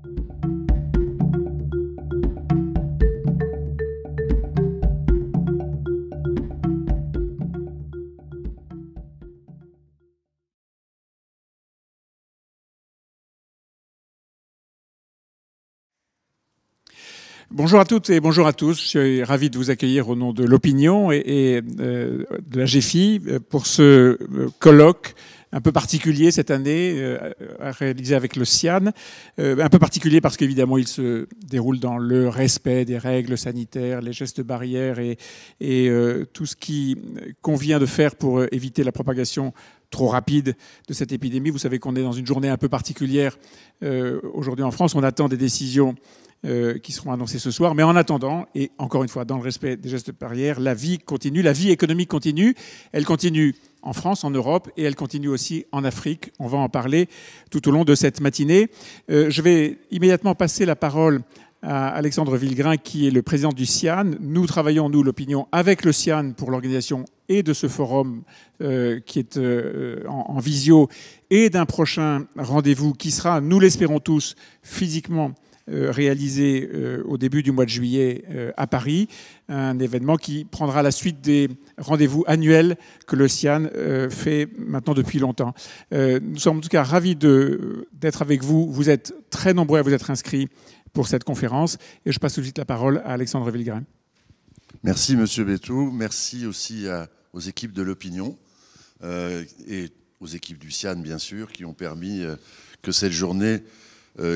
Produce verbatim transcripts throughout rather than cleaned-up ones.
Bonjour à toutes et bonjour à tous. Je suis ravi de vous accueillir au nom de l'Opinion et, et euh, de la G F I pour ce euh, colloque un peu particulier cette année, euh, réalisé avec le CIAN. Euh, un peu particulier parce qu'évidemment, il se déroule dans le respect des règles sanitaires, les gestes barrières et, et euh, tout ce qui convient de faire pour éviter la propagation trop rapide de cette épidémie. Vous savez qu'on est dans une journée un peu particulière euh, aujourd'hui en France. On attend des décisions Euh, qui seront annoncés ce soir. Mais en attendant, et encore une fois, dans le respect des gestes barrières, la vie continue, la vie économique continue. Elle continue en France, en Europe, et elle continue aussi en Afrique. On va en parler tout au long de cette matinée. Euh, je vais immédiatement passer la parole à Alexandre Villegrain, qui est le président du CIAN. Nous travaillons, nous, l'Opinion, avec le CIAN pour l'organisation et de ce forum euh, qui est euh, en, en visio, et d'un prochain rendez-vous qui sera, nous l'espérons tous, physiquement Euh, réalisé euh, au début du mois de juillet euh, à Paris, un événement qui prendra la suite des rendez-vous annuels que le CIAN euh, fait maintenant depuis longtemps. Euh, nous sommes en tout cas ravis de, d'être avec vous. Vous êtes très nombreux à vous être inscrits pour cette conférence et je passe tout de suite la parole à Alexandre Villegrain. Merci Monsieur Bétou, merci aussi à, aux équipes de l'Opinion euh, et aux équipes du CIAN bien sûr qui ont permis euh, que cette journée euh,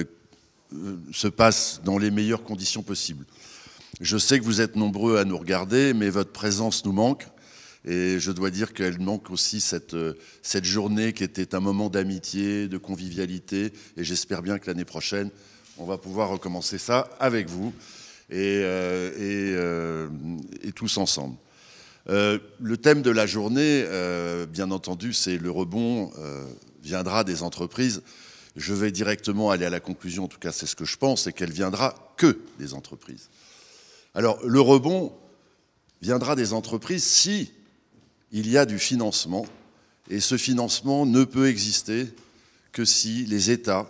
se passe dans les meilleures conditions possibles. Je sais que vous êtes nombreux à nous regarder, mais votre présence nous manque. Et je dois dire qu'elle manque aussi cette, cette journée qui était un moment d'amitié, de convivialité. Et j'espère bien que l'année prochaine, on va pouvoir recommencer ça avec vous et, euh, et, euh, et tous ensemble. Euh, le thème de la journée, euh, bien entendu, c'est le rebond euh, viendra des entreprises. Je vais directement aller à la conclusion, en tout cas c'est ce que je pense, c'est qu'elle viendra que des entreprises. Alors le rebond viendra des entreprises si il y a du financement, et ce financement ne peut exister que si les États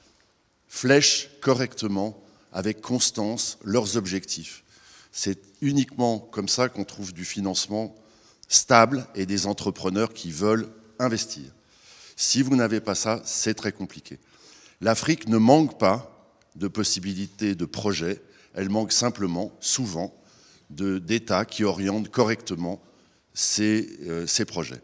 flèchent correctement, avec constance, leurs objectifs. C'est uniquement comme ça qu'on trouve du financement stable et des entrepreneurs qui veulent investir. Si vous n'avez pas ça, c'est très compliqué. L'Afrique ne manque pas de possibilités de projets, elle manque simplement, souvent, d'États qui orientent correctement ces, euh, ces projets.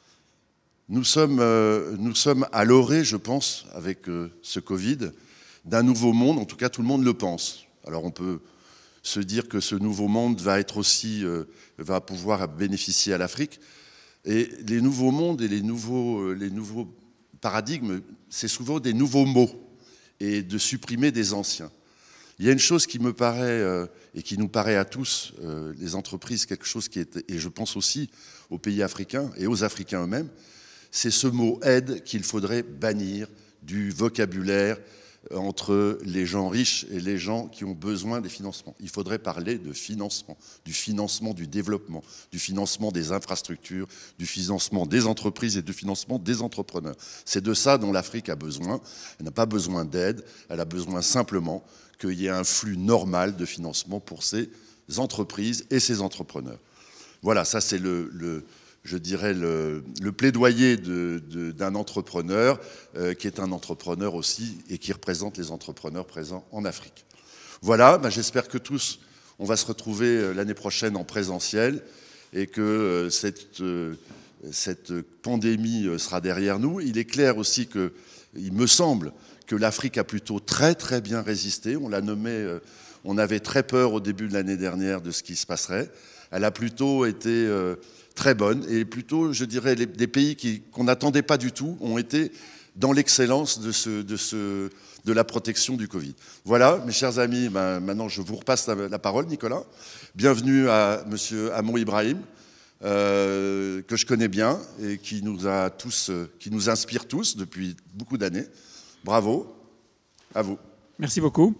Nous sommes, euh, nous sommes à l'orée, je pense, avec euh, ce Covid, d'un nouveau monde, en tout cas tout le monde le pense. Alors on peut se dire que ce nouveau monde va être aussi, euh, va pouvoir bénéficier à l'Afrique. Et les nouveaux mondes et les nouveaux, les nouveaux paradigmes, c'est souvent des nouveaux mots et de supprimer des anciens. Il y a une chose qui me paraît, euh, et qui nous paraît à tous, euh, les entreprises, quelque chose qui est, et je pense aussi aux pays africains et aux Africains eux-mêmes, c'est ce mot « aide » qu'il faudrait bannir du vocabulaire entre les gens riches et les gens qui ont besoin des financements. Il faudrait parler de financement, du financement du développement, du financement des infrastructures, du financement des entreprises et du financement des entrepreneurs. C'est de ça dont l'Afrique a besoin. Elle n'a pas besoin d'aide, elle a besoin simplement qu'il y ait un flux normal de financement pour ces entreprises et ces entrepreneurs. Voilà, ça c'est le... le je dirais, le, le plaidoyer de, de, d'un entrepreneur euh, qui est un entrepreneur aussi et qui représente les entrepreneurs présents en Afrique. Voilà, ben j'espère que tous, on va se retrouver l'année prochaine en présentiel et que euh, cette, euh, cette pandémie sera derrière nous. Il est clair aussi que, il me semble, que l'Afrique a plutôt très très bien résisté. On l'a nommé, euh, on avait très peur au début de l'année dernière de ce qui se passerait. Elle a plutôt été... Euh, très bonne, et plutôt, je dirais, les, des pays qui, qu'on n'attendait pas du tout ont été dans l'excellence de, ce, de, ce, de la protection du Covid. Voilà, mes chers amis, ben, maintenant je vous repasse la, la parole, Nicolas. Bienvenue à M. Amon Ibrahim, euh, que je connais bien et qui nous, a tous, qui nous inspire tous depuis beaucoup d'années. Bravo, à vous. Merci beaucoup.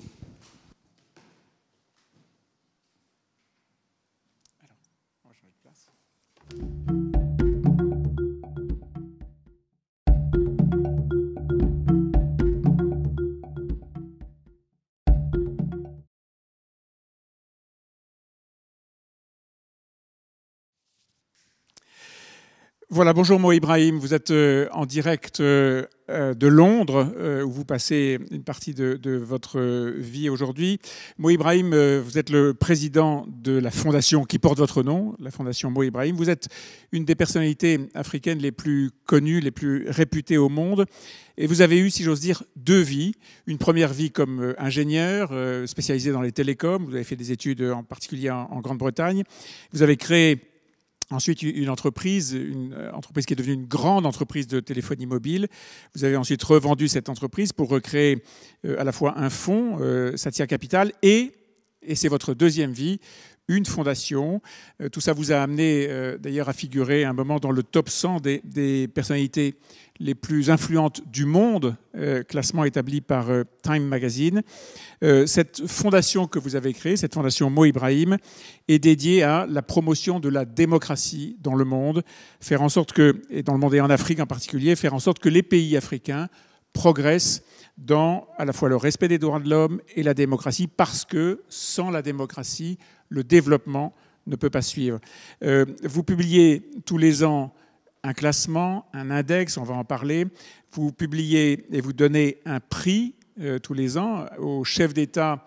Voilà, bonjour Mo Ibrahim, vous êtes euh, en direct euh, de Londres, euh, où vous passez une partie de, de votre vie aujourd'hui. Mo Ibrahim, euh, vous êtes le président de la fondation qui porte votre nom, la fondation Mo Ibrahim. Vous êtes une des personnalités africaines les plus connues, les plus réputées au monde. Et vous avez eu, si j'ose dire, deux vies. Une première vie comme ingénieur, euh, spécialisé dans les télécoms. Vous avez fait des études en particulier en, en Grande-Bretagne. Vous avez créé ensuite une entreprise, une entreprise qui est devenue une grande entreprise de téléphonie mobile. Vous avez ensuite revendu cette entreprise pour recréer euh, à la fois un fonds, euh, Satya Capital, et, et c'est votre deuxième vie, une fondation. Euh, tout ça vous a amené euh, d'ailleurs à figurer un moment dans le top cent des, des personnalités les plus influentes du monde, euh, classement établi par euh, Time Magazine. Euh, cette fondation que vous avez créée, cette fondation Mo Ibrahim, est dédiée à la promotion de la démocratie dans le monde, faire en sorte que, et dans le monde et en Afrique en particulier, faire en sorte que les pays africains progressent dans à la fois le respect des droits de l'homme et la démocratie, parce que sans la démocratie, le développement ne peut pas suivre. Euh, vous publiez tous les ans un classement, un index, on va en parler. Vous publiez et vous donnez un prix euh, tous les ans au chef d'État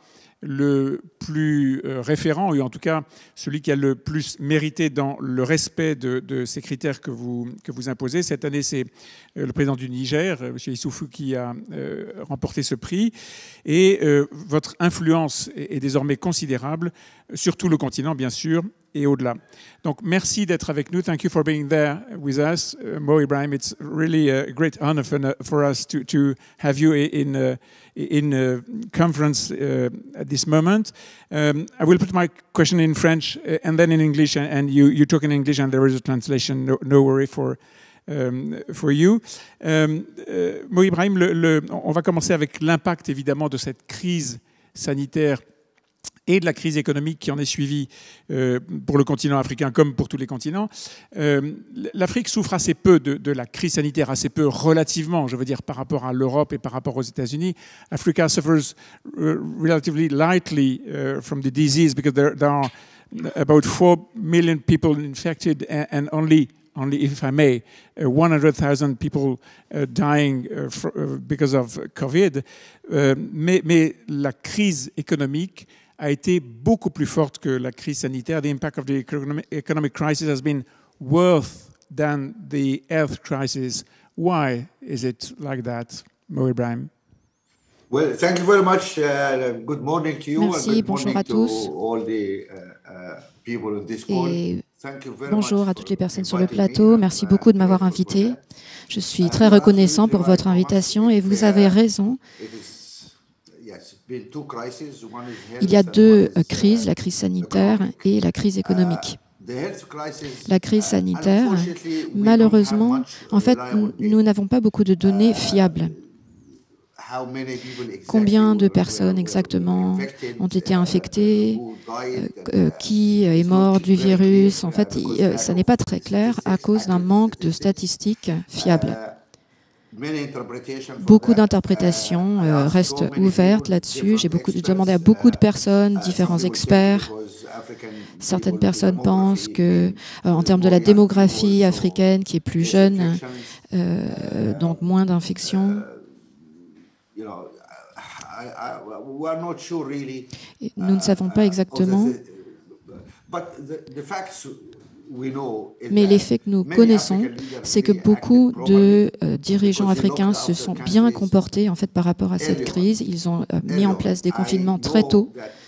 le plus euh, référent, ou en tout cas celui qui a le plus mérité dans le respect de, de ces critères que vous, que vous imposez. Cette année, c'est euh, le président du Niger, euh, M. Issoufou, qui a euh, remporté ce prix. Et euh, votre influence est, est désormais considérable sur tout le continent, bien sûr, et au-delà. Donc, merci d'être avec nous. Thank you for being there with us, uh, Mo Ibrahim. It's really a great honor for, for us to, to have you in uh, in a conference uh, at this moment. Um, I will put my question in French uh, and then in English, and, and you, you talk in English, and there is a translation. No, no worry for um, for you. Um, uh, Mo Ibrahim, le, le, on va commencer avec l'impact évidemment de cette crise sanitaire et de la crise économique qui en est suivie euh, pour le continent africain comme pour tous les continents. Euh, L'Afrique souffre assez peu de, de la crise sanitaire, assez peu relativement, je veux dire, par rapport à l'Europe et par rapport aux États-Unis. Africa suffers uh, relatively lightly uh, from the disease because there, there are about four million people infected and, and only Only, if I may, uh, one hundred thousand people uh, dying uh, for, uh, because of COVID. Uh, mais, mais la crise économique a été beaucoup plus forte que la crise sanitaire. The impact of the economic, economic crisis has been worse than the health crisis. Why is it like that, Mo Ibrahim? Well, thank you very much. Uh, good morning to you. Merci, and good bonjour morning à tous. To all the, uh, uh, people in this call. Et bonjour à toutes les personnes sur le plateau. Merci beaucoup de m'avoir invité. Je suis très reconnaissant pour votre invitation et vous avez raison. Il y a deux crises, la crise sanitaire et la crise économique. La crise sanitaire, malheureusement, en fait, nous n'avons pas beaucoup de données fiables. Combien de personnes exactement ont été infectées, euh, qui est mort du virus? En fait, euh, ça n'est pas très clair à cause d'un manque de statistiques fiables. Beaucoup d'interprétations euh, restent ouvertes là-dessus. J'ai beaucoup demandé à beaucoup de personnes, différents experts. Certaines personnes pensent que, euh, en termes de la démographie africaine qui est plus jeune, euh, donc moins d'infections. Nous ne savons pas exactement, mais les faits que nous connaissons, c'est que beaucoup de euh, dirigeants africains se sont bien comportés en fait, par rapport à cette crise. Ils ont euh, mis en place des confinements très tôt.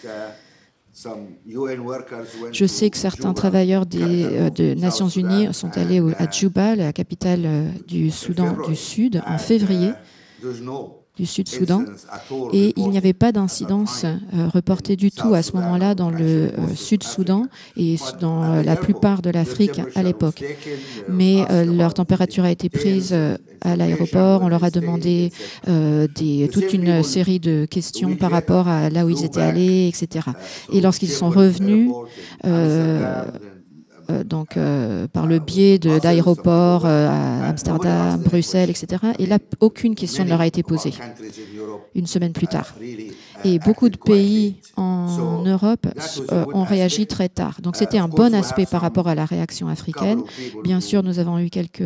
Je sais que certains travailleurs des euh, de Nations Unies sont allés au, à Djouba, la capitale euh, du Soudan du Sud, en février. Du Sud-Soudan, et il n'y avait pas d'incidence euh, reportée du tout à ce moment-là dans le euh, Sud-Soudan et dans euh, la plupart de l'Afrique à l'époque. Mais euh, leur température a été prise euh, à l'aéroport, on leur a demandé euh, des, toute une série de questions par rapport à là où ils étaient allés, et cetera. Et lorsqu'ils sont revenus, euh, euh, donc, euh, par le biais d'aéroports euh, à Amsterdam, Bruxelles, et cetera. Et là, aucune question ne leur a été posée une semaine plus tard. Et beaucoup de pays en Europe euh, ont réagi très tard. Donc c'était un bon aspect par rapport à la réaction africaine. Bien sûr, nous avons eu quelques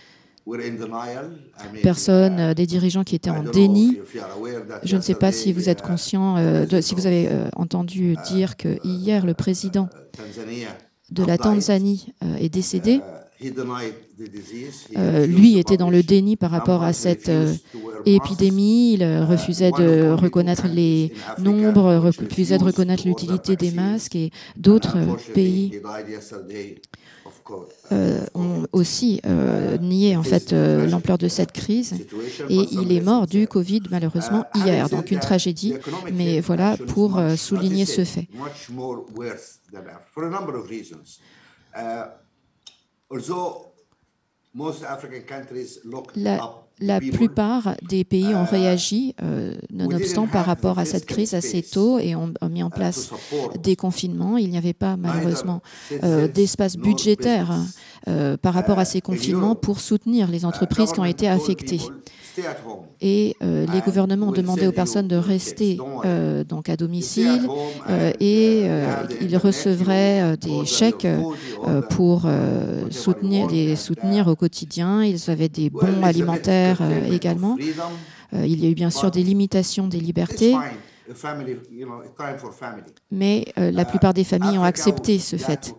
personnes, euh, des dirigeants qui étaient en déni. Je ne sais pas si vous êtes conscient, euh, de, si vous avez euh, entendu dire que hier, le président de la Tanzanie euh, est décédé. Euh, lui était dans le déni par rapport à cette euh, épidémie. Il euh, refusait de reconnaître les nombres, refusait de reconnaître l'utilité des masques, et d'autres pays euh, ont aussi euh, nié en fait euh, l'ampleur de cette crise, et il est mort du Covid malheureusement hier. Donc une tragédie, mais voilà pour euh, souligner ce fait. La, la plupart des pays ont réagi, euh, nonobstant par rapport à cette crise assez tôt, et ont, ont mis en place des confinements. Il n'y avait pas malheureusement euh, d'espace budgétaire euh, par rapport à ces confinements pour soutenir les entreprises qui ont été affectées. Et euh, les gouvernements ont demandé aux personnes de rester euh, donc à domicile, euh, et euh, ils recevraient euh, des chèques euh, pour euh, soutenir, les soutenir au quotidien. Ils avaient des bons alimentaires euh, également. Euh, il y a eu bien sûr des limitations des libertés, mais euh, la plupart des familles ont accepté ce fait.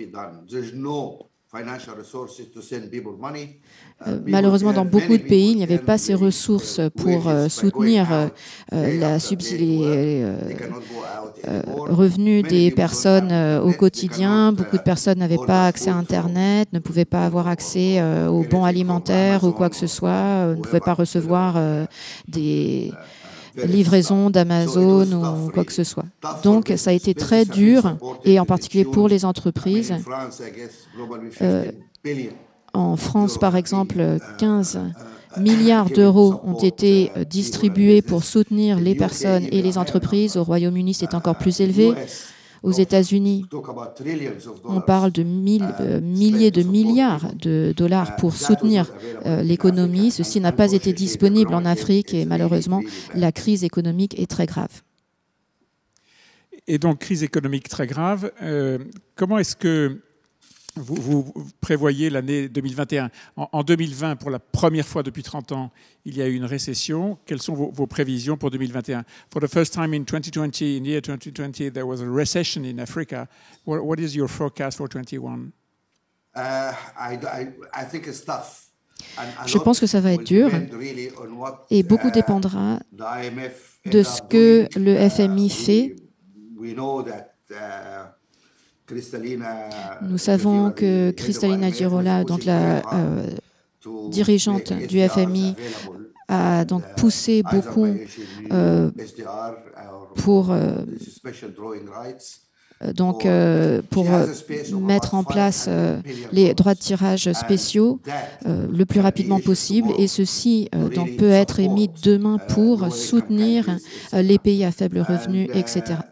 Euh, malheureusement, dans beaucoup de pays, il n'y avait pas ces ressources pour euh, soutenir euh, la subsidier, euh, euh, revenus des personnes euh, au quotidien. Beaucoup de personnes n'avaient pas accès à Internet, ne pouvaient pas avoir accès euh, aux bons alimentaires ou quoi que ce soit, euh, ne pouvaient pas recevoir euh, des livraison d'Amazon ou quoi que ce soit. Donc, ça a été très dur, et en particulier pour les entreprises. Euh, en France, par exemple, quinze milliards d'euros ont été distribués pour soutenir les personnes et les entreprises. Au Royaume-Uni, c'est encore plus élevé. Aux États-Unis, on parle de mille, euh, milliers de milliards de dollars pour soutenir euh, l'économie. Ceci n'a pas été disponible en Afrique, et malheureusement, la crise économique est très grave. Et donc, crise économique très grave. Euh, comment est-ce que vous, vous prévoyez l'année deux mille vingt et un? En, en deux mille vingt, pour la première fois depuis trente ans, il y a eu une récession. Quelles sont vos, vos prévisions pour deux mille vingt et un? For the first time in twenty twenty, in year twenty twenty, there was a recession in Africa. What, what is your forecast for twenty-one? Uh, I, I, I think it's tough. Je pense que ça va être dur, et beaucoup dépendra de ce que le F M I fait. Nous savons que Kristalina Girola, donc la euh, dirigeante du F M I, a donc poussé beaucoup euh, pour, euh, donc, euh, pour euh, mettre en place euh, les droits de tirage spéciaux euh, le plus rapidement possible, et ceci euh, donc, peut être émis demain pour soutenir euh, les pays à faible revenu, et cetera.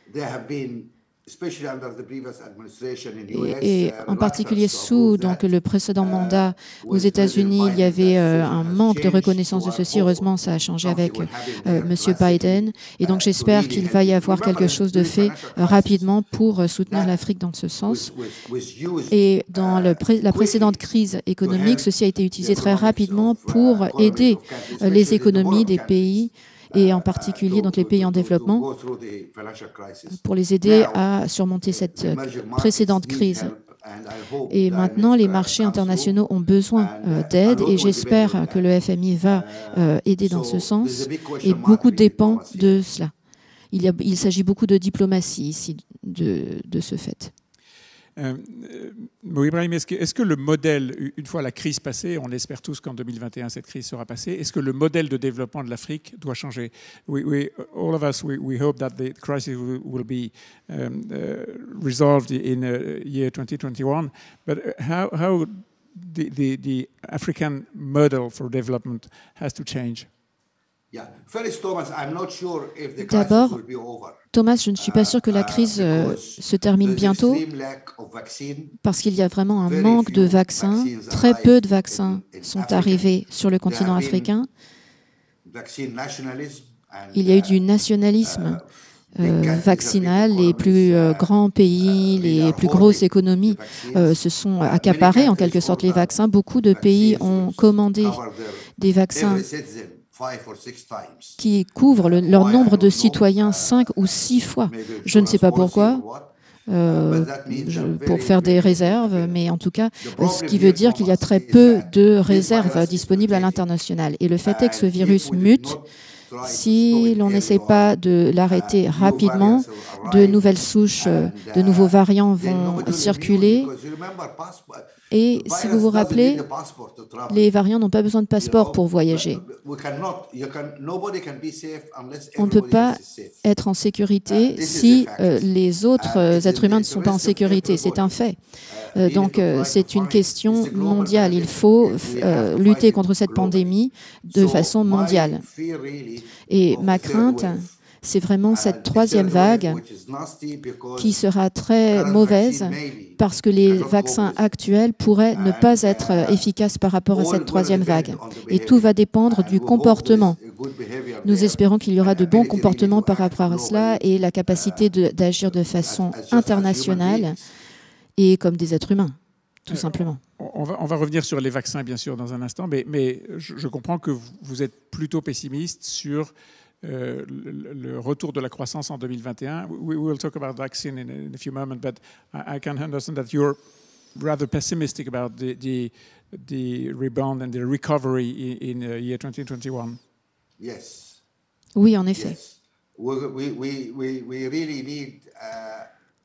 Et, et en particulier sous donc, le précédent mandat aux États-Unis, il y avait euh, un manque de reconnaissance de ceci. Heureusement, ça a changé avec euh, M. Biden. Et donc, j'espère qu'il va y avoir quelque chose de fait euh, rapidement pour euh, soutenir l'Afrique dans ce sens. Et dans le pré la précédente crise économique, ceci a été utilisé très rapidement pour aider euh, les économies des pays, et en particulier donc les pays en développement, pour les aider à surmonter cette précédente crise. Et maintenant, les marchés internationaux ont besoin euh, d'aide, et j'espère que le F M I va euh, aider dans ce sens, et beaucoup dépend de cela. Il, y a, il s'agit beaucoup de diplomatie ici, de, de ce fait. Euh, Ibrahim, est-ce que, est-ce que le modèle, une fois la crise passée, on espère tous qu'en deux mille vingt et un cette crise sera passée, est-ce que le modèle de développement de l'Afrique doit changer? we, we, All of us, we, we hope that the crisis will, will be um, uh, resolved in uh, year twenty twenty-one, but how, how the, the, the African model for development has to change? D'abord, Thomas, je ne suis pas sûr que la crise euh, se termine bientôt parce qu'il y a vraiment un manque de vaccins. Très peu de vaccins sont arrivés sur le continent africain. Il y a eu du nationalisme euh, vaccinal. Les plus euh, grands pays, les plus grosses économies euh, se sont accaparés en quelque sorte les vaccins. Beaucoup de pays ont commandé des vaccins qui couvrent le, leur nombre de citoyens cinq ou six fois. Je ne sais pas pourquoi, euh, je, pour faire des réserves, mais en tout cas, ce qui veut dire qu'il y a très peu de réserves disponibles à l'international. Et le fait est que ce virus mute. Si l'on n'essaie pas de l'arrêter rapidement, de nouvelles souches, de nouveaux variants vont circuler. Et si vous vous rappelez, les variants n'ont pas besoin de passeport pour voyager. On ne peut pas être en sécurité si euh, les autres euh, êtres humains ne sont pas en sécurité. C'est un fait. Euh, donc, euh, c'est une question mondiale. Il faut euh, lutter contre cette pandémie de façon mondiale. Et ma crainte, c'est vraiment cette troisième vague qui sera très mauvaise parce que les vaccins actuels pourraient ne pas être efficaces par rapport à cette troisième vague. Et tout va dépendre du comportement. Nous espérons qu'il y aura de bons comportements par rapport à cela et la capacité d'agir de, de façon internationale et comme des êtres humains, tout simplement. On va, on va revenir sur les vaccins, bien sûr, dans un instant, mais, mais je, je comprends que vous êtes plutôt pessimiste sur euh, le, le retour de la croissance en deux mille vingt et un. We will talk about vaccine in a, in a few moments, but I, I can understand that you're rather pessimistic about the, the, the rebound and the recovery in, in uh, year twenty twenty-one. Yes. Oui, en effet. Yes. We, we, we, we really need, uh,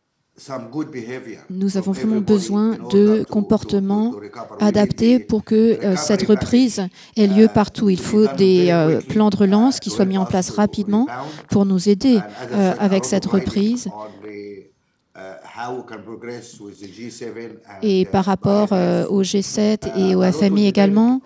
Nous avons vraiment besoin de comportements adaptés pour que euh, cette reprise ait lieu partout. Il faut des euh, plans de relance qui soient mis en place rapidement pour nous aider euh, avec cette reprise. Et par rapport euh, au G sept et au F M I également,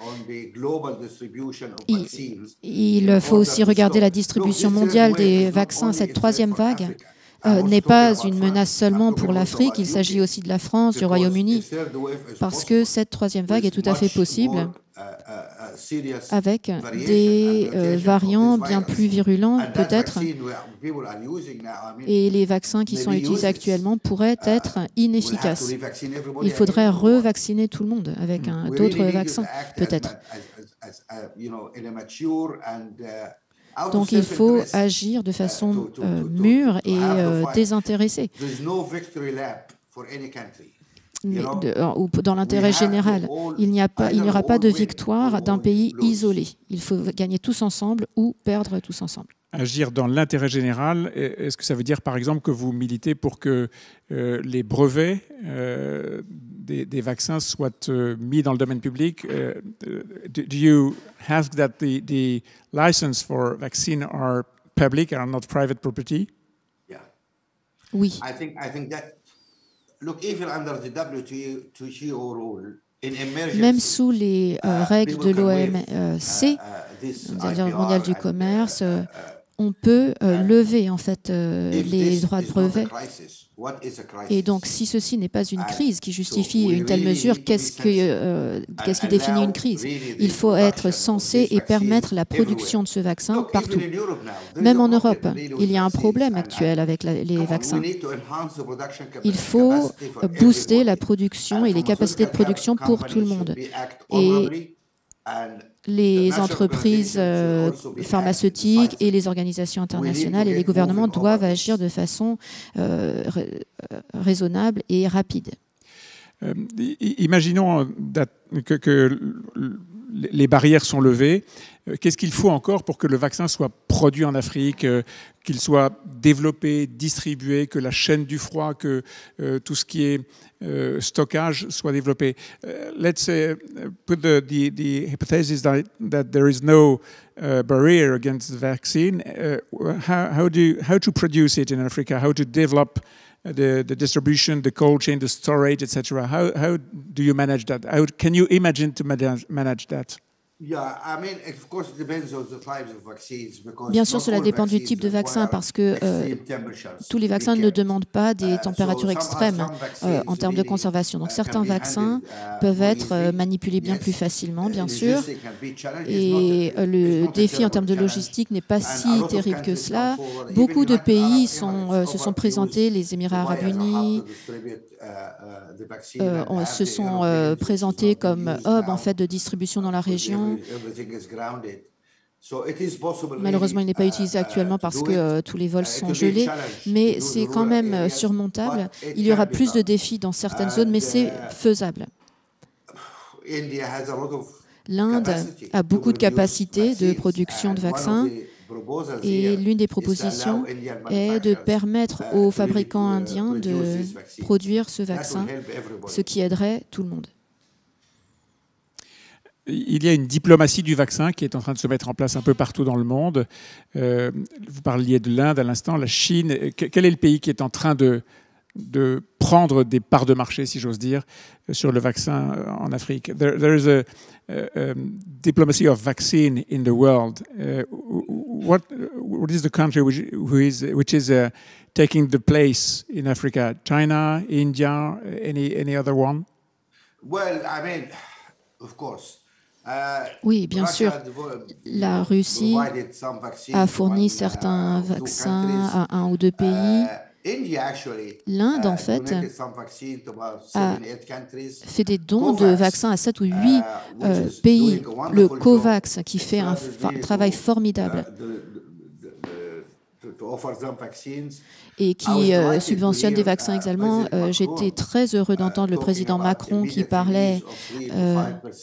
il, il faut aussi regarder la distribution mondiale des vaccins. Cette troisième vague Euh, n'est pas une menace seulement pour l'Afrique, il s'agit aussi de la France, du Royaume-Uni, parce que cette troisième vague est tout à fait possible avec des euh, variants bien plus virulents peut-être, et les vaccins qui sont utilisés actuellement pourraient être inefficaces. Il faudrait revacciner tout le monde avec d'autres vaccins peut-être. Donc il faut agir de façon euh, mûre et euh, désintéressée, mais de, ou dans l'intérêt général. Il n'y a pas, il n'y aura pas de victoire d'un pays isolé. Il faut gagner tous ensemble ou perdre tous ensemble. Agir dans l'intérêt général, est-ce que ça veut dire par exemple que vous militez pour que euh, les brevets euh, des, des vaccins soient euh, mis dans le domaine public? Uh, do, do you ask that the, the license for vaccine are public and are not private property? Yeah. Oui. I think, I think that, look, even under the W T O rule, même sous les euh, règles de l'O M C, l'Organisation mondiale du commerce, euh, on peut euh, lever en fait euh, les droits de brevet. Et donc, si ceci n'est pas une crise qui justifie une telle mesure, qu'est-ce que, euh, qu'est-ce qui définit une crise? Il faut être censé et permettre la production de ce vaccin partout. Même en Europe, il y a un problème actuel avec la, les vaccins. Il faut booster la production et les capacités de production pour tout le monde. Et les entreprises euh, pharmaceutiques et les organisations internationales et les gouvernements doivent agir de façon euh, raisonnable et rapide. Euh, imaginons que, que les barrières sont levées. Qu'est-ce qu'il faut encore pour que le vaccin soit produit en Afrique, qu'il soit développé, distribué, que la chaîne du froid, que euh, tout ce qui est euh, stockage soit développé? Uh, let's uh, put the, the, the hypothesis that, that there is no uh, barrier against the vaccine. Uh, how, how, do you, how to produce it in Africa? How to develop the, the distribution, the cold chain, the storage, et cetera. How, how do you manage that? How can you imagine to manage, manage that? Bien sûr, cela dépend du type de vaccin parce que euh, tous les vaccins ne demandent pas des températures extrêmes euh, en termes de conservation. Donc certains vaccins peuvent être euh, manipulés bien plus facilement, bien sûr. Et euh, le défi en termes de logistique n'est pas si terrible que cela. Beaucoup de pays sont, euh, se sont présentés, les Émirats arabes unis euh, on, se sont euh, présentés comme hub en fait, de distribution dans la région. Malheureusement, il n'est pas utilisé actuellement parce que euh, tous les vols sont gelés, mais c'est quand même surmontable. Il y aura plus de défis dans certaines zones, mais c'est faisable. L'Inde a beaucoup de capacités de production de vaccins et l'une des propositions est de permettre aux fabricants indiens de produire ce vaccin, ce qui aiderait tout le monde. Il y a une diplomatie du vaccin qui est en train de se mettre en place un peu partout dans le monde. Euh, vous parliez de l'Inde à l'instant, la Chine. Quel est le pays qui est en train de, de prendre des parts de marché, si j'ose dire, sur le vaccin en Afrique? There, there is a, a, a diplomacy of vaccine in the world. Uh, what, what is the country which, who is, which is uh, taking the place in Africa? China, India, any, any other one? Well, I mean, of course. Oui, bien sûr. La Russie a fourni certains vaccins à un ou deux pays. L'Inde, en fait, a fait des dons de vaccins à sept ou huit euh, pays. Le COVAX, qui fait un travail formidable et qui euh, subventionne des vaccins également. Euh, J'étais très heureux d'entendre le président Macron qui parlait euh,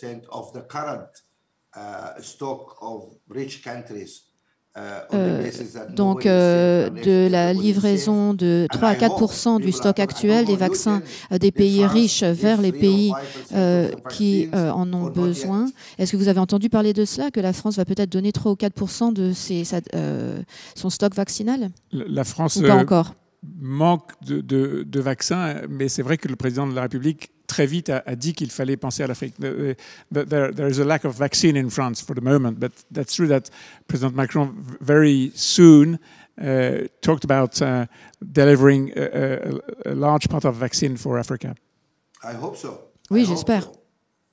euh, donc euh, de la livraison de trois à quatre pour cent du stock actuel des vaccins euh, des pays riches vers les pays euh, qui euh, en ont besoin. Est-ce que vous avez entendu parler de cela, que la France va peut-être donner trois ou quatre pour cent de ses, sa, euh, son stock vaccinal? La France ou pas encore? manque de, de, de vaccins, mais c'est vrai que le président de la République très vite a, a dit qu'il fallait penser à l'Afrique. There, there is a lack of vaccine in France for the moment, but that's true that President Macron very soon uh, talked about uh, delivering a, a, a large part of vaccine for Africa. I hope so. Oui, j'espère. So.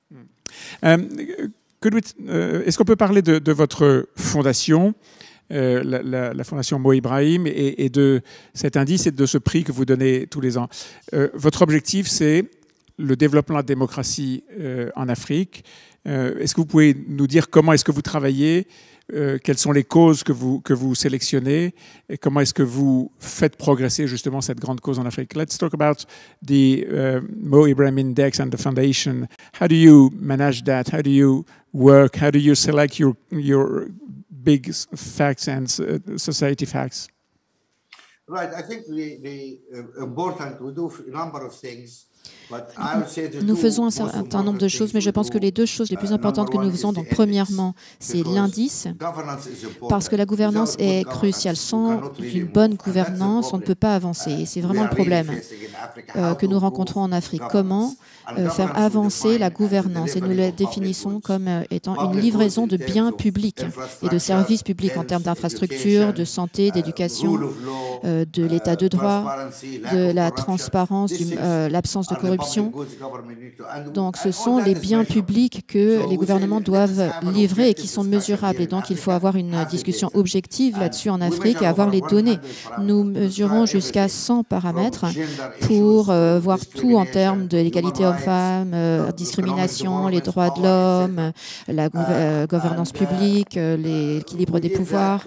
Um, uh, Est-ce qu'on peut parler de, de votre fondation? Euh, la, la, la fondation Mo Ibrahim et, et de cet indice et de ce prix que vous donnez tous les ans. Euh, votre objectif, c'est le développement de la démocratie euh, en Afrique. Euh, est-ce que vous pouvez nous dire comment est-ce que vous travaillez, euh, quelles sont les causes que vous, que vous sélectionnez et comment est-ce que vous faites progresser justement cette grande cause en Afrique? Let's talk about the uh, Mo Ibrahim Index and the foundation. How do you manage that? How do you work? How do you select your, your big facts and society facts? Right. I think the, the uh, important, we do a number of things. Nous faisons un certain nombre de choses, mais je pense que les deux choses les plus importantes que nous faisons, donc premièrement, c'est l'indice, parce que la gouvernance est cruciale. Sans une bonne gouvernance, on ne peut pas avancer. Et c'est vraiment le problème euh, que nous rencontrons en Afrique. Comment euh, faire avancer la gouvernance? Et nous la définissons comme euh, étant une livraison de biens publics et de services publics en termes d'infrastructures, de santé, d'éducation, euh, de l'état de droit, de la transparence, euh, l'absence de corruption. Donc, ce sont les biens publics que les gouvernements doivent livrer et qui sont mesurables. Et donc, il faut avoir une discussion objective là-dessus en Afrique et avoir les données. Nous mesurons jusqu'à cent paramètres pour euh, voir tout en termes de l'égalité hommes-femmes, euh, discrimination, les droits de l'homme, la gouver euh, gouvernance publique, euh, l'équilibre des pouvoirs.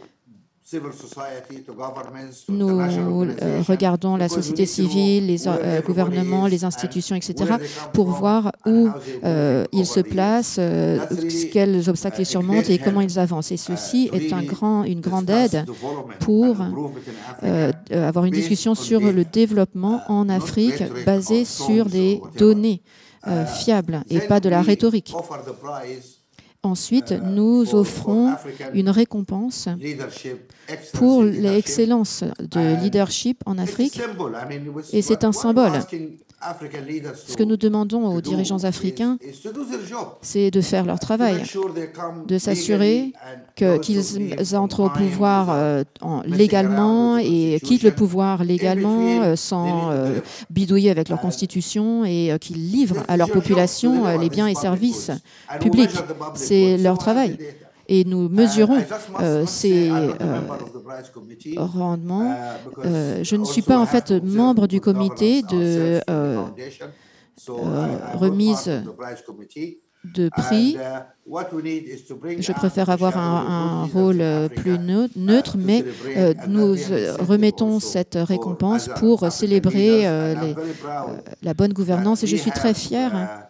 Nous euh, regardons la société civile, les euh, gouvernements, les institutions, et cetera, pour voir où euh, ils se placent, euh, quels obstacles ils surmontent et comment ils avancent. Et ceci est un grand, une grande aide pour euh, avoir une discussion sur le développement en Afrique basée sur des données euh, fiables et pas de la rhétorique. Ensuite, nous offrons une récompense pour l'excellence de leadership en Afrique et c'est un symbole. Ce que nous demandons aux dirigeants africains, c'est de faire leur travail, de s'assurer qu'ils entrent au pouvoir euh, en, légalement et quittent le pouvoir légalement euh, sans euh, bidouiller avec leur constitution et euh, qu'ils livrent à leur population euh, les biens et services publics. C'est leur travail. Et nous mesurons euh, ces euh, rendements. Euh, je ne suis pas en fait membre du comité de euh, euh, remise de prix. Je préfère avoir un, un rôle plus neutre, mais euh, nous remettons cette récompense pour célébrer euh, les, euh, la bonne gouvernance et je suis très fier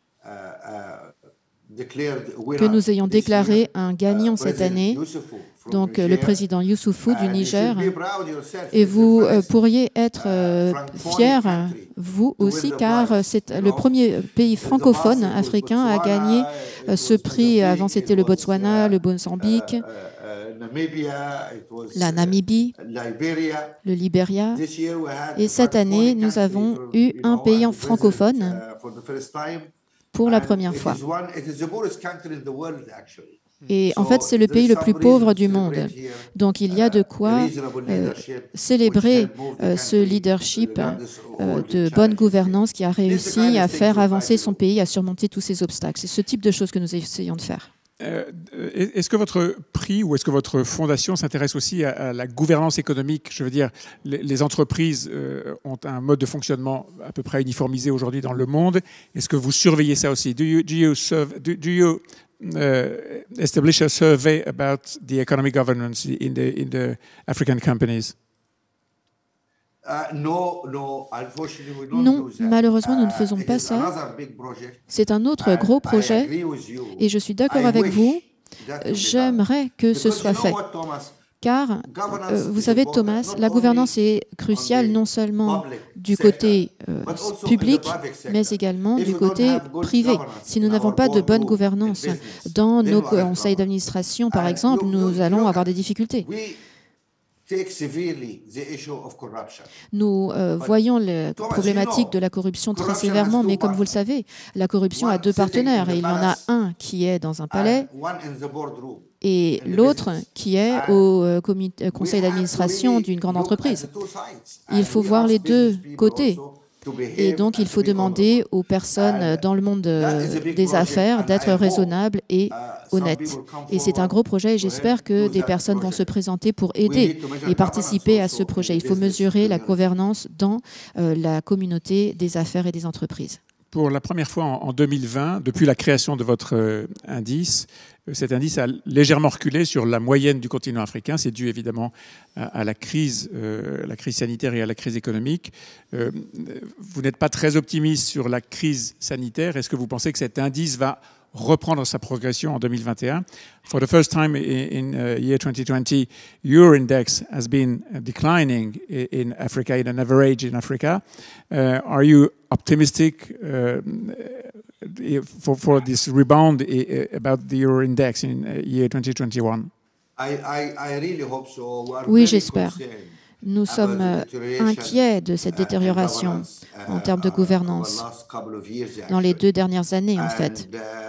que nous ayons déclaré un gagnant cette année, donc le président Youssoufou du Niger. Et vous euh, pourriez être euh, fiers, vous aussi, car c'est le premier pays francophone africain à gagner euh, ce prix. Avant, c'était le Botswana, le Mozambique, la Namibie, le Libéria. Et cette année, nous avons eu un pays francophone pour la première fois. Et en fait, c'est le pays le plus pauvre du monde. Donc, il y a de quoi euh, célébrer euh, ce leadership euh, de bonne gouvernance qui a réussi à faire avancer son pays, à surmonter tous ces obstacles. C'est ce type de choses que nous essayons de faire. Euh, est-ce que votre prix ou est-ce que votre fondation s'intéresse aussi à, à la gouvernance économique? Je veux dire, les, les entreprises euh, ont un mode de fonctionnement à peu près uniformisé aujourd'hui dans le monde. Est-ce que vous surveillez ça aussi? Do you, do you, serve, do, do you uh, establish a survey about the economic governance in the, in the African companies? Uh, no, no, non, malheureusement, nous ne faisons pas ça. C'est un autre gros projet et je suis d'accord avec vous. J'aimerais que ce soit fait. Car, euh, vous savez, Thomas, la gouvernance est cruciale non seulement du côté euh, public, mais également du côté privé. Si nous n'avons pas de bonne gouvernance dans nos conseils d'administration, par exemple, nous allons avoir des difficultés. Nous euh, voyons la problématique de la corruption très sévèrement, mais comme vous le savez, la corruption a deux partenaires et il y en a un qui est dans un palais et l'autre qui est au euh, comité, conseil d'administration d'une grande entreprise. Il faut voir les deux côtés. Et donc, il faut demander aux personnes dans le monde des affaires d'être raisonnables et honnêtes. Et c'est un gros projet et j'espère que des personnes vont se présenter pour aider et participer à ce projet. Il faut mesurer la gouvernance dans euh, la communauté des affaires et des entreprises. Pour la première fois en deux mille vingt, depuis la création de votre euh, indice, cet indice a légèrement reculé sur la moyenne du continent africain. C'est dû évidemment à, à la crise, euh, la crise sanitaire et à la crise économique. Euh, vous n'êtes pas très optimiste sur la crise sanitaire. Est-ce que vous pensez que cet indice va reprendre sa progression en deux mille vingt et un? For the first time in, in uh, year twenty twenty, your index has been declining in Africa, in an average in Africa. Uh, are you optimistic uh, for, for this rebound about the euro index in uh, year twenty twenty-one? I, I, I really hope so. Oui, j'espère. Nous sommes inquiets de cette détérioration en termes de gouvernance dans les deux dernières années, en fait.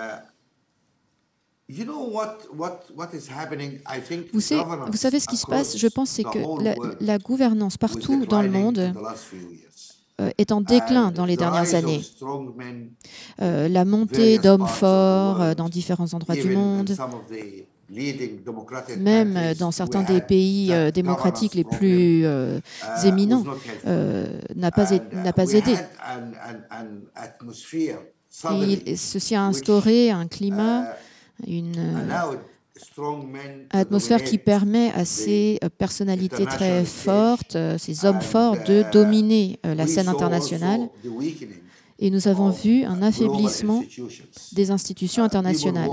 Vous savez, vous savez ce qui se passe? Je pense c'est que la, la gouvernance partout dans le monde euh, est en déclin dans les dernières années. Euh, la montée d'hommes forts euh, dans différents endroits du monde, même dans certains des pays euh, démocratiques les plus euh, éminents, euh, n'a pas, n'a pas aidé. Et ceci a instauré un climat, une atmosphère qui permet à ces personnalités très fortes, ces hommes forts, de dominer la scène internationale. Et nous avons vu un affaiblissement des institutions internationales,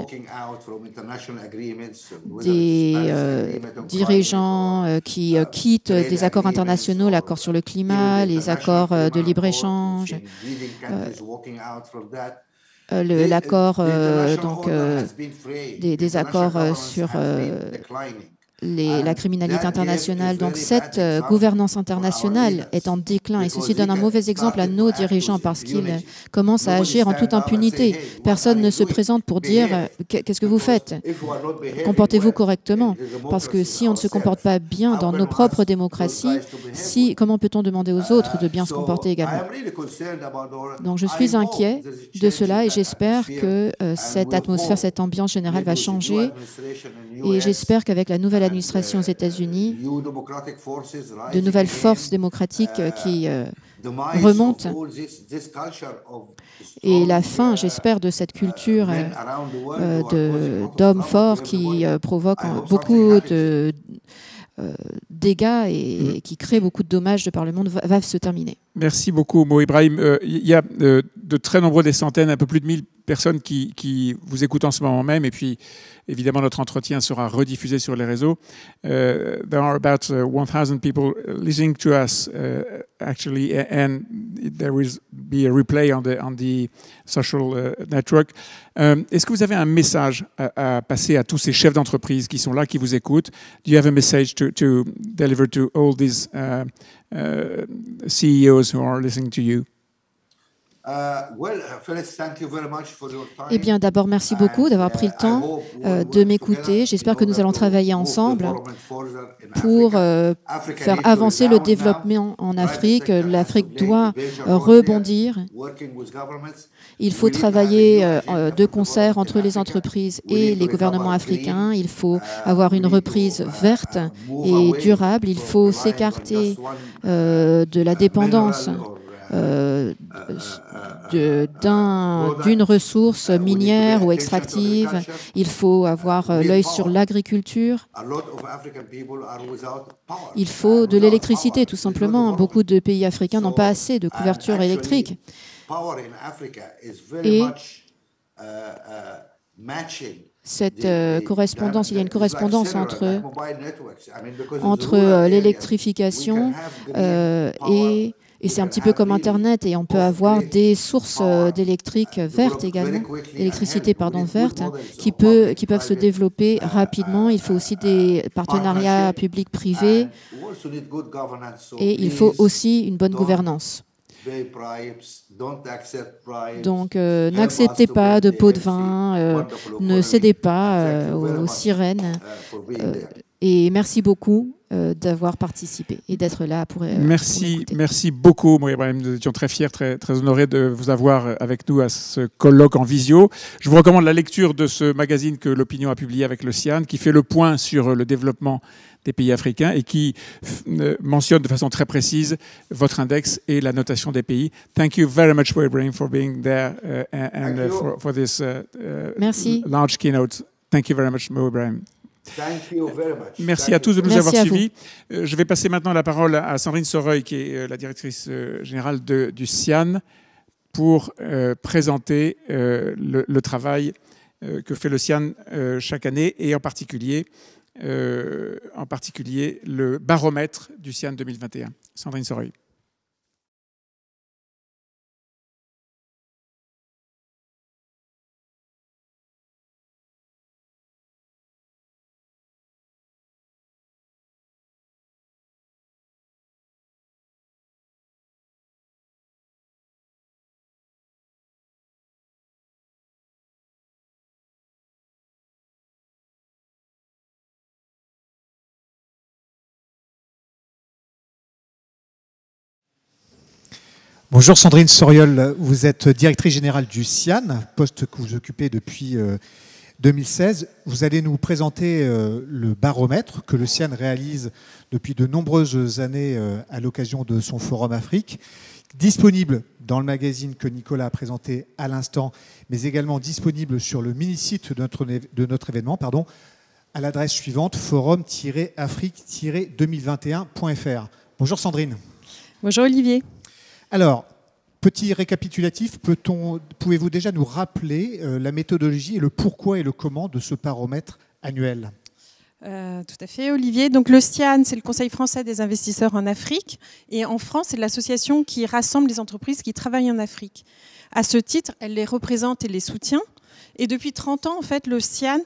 des euh, dirigeants euh, qui euh, quittent des accords internationaux, l'accord sur le climat, les accords euh, de libre-échange, euh, l'accord euh, donc euh, des, des accords euh, sur euh, les, la criminalité internationale. Donc cette euh, gouvernance internationale est en déclin et ceci donne un mauvais exemple à nos dirigeants parce qu'ils commencent à agir en toute impunité. Personne ne se présente pour dire euh, qu'est-ce que vous faites? Comportez-vous correctement. Parce que si on ne se comporte pas bien dans nos propres démocraties, si, comment peut-on demander aux autres de bien se comporter également? Donc je suis inquiet de cela et j'espère que euh, cette atmosphère, cette ambiance générale va changer. Et j'espère qu'avec la nouvelle administration aux États-Unis, de nouvelles forces démocratiques qui euh, remontent et la fin, j'espère, de cette culture euh, d'hommes forts qui euh, provoque beaucoup de euh, dégâts et, et qui crée beaucoup de dommages de par le monde va, va se terminer. Merci beaucoup, Mo Ibrahim. Euh, il y a euh, de très nombreux, des centaines, un peu plus de mille personnes qui, qui vous écoutent en ce moment même. Et puis, évidemment, notre entretien sera rediffusé sur les réseaux. Uh, there are about uh, one thousand people listening to us, uh, actually, and there will be a replay on the, on the social uh, network. Um, Est-ce que vous avez un message à, à passer à tous ces chefs d'entreprise qui sont là, qui vous écoutent? Do you have a message to, to deliver to all these uh, uh, C E Os who are listening to you? Eh bien, d'abord, merci beaucoup d'avoir pris le temps euh, de m'écouter. J'espère que nous allons travailler ensemble pour euh, faire avancer le développement en Afrique. L'Afrique doit euh, rebondir. Il faut travailler euh, de concert entre les entreprises et les gouvernements africains. Il faut avoir une reprise verte et durable. Il faut s'écarter euh, de la dépendance Euh, d'une ressource minière ou extractive. Il faut avoir euh, l'œil sur l'agriculture. Il faut de l'électricité, tout simplement. Beaucoup de pays africains n'ont pas assez de couverture électrique. Et cette euh, correspondance, il y a une correspondance entre, entre euh, l'électrification euh, et Et c'est un petit peu comme Internet et on peut avoir des sources d'électrique vertes également, d'électricité pardon verte, qui peut qui peuvent se développer rapidement. Il faut aussi des partenariats publics-privés et il faut aussi une bonne gouvernance. Donc, euh, n'acceptez pas de pots de vin, euh, ne cédez pas euh, aux, aux sirènes. Euh, et merci beaucoup euh, d'avoir participé et d'être là pour. Euh, merci, pour merci beaucoup, Mo Ibrahim. Nous étions très fiers, très, très honorés de vous avoir avec nous à ce colloque en visio. Je vous recommande la lecture de ce magazine que l'Opinion a publié avec le CIAN, qui fait le point sur le développement des pays africains et qui mentionne de façon très précise votre index et la notation des pays. Thank you very much, Mo Ibrahim, for being there uh, and uh, for, for this uh, uh, Merci. large keynote. Thank you very much, Mo Ibrahim. Thank you very much. Merci Thank à tous de nous Merci avoir suivis. vous. Je vais passer maintenant la parole à Sandrine Soreuil, qui est la directrice générale de, du CIAN, pour euh, présenter euh, le, le travail euh, que fait le CIAN euh, chaque année, et en particulier, euh, en particulier le baromètre du CIAN deux mille vingt et un. Sandrine Soreuil. Bonjour Sandrine Soriol, vous êtes directrice générale du CIAN, poste que vous occupez depuis deux mille seize. Vous allez nous présenter le baromètre que le CIAN réalise depuis de nombreuses années à l'occasion de son Forum Afrique, disponible dans le magazine que Nicolas a présenté à l'instant, mais également disponible sur le mini-site de notre, de notre événement, pardon, à l'adresse suivante, forum tiret afrique tiret deux mille vingt et un point f r. Bonjour Sandrine. Bonjour Olivier. Alors, petit récapitulatif, peut-on, pouvez-vous déjà nous rappeler euh, la méthodologie et le pourquoi et le comment de ce baromètre annuel ? Euh, tout à fait, Olivier. Donc, le CIAN, c'est le Conseil français des investisseurs en Afrique. Et en France, c'est l'association qui rassemble les entreprises qui travaillent en Afrique. À ce titre, elle les représente et les soutient. Et depuis trente ans, en fait, le CIAN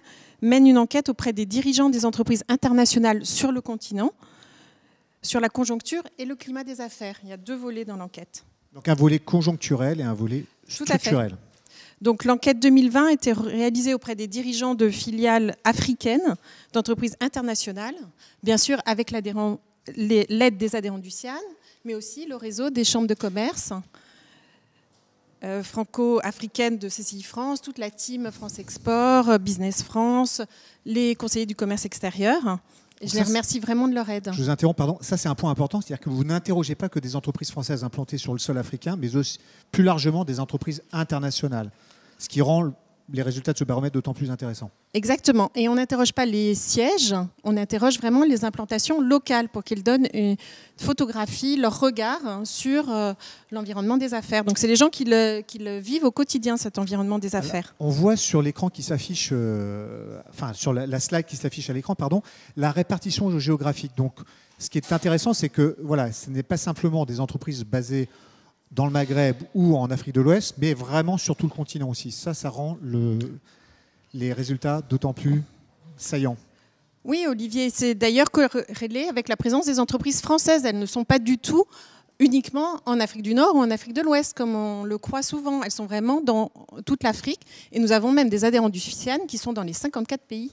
mène une enquête auprès des dirigeants des entreprises internationales sur le continent, sur la conjoncture et le climat des affaires. Il y a deux volets dans l'enquête. Donc un volet conjoncturel et un volet structurel. Tout à fait. Donc l'enquête deux mille vingt était réalisée auprès des dirigeants de filiales africaines, d'entreprises internationales, bien sûr avec l'aide des adhérents du CIAN, mais aussi le réseau des chambres de commerce euh, franco-africaines de C C I France, toute la team France Export, Business France, les conseillers du commerce extérieur. Et je ça, les remercie vraiment de leur aide. Je vous interromps, pardon. Ça, c'est un point important, c'est-à-dire que vous n'interrogez pas que des entreprises françaises implantées sur le sol africain, mais aussi plus largement des entreprises internationales, ce qui rend les résultats de ce baromètre d'autant plus intéressants. Exactement. Et on n'interroge pas les sièges, on interroge vraiment les implantations locales pour qu'ils donnent une photographie, leur regard sur euh, l'environnement des affaires. Donc c'est les gens qui le, qui le vivent au quotidien, cet environnement des affaires. Alors, on voit sur l'écran qui s'affiche, euh, enfin sur la, la slide qui s'affiche à l'écran, pardon, la répartition géographique. Donc ce qui est intéressant, c'est que voilà, ce n'est pas simplement des entreprises basées dans le Maghreb ou en Afrique de l'Ouest, mais vraiment sur tout le continent aussi. Ça, ça rend le, les résultats d'autant plus saillants. Oui, Olivier, c'est d'ailleurs corrélé avec la présence des entreprises françaises. Elles ne sont pas du tout uniquement en Afrique du Nord ou en Afrique de l'Ouest, comme on le croit souvent. Elles sont vraiment dans toute l'Afrique. Et nous avons même des adhérents du CIAN qui sont dans les cinquante-quatre pays.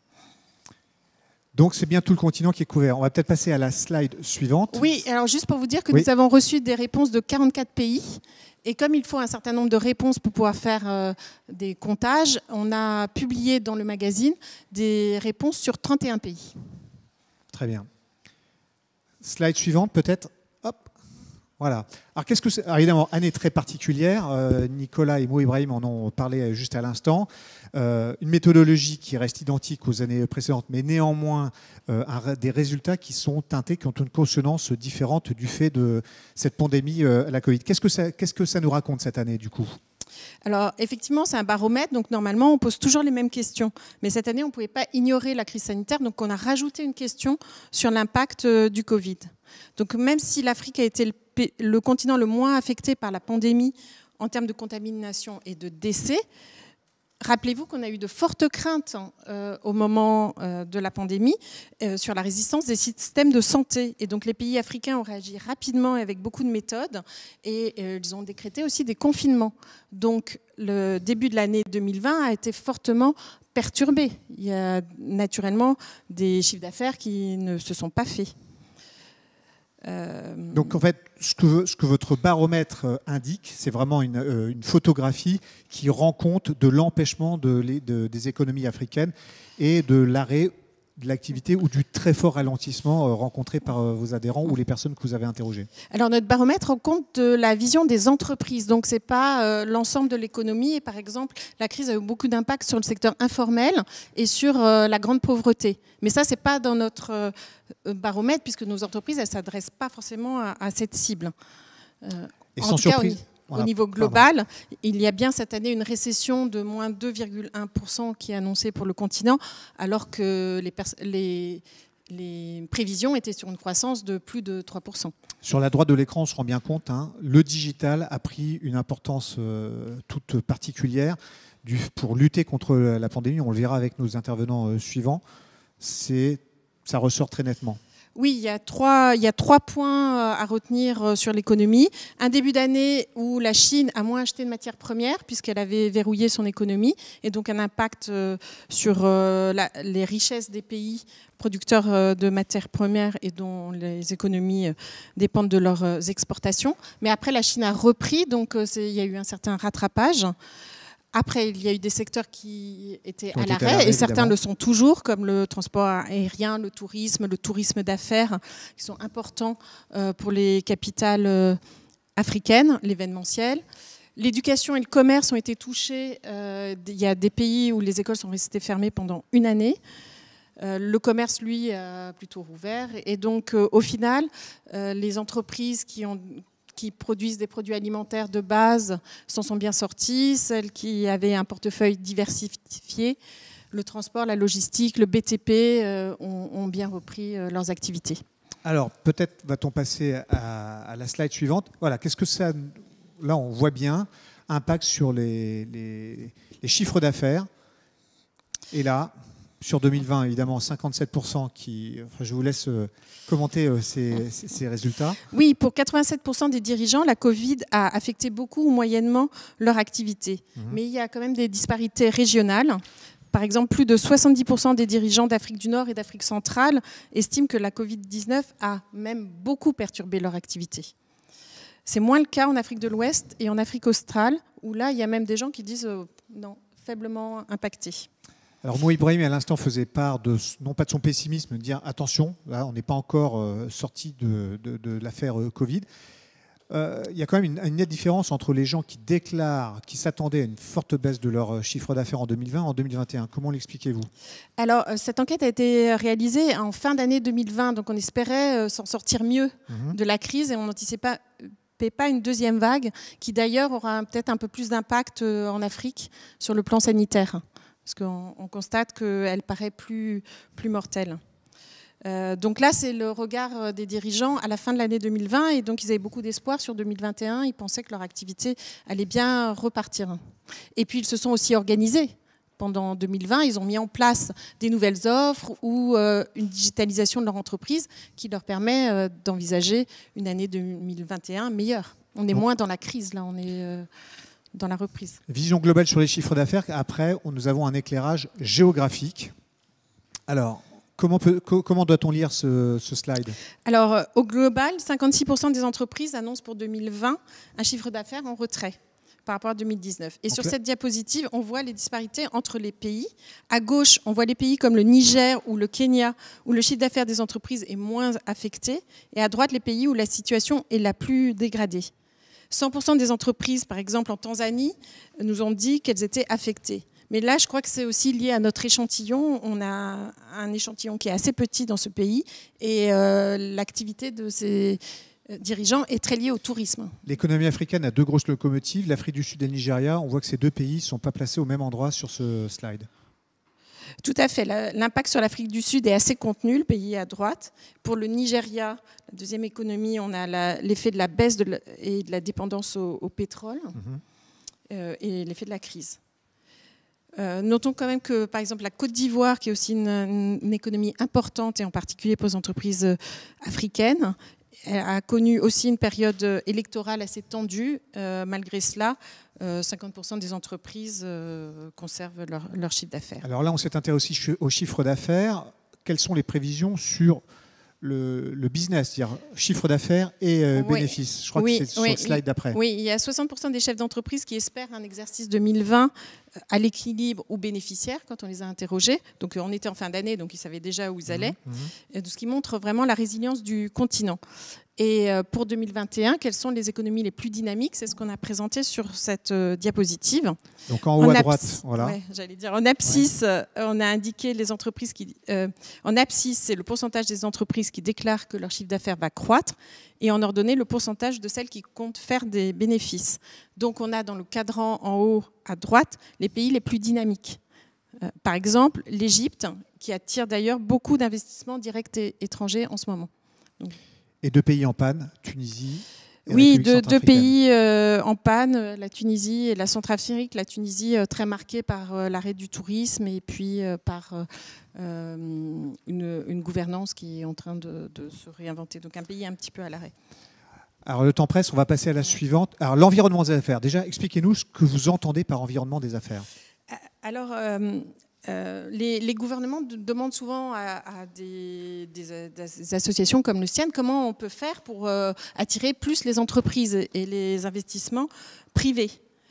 Donc c'est bien tout le continent qui est couvert. On va peut-être passer à la slide suivante. Oui, alors juste pour vous dire que oui. nous avons reçu des réponses de quarante-quatre pays. Et comme il faut un certain nombre de réponses pour pouvoir faire euh, des comptages, on a publié dans le magazine des réponses sur trente et un pays. Très bien. Slide suivante peut-être. Hop. Voilà. Alors qu'est-ce que c'est ? Alors, évidemment, année très particulière. Euh, Nicolas et Mo Ibrahim en ont parlé juste à l'instant. Euh, une méthodologie qui reste identique aux années précédentes, mais néanmoins euh, un, des résultats qui sont teintés, qui ont une consonance différente du fait de cette pandémie, euh, la Covid. Qu'est-ce que ça, qu'est-ce que ça nous raconte cette année du coup ? Alors, effectivement, c'est un baromètre, donc normalement, on pose toujours les mêmes questions. Mais cette année, on ne pouvait pas ignorer la crise sanitaire, donc on a rajouté une question sur l'impact euh, du Covid. Donc, même si l'Afrique a été le, le continent le moins affecté par la pandémie en termes de contamination et de décès, rappelez-vous qu'on a eu de fortes craintes euh, au moment euh, de la pandémie euh, sur la résistance des systèmes de santé. Et donc les pays africains ont réagi rapidement avec beaucoup de méthodes et euh, ils ont décrété aussi des confinements. Donc le début de l'année deux mille vingt a été fortement perturbé. Il y a naturellement des chiffres d'affaires qui ne se sont pas faits. Euh... Donc en fait, ce que, ce que votre baromètre indique, c'est vraiment une, euh, une photographie qui rend compte de l'empêchement de, de, des économies africaines et de l'arrêt de l'activité ou du très fort ralentissement euh, rencontré par euh, vos adhérents ou les personnes que vous avez interrogées. Alors notre baromètre rend compte de la vision des entreprises, donc ce n'est pas euh, l'ensemble de l'économie. Et par exemple, la crise a eu beaucoup d'impact sur le secteur informel et sur euh, la grande pauvreté. Mais ça, ce n'est pas dans notre euh, baromètre, puisque nos entreprises, elles ne s'adressent pas forcément à, à cette cible. Euh, et en sans tout cas, surprise. Au, Voilà. au niveau global, Pardon. il y a bien cette année une récession de moins deux virgule un pour cent qui est annoncée pour le continent, alors que les, les, les prévisions étaient sur une croissance de plus de trois pour cent. Sur la droite de l'écran, on se rend bien compte, hein, le digital a pris une importance euh, toute particulière du, pour lutter contre la pandémie. On le verra avec nos intervenants euh, suivants. C'est, ça ressort très nettement. Oui, il y a trois, il y a trois points à retenir sur l'économie. Un début d'année où la Chine a moins acheté de matières premières puisqu'elle avait verrouillé son économie et donc un impact sur la, les richesses des pays producteurs de matières premières et dont les économies dépendent de leurs exportations. Mais après, la Chine a repris, donc il y a eu un certain rattrapage. Après, il y a eu des secteurs qui étaient à l'arrêt, et certains le sont toujours, comme le transport aérien, le tourisme, le tourisme d'affaires, qui sont importants pour les capitales africaines, l'événementiel. L'éducation et le commerce ont été touchés. Il y a des pays où les écoles sont restées fermées pendant une année. Le commerce, lui, a plutôt rouvert. Et donc, au final, les entreprises qui ont... qui produisent des produits alimentaires de base s'en sont bien sortis, celles qui avaient un portefeuille diversifié, le transport, la logistique, le B T P euh, ont, ont bien repris euh, leurs activités. Alors, peut-être va-t-on passer à, à la slide suivante. Voilà, qu'est-ce que ça... Là, on voit bien, impact sur les, les, les chiffres d'affaires. Et là, sur deux mille vingt, évidemment, cinquante-sept pour cent qui... Enfin, je vous laisse commenter ces, ces résultats. Oui, pour quatre-vingt-sept pour cent des dirigeants, la Covid a affecté beaucoup ou moyennement leur activité. Mmh. Mais il y a quand même des disparités régionales. Par exemple, plus de soixante-dix pour cent des dirigeants d'Afrique du Nord et d'Afrique centrale estiment que la Covid dix-neuf a même beaucoup perturbé leur activité. C'est moins le cas en Afrique de l'Ouest et en Afrique australe, où là, il y a même des gens qui disent euh, non, faiblement impacté. Alors Mo Ibrahim, à l'instant, faisait part, de, non pas de son pessimisme, de dire attention, là, on n'est pas encore euh, sorti de, de, de l'affaire euh, Covid. Euh, il y a quand même une, une nette différence entre les gens qui déclarent, qui s'attendaient à une forte baisse de leur chiffre d'affaires en deux mille vingt et en deux mille vingt et un. Comment l'expliquez-vous? Alors, cette enquête a été réalisée en fin d'année deux mille vingt, donc on espérait s'en sortir mieux mmh. de la crise et on n'anticipait pas, pas une deuxième vague qui d'ailleurs aura peut-être un peu plus d'impact en Afrique sur le plan sanitaire, parce qu'on on constate qu'elle paraît plus, plus mortelle. Euh, donc là, c'est le regard des dirigeants à la fin de l'année deux mille vingt et donc ils avaient beaucoup d'espoir sur deux mille vingt et un. Ils pensaient que leur activité allait bien repartir. Et puis ils se sont aussi organisés. Pendant deux mille vingt, ils ont mis en place des nouvelles offres ou euh, une digitalisation de leur entreprise qui leur permet euh, d'envisager une année deux mille vingt et un meilleure. On est moins dans la crise, là, on est euh, dans la reprise. Vision globale sur les chiffres d'affaires. Après, nous avons un éclairage géographique. Alors, Comment, peut, comment doit-on lire ce, ce slide? Alors, au global, cinquante-six pour cent des entreprises annoncent pour deux mille vingt un chiffre d'affaires en retrait par rapport à deux mille dix-neuf. Et okay. Sur cette diapositive, on voit les disparités entre les pays. À gauche, on voit les pays comme le Niger ou le Kenya, où le chiffre d'affaires des entreprises est moins affecté. Et à droite, les pays où la situation est la plus dégradée. cent pour cent des entreprises, par exemple en Tanzanie, nous ont dit qu'elles étaient affectées. Mais là, je crois que c'est aussi lié à notre échantillon. On a un échantillon qui est assez petit dans ce pays et euh, l'activité de ces dirigeants est très liée au tourisme. L'économie africaine a deux grosses locomotives, l'Afrique du Sud et le Nigeria. On voit que ces deux pays ne sont pas placés au même endroit sur ce slide. Tout à fait. L'impact sur l'Afrique du Sud est assez contenu, le pays est à droite. Pour le Nigeria, la deuxième économie, on a l'effet de la baisse de la, et de la dépendance au, au pétrole mmh. euh, et l'effet de la crise. Euh, notons quand même que, par exemple, la Côte d'Ivoire, qui est aussi une, une économie importante, et en particulier pour les entreprises africaines, a connu aussi une période électorale assez tendue. Euh, malgré cela, euh, cinquante pour cent des entreprises euh, conservent leur, leur chiffre d'affaires. Alors là, on s'est intéressé aussi au chiffre d'affaires. Quelles sont les prévisions sur le, le business, c'est-à-dire chiffre d'affaires et euh, oui. bénéfices? Je crois oui, que c'est oui, sur le slide d'après. Oui, il y a soixante pour cent des chefs d'entreprise qui espèrent un exercice deux mille vingt à l'équilibre ou bénéficiaire quand on les a interrogés. Donc on était en fin d'année, donc ils savaient déjà où ils allaient. Mmh, mmh. Ce qui montre vraiment la résilience du continent. Et pour deux mille vingt et un, quelles sont les économies les plus dynamiques? C'est ce qu'on a présenté sur cette diapositive. Donc en haut à droite, voilà. Ouais, j'allais dire en abscisse, ouais. On a indiqué les entreprises qui. Euh, en abscisse, c'est le pourcentage des entreprises qui déclarent que leur chiffre d'affaires va croître, et en ordonnée, le pourcentage de celles qui comptent faire des bénéfices. Donc on a dans le cadran en haut à droite les pays les plus dynamiques. Euh, par exemple, l'Égypte, qui attire d'ailleurs beaucoup d'investissements directs et étrangers en ce moment. Donc, et deux pays en panne, Tunisie et oui, deux, deux pays euh, en panne, la Tunisie et la Centrafrique. La Tunisie euh, très marquée par euh, l'arrêt du tourisme et puis euh, par euh, une, une gouvernance qui est en train de, de se réinventer. Donc un pays un petit peu à l'arrêt. Alors le temps presse, on va passer à la suivante. Alors l'environnement des affaires. Déjà, expliquez-nous ce que vous entendez par environnement des affaires. Alors, euh, euh, les, les gouvernements demandent souvent à, à des, des, des associations comme le SIAN comment on peut faire pour euh, attirer plus les entreprises et les investissements privés.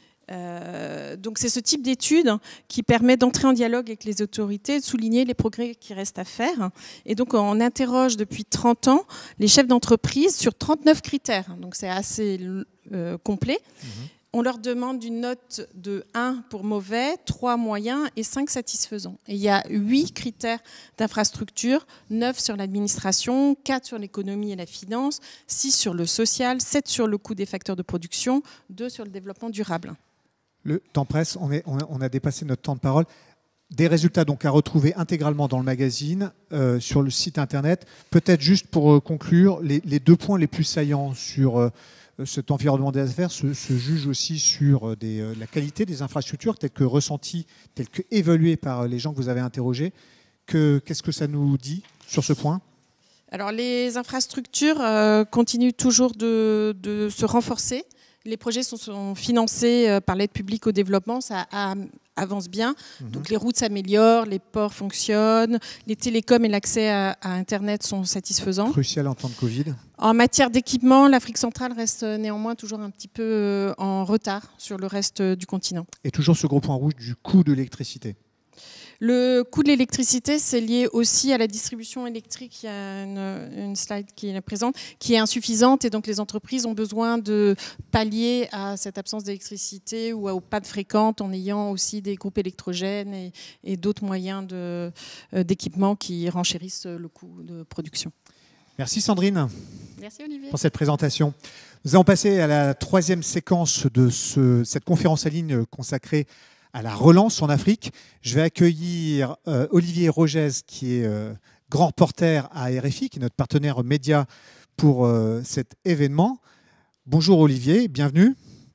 Euh, donc c'est ce type d'étude qui permet d'entrer en dialogue avec les autorités, de souligner les progrès qui restent à faire. Et donc on interroge depuis trente ans les chefs d'entreprise sur trente-neuf critères. Donc c'est assez euh, complet. Mmh. On leur demande une note de un pour mauvais, trois moyen et cinq satisfaisant. Et il y a huit critères d'infrastructure, neuf sur l'administration, quatre sur l'économie et la finance, six sur le social, sept sur le coût des facteurs de production, deux sur le développement durable. Le temps presse, on, est, on a dépassé notre temps de parole. Des résultats donc à retrouver intégralement dans le magazine, euh, sur le site internet. Peut-être juste pour euh, conclure, les, les deux points les plus saillants sur euh, cet environnement des affaires se, se jugent aussi sur des, euh, la qualité des infrastructures telles que ressenties, telles que évaluées par les gens que vous avez interrogés. Qu'est-ce que ça nous dit sur ce point ? Alors, les infrastructures euh, continuent toujours de, de se renforcer. Les projets sont, sont financés euh, par l'aide publique au développement, ça a, avance bien. Mmh. Donc, les routes s'améliorent, les ports fonctionnent, les télécoms et l'accès à, à Internet sont satisfaisants. Crucial en temps de Covid. En matière d'équipement, l'Afrique centrale reste néanmoins toujours un petit peu en retard sur le reste du continent. Et toujours ce gros point rouge du coût de l'électricité. Le coût de l'électricité, c'est lié aussi à la distribution électrique. Il y a une, une slide qui est présente, qui est insuffisante, et donc les entreprises ont besoin de pallier à cette absence d'électricité ou aux pannes fréquentes en ayant aussi des groupes électrogènes et, et d'autres moyens de, d'équipement qui renchérissent le coût de production. Merci Sandrine. Merci Olivier. Pour cette présentation. Nous allons passer à la troisième séquence de ce, cette conférence en ligne consacrée à la relance en Afrique. Je vais accueillir euh, Olivier Rogez, qui est euh, grand reporter à R F I, qui est notre partenaire média pour euh, cet événement. Bonjour Olivier, bienvenue.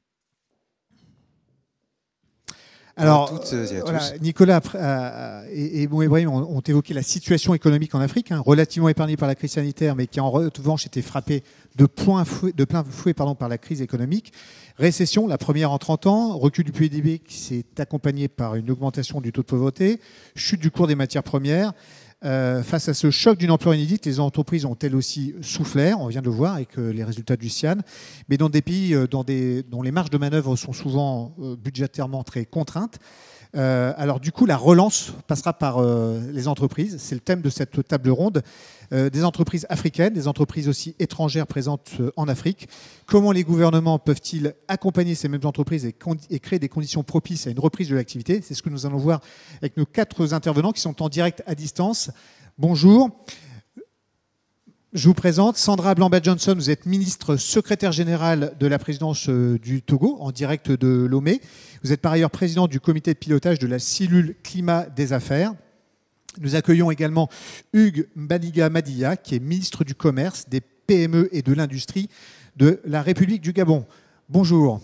Alors, toutes et à voilà, tous. Nicolas euh, et, et Ibrahim ont, ont évoqué la situation économique en Afrique, hein, relativement épargnée par la crise sanitaire, mais qui en revanche était frappée de, point fouet, de plein fouet pardon, par la crise économique. Récession, la première en trente ans, recul du P I B qui s'est accompagné par une augmentation du taux de pauvreté, chute du cours des matières premières. Euh, face à ce choc d'une ampleur inédite, les entreprises ont elles aussi soufflé, on vient de le voir avec euh, les résultats du Cian, mais dans des pays euh, dans des, dont les marges de manœuvre sont souvent euh, budgétairement très contraintes. Euh, alors du coup, la relance passera par euh, les entreprises. C'est le thème de cette table ronde. Euh, des entreprises africaines, des entreprises aussi étrangères présentes euh, en Afrique. Comment les gouvernements peuvent-ils accompagner ces mêmes entreprises et, et créer des conditions propices à une reprise de l'activité? C'est ce que nous allons voir avec nos quatre intervenants qui sont en direct à distance. Bonjour. Je vous présente Sandra Blamba-Johnson, vous êtes ministre secrétaire générale de la présidence du Togo, en direct de Lomé. Vous êtes par ailleurs président du comité de pilotage de la cellule climat des affaires. Nous accueillons également Hugues Mbaniga Madiya, qui est ministre du Commerce, des P M E et de l'Industrie de la République du Gabon. Bonjour.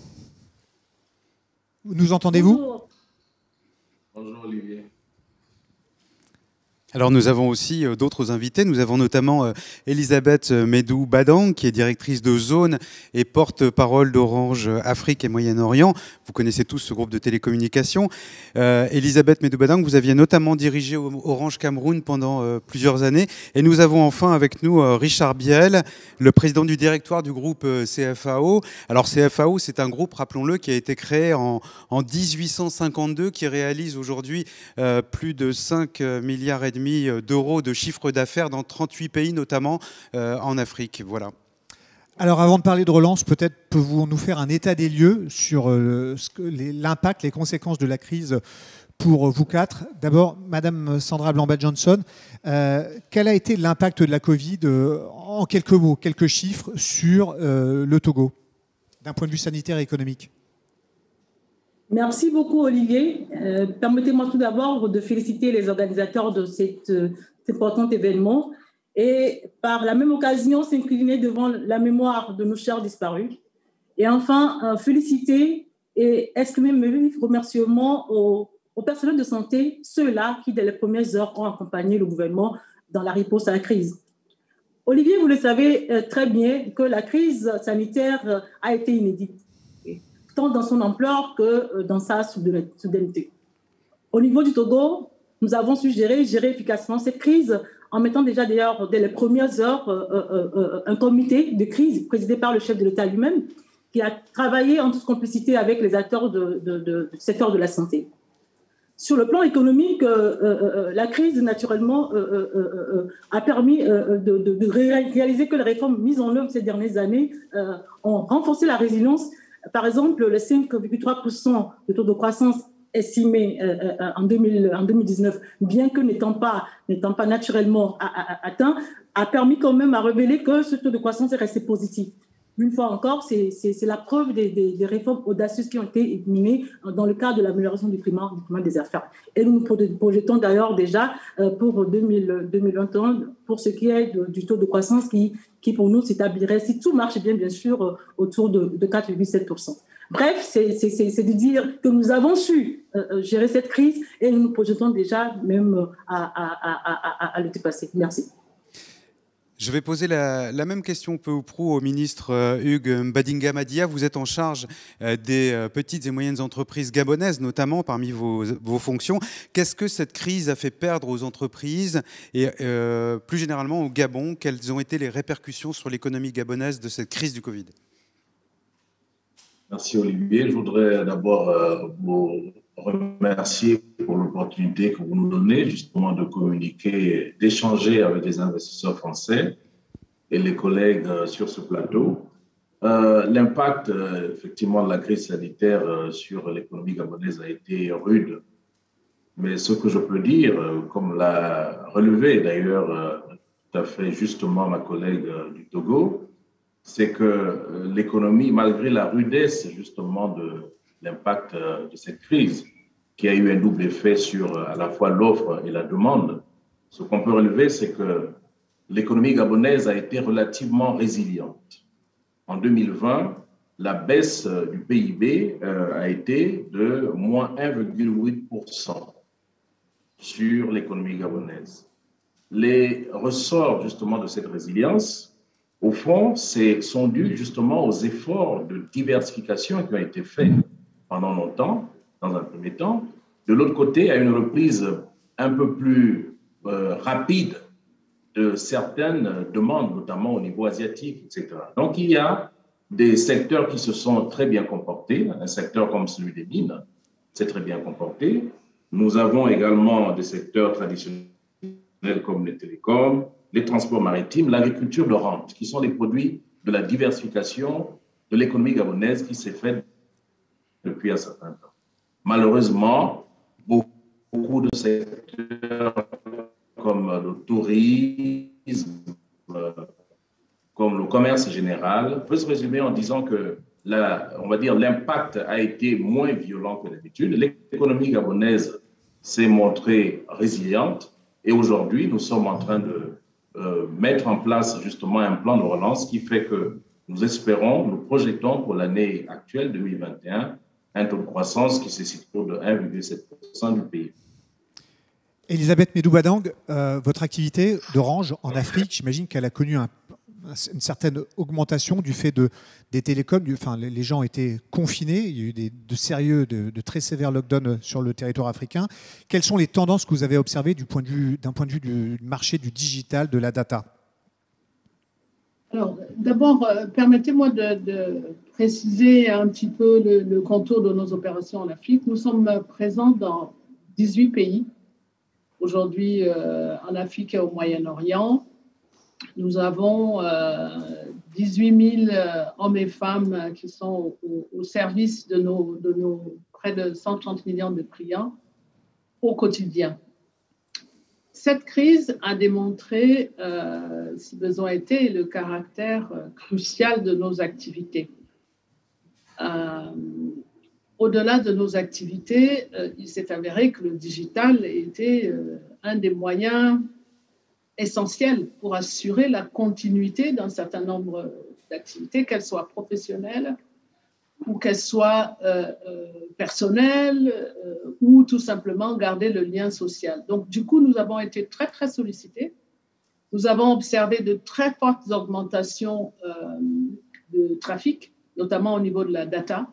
Nous entendez-vous? Bonjour. Bonjour Olivier. Alors nous avons aussi euh, d'autres invités. Nous avons notamment euh, Elisabeth Medou-Badang, qui est directrice de zone et porte-parole d'Orange Afrique et Moyen-Orient. Vous connaissez tous ce groupe de télécommunications. Euh, Elisabeth Medou-Badang, vous aviez notamment dirigé Orange Cameroun pendant euh, plusieurs années. Et nous avons enfin avec nous euh, Richard Biel, le président du directoire du groupe euh, C F A O. Alors C F A O, c'est un groupe, rappelons-le, qui a été créé en, en dix-huit cent cinquante-deux, qui réalise aujourd'hui euh, plus de cinq milliards et demi d'euros de chiffre d'affaires dans trente-huit pays, notamment euh, en Afrique. Voilà. Alors, avant de parler de relance, peut-être pouvez-vous nous faire un état des lieux sur euh, l'impact, les conséquences de la crise pour vous quatre. D'abord, Madame Sandra Blamba-Johnson, euh, quel a été l'impact de la Covid, euh, en quelques mots, quelques chiffres, sur euh, le Togo, d'un point de vue sanitaire et économique? Merci beaucoup, Olivier. Euh, Permettez-moi tout d'abord de féliciter les organisateurs de cet, euh, cet important événement et par la même occasion s'incliner devant la mémoire de nos chers disparus. Et enfin, euh, féliciter et exprimer mes vifs remerciements aux, aux personnels de santé, ceux-là qui, dès les premières heures, ont accompagné le gouvernement dans la riposte à la crise. Olivier, vous le savez euh, très bien que la crise sanitaire euh, a été inédite, tant dans son ampleur que dans sa soudaineté. Au niveau du Togo, nous avons su gérer, gérer efficacement cette crise en mettant déjà d'ailleurs dès les premières heures euh, euh, euh, un comité de crise présidé par le chef de l'État lui-même qui a travaillé en toute complicité avec les acteurs de, de, de, du secteur de la santé. Sur le plan économique, euh, euh, la crise, naturellement, euh, euh, euh, a permis euh, de, de, de réaliser que les réformes mises en œuvre ces dernières années euh, ont renforcé la résilience. Par exemple, le cinq virgule trois pour cent de taux de croissance estimé euh, euh, en, deux mille, en deux mille dix-neuf, bien que n'étant pas, n'étant pas naturellement a, a, a atteint, a permis quand même à révéler que ce taux de croissance est resté positif. Une fois encore, c'est, c'est, c'est la preuve des, des, des réformes audacieuses qui ont été menées dans le cadre de l'amélioration du climat, du climat des affaires. Et nous nous projetons d'ailleurs déjà pour deux mille vingt et un, pour ce qui est de, du taux de croissance qui, qui pour nous s'établirait, si tout marche bien, bien sûr, autour de, de quatre virgule sept pour cent. Bref, c'est de dire que nous avons su euh, gérer cette crise et nous nous projetons déjà même à, à, à, à, à le dépasser. Merci. Je vais poser la, la même question peu ou prou au ministre euh, Hugues Mbadinga Madia. Vous êtes en charge euh, des euh, petites et moyennes entreprises gabonaises, notamment parmi vos, vos fonctions. Qu'est-ce que cette crise a fait perdre aux entreprises et euh, plus généralement au Gabon? Quelles ont été les répercussions sur l'économie gabonaise de cette crise du Covid? Merci Olivier. Je voudrais d'abord euh, vous remercier pour l'opportunité que vous nous donnez justement de communiquer, d'échanger avec les investisseurs français et les collègues euh, sur ce plateau. Euh, L'impact euh, effectivement de la crise sanitaire euh, sur l'économie gabonaise a été rude. Mais ce que je peux dire, euh, comme l'a relevé d'ailleurs euh, tout à fait justement ma collègue euh, du Togo, c'est que euh, l'économie, malgré la rudesse justement de l'impact euh, de cette crise, qui a eu un double effet sur euh, à la fois l'offre et la demande, ce qu'on peut relever, c'est que l'économie gabonaise a été relativement résiliente. En deux mille vingt, la baisse euh, du P I B euh, a été de moins un virgule huit pour cent sur l'économie gabonaise. Les ressorts justement de cette résilience, au fond, sont dus justement aux efforts de diversification qui ont été faits pendant longtemps, dans un premier temps. De l'autre côté, à une reprise un peu plus euh, rapide de certaines demandes, notamment au niveau asiatique, et cetera. Donc, il y a des secteurs qui se sont très bien comportés. Un secteur comme celui des mines s'est très bien comporté. Nous avons également des secteurs traditionnels comme les télécoms, les transports maritimes, l'agriculture de rente, qui sont les produits de la diversification de l'économie gabonaise qui s'est faite depuis un certain temps. Malheureusement, beaucoup de secteurs comme le tourisme, comme le commerce général, peut se résumer en disant que la, on va dire, l'impact a été moins violent que d'habitude. L'économie gabonaise s'est montrée résiliente et aujourd'hui, nous sommes en train de Euh, mettre en place justement un plan de relance qui fait que nous espérons, nous projetons pour l'année actuelle deux mille vingt et un un taux de croissance qui se situe de un virgule sept pour cent du P I B. Elisabeth Médou-Badang, euh, votre activité d'Orange en Afrique, j'imagine qu'elle a connu un, une certaine augmentation du fait de, des télécoms. Du, enfin, les, les gens étaient confinés, il y a eu des, de sérieux, de, de très sévères lockdowns sur le territoire africain. Quelles sont les tendances que vous avez observées du point de vue, d'un point de vue du marché du digital, de la data? Alors, d'abord, euh, permettez-moi de, de préciser un petit peu le, le contour de nos opérations en Afrique. Nous sommes présents dans dix-huit pays. Aujourd'hui, euh, en Afrique et au Moyen-Orient, nous avons euh, dix-huit mille euh, hommes et femmes qui sont au, au service de nos, de nos près de cent trente millions de clients au quotidien. Cette crise a démontré, euh, si besoin était, le caractère euh, crucial de nos activités. Euh, Au-delà de nos activités, euh, il s'est avéré que le digital était euh, un des moyens essentiels pour assurer la continuité d'un certain nombre d'activités, qu'elles soient professionnelles ou qu'elles soient euh, euh, personnelles euh, ou tout simplement garder le lien social. Donc, du coup, nous avons été très, très sollicités. Nous avons observé de très fortes augmentations euh, de trafic, notamment au niveau de la data,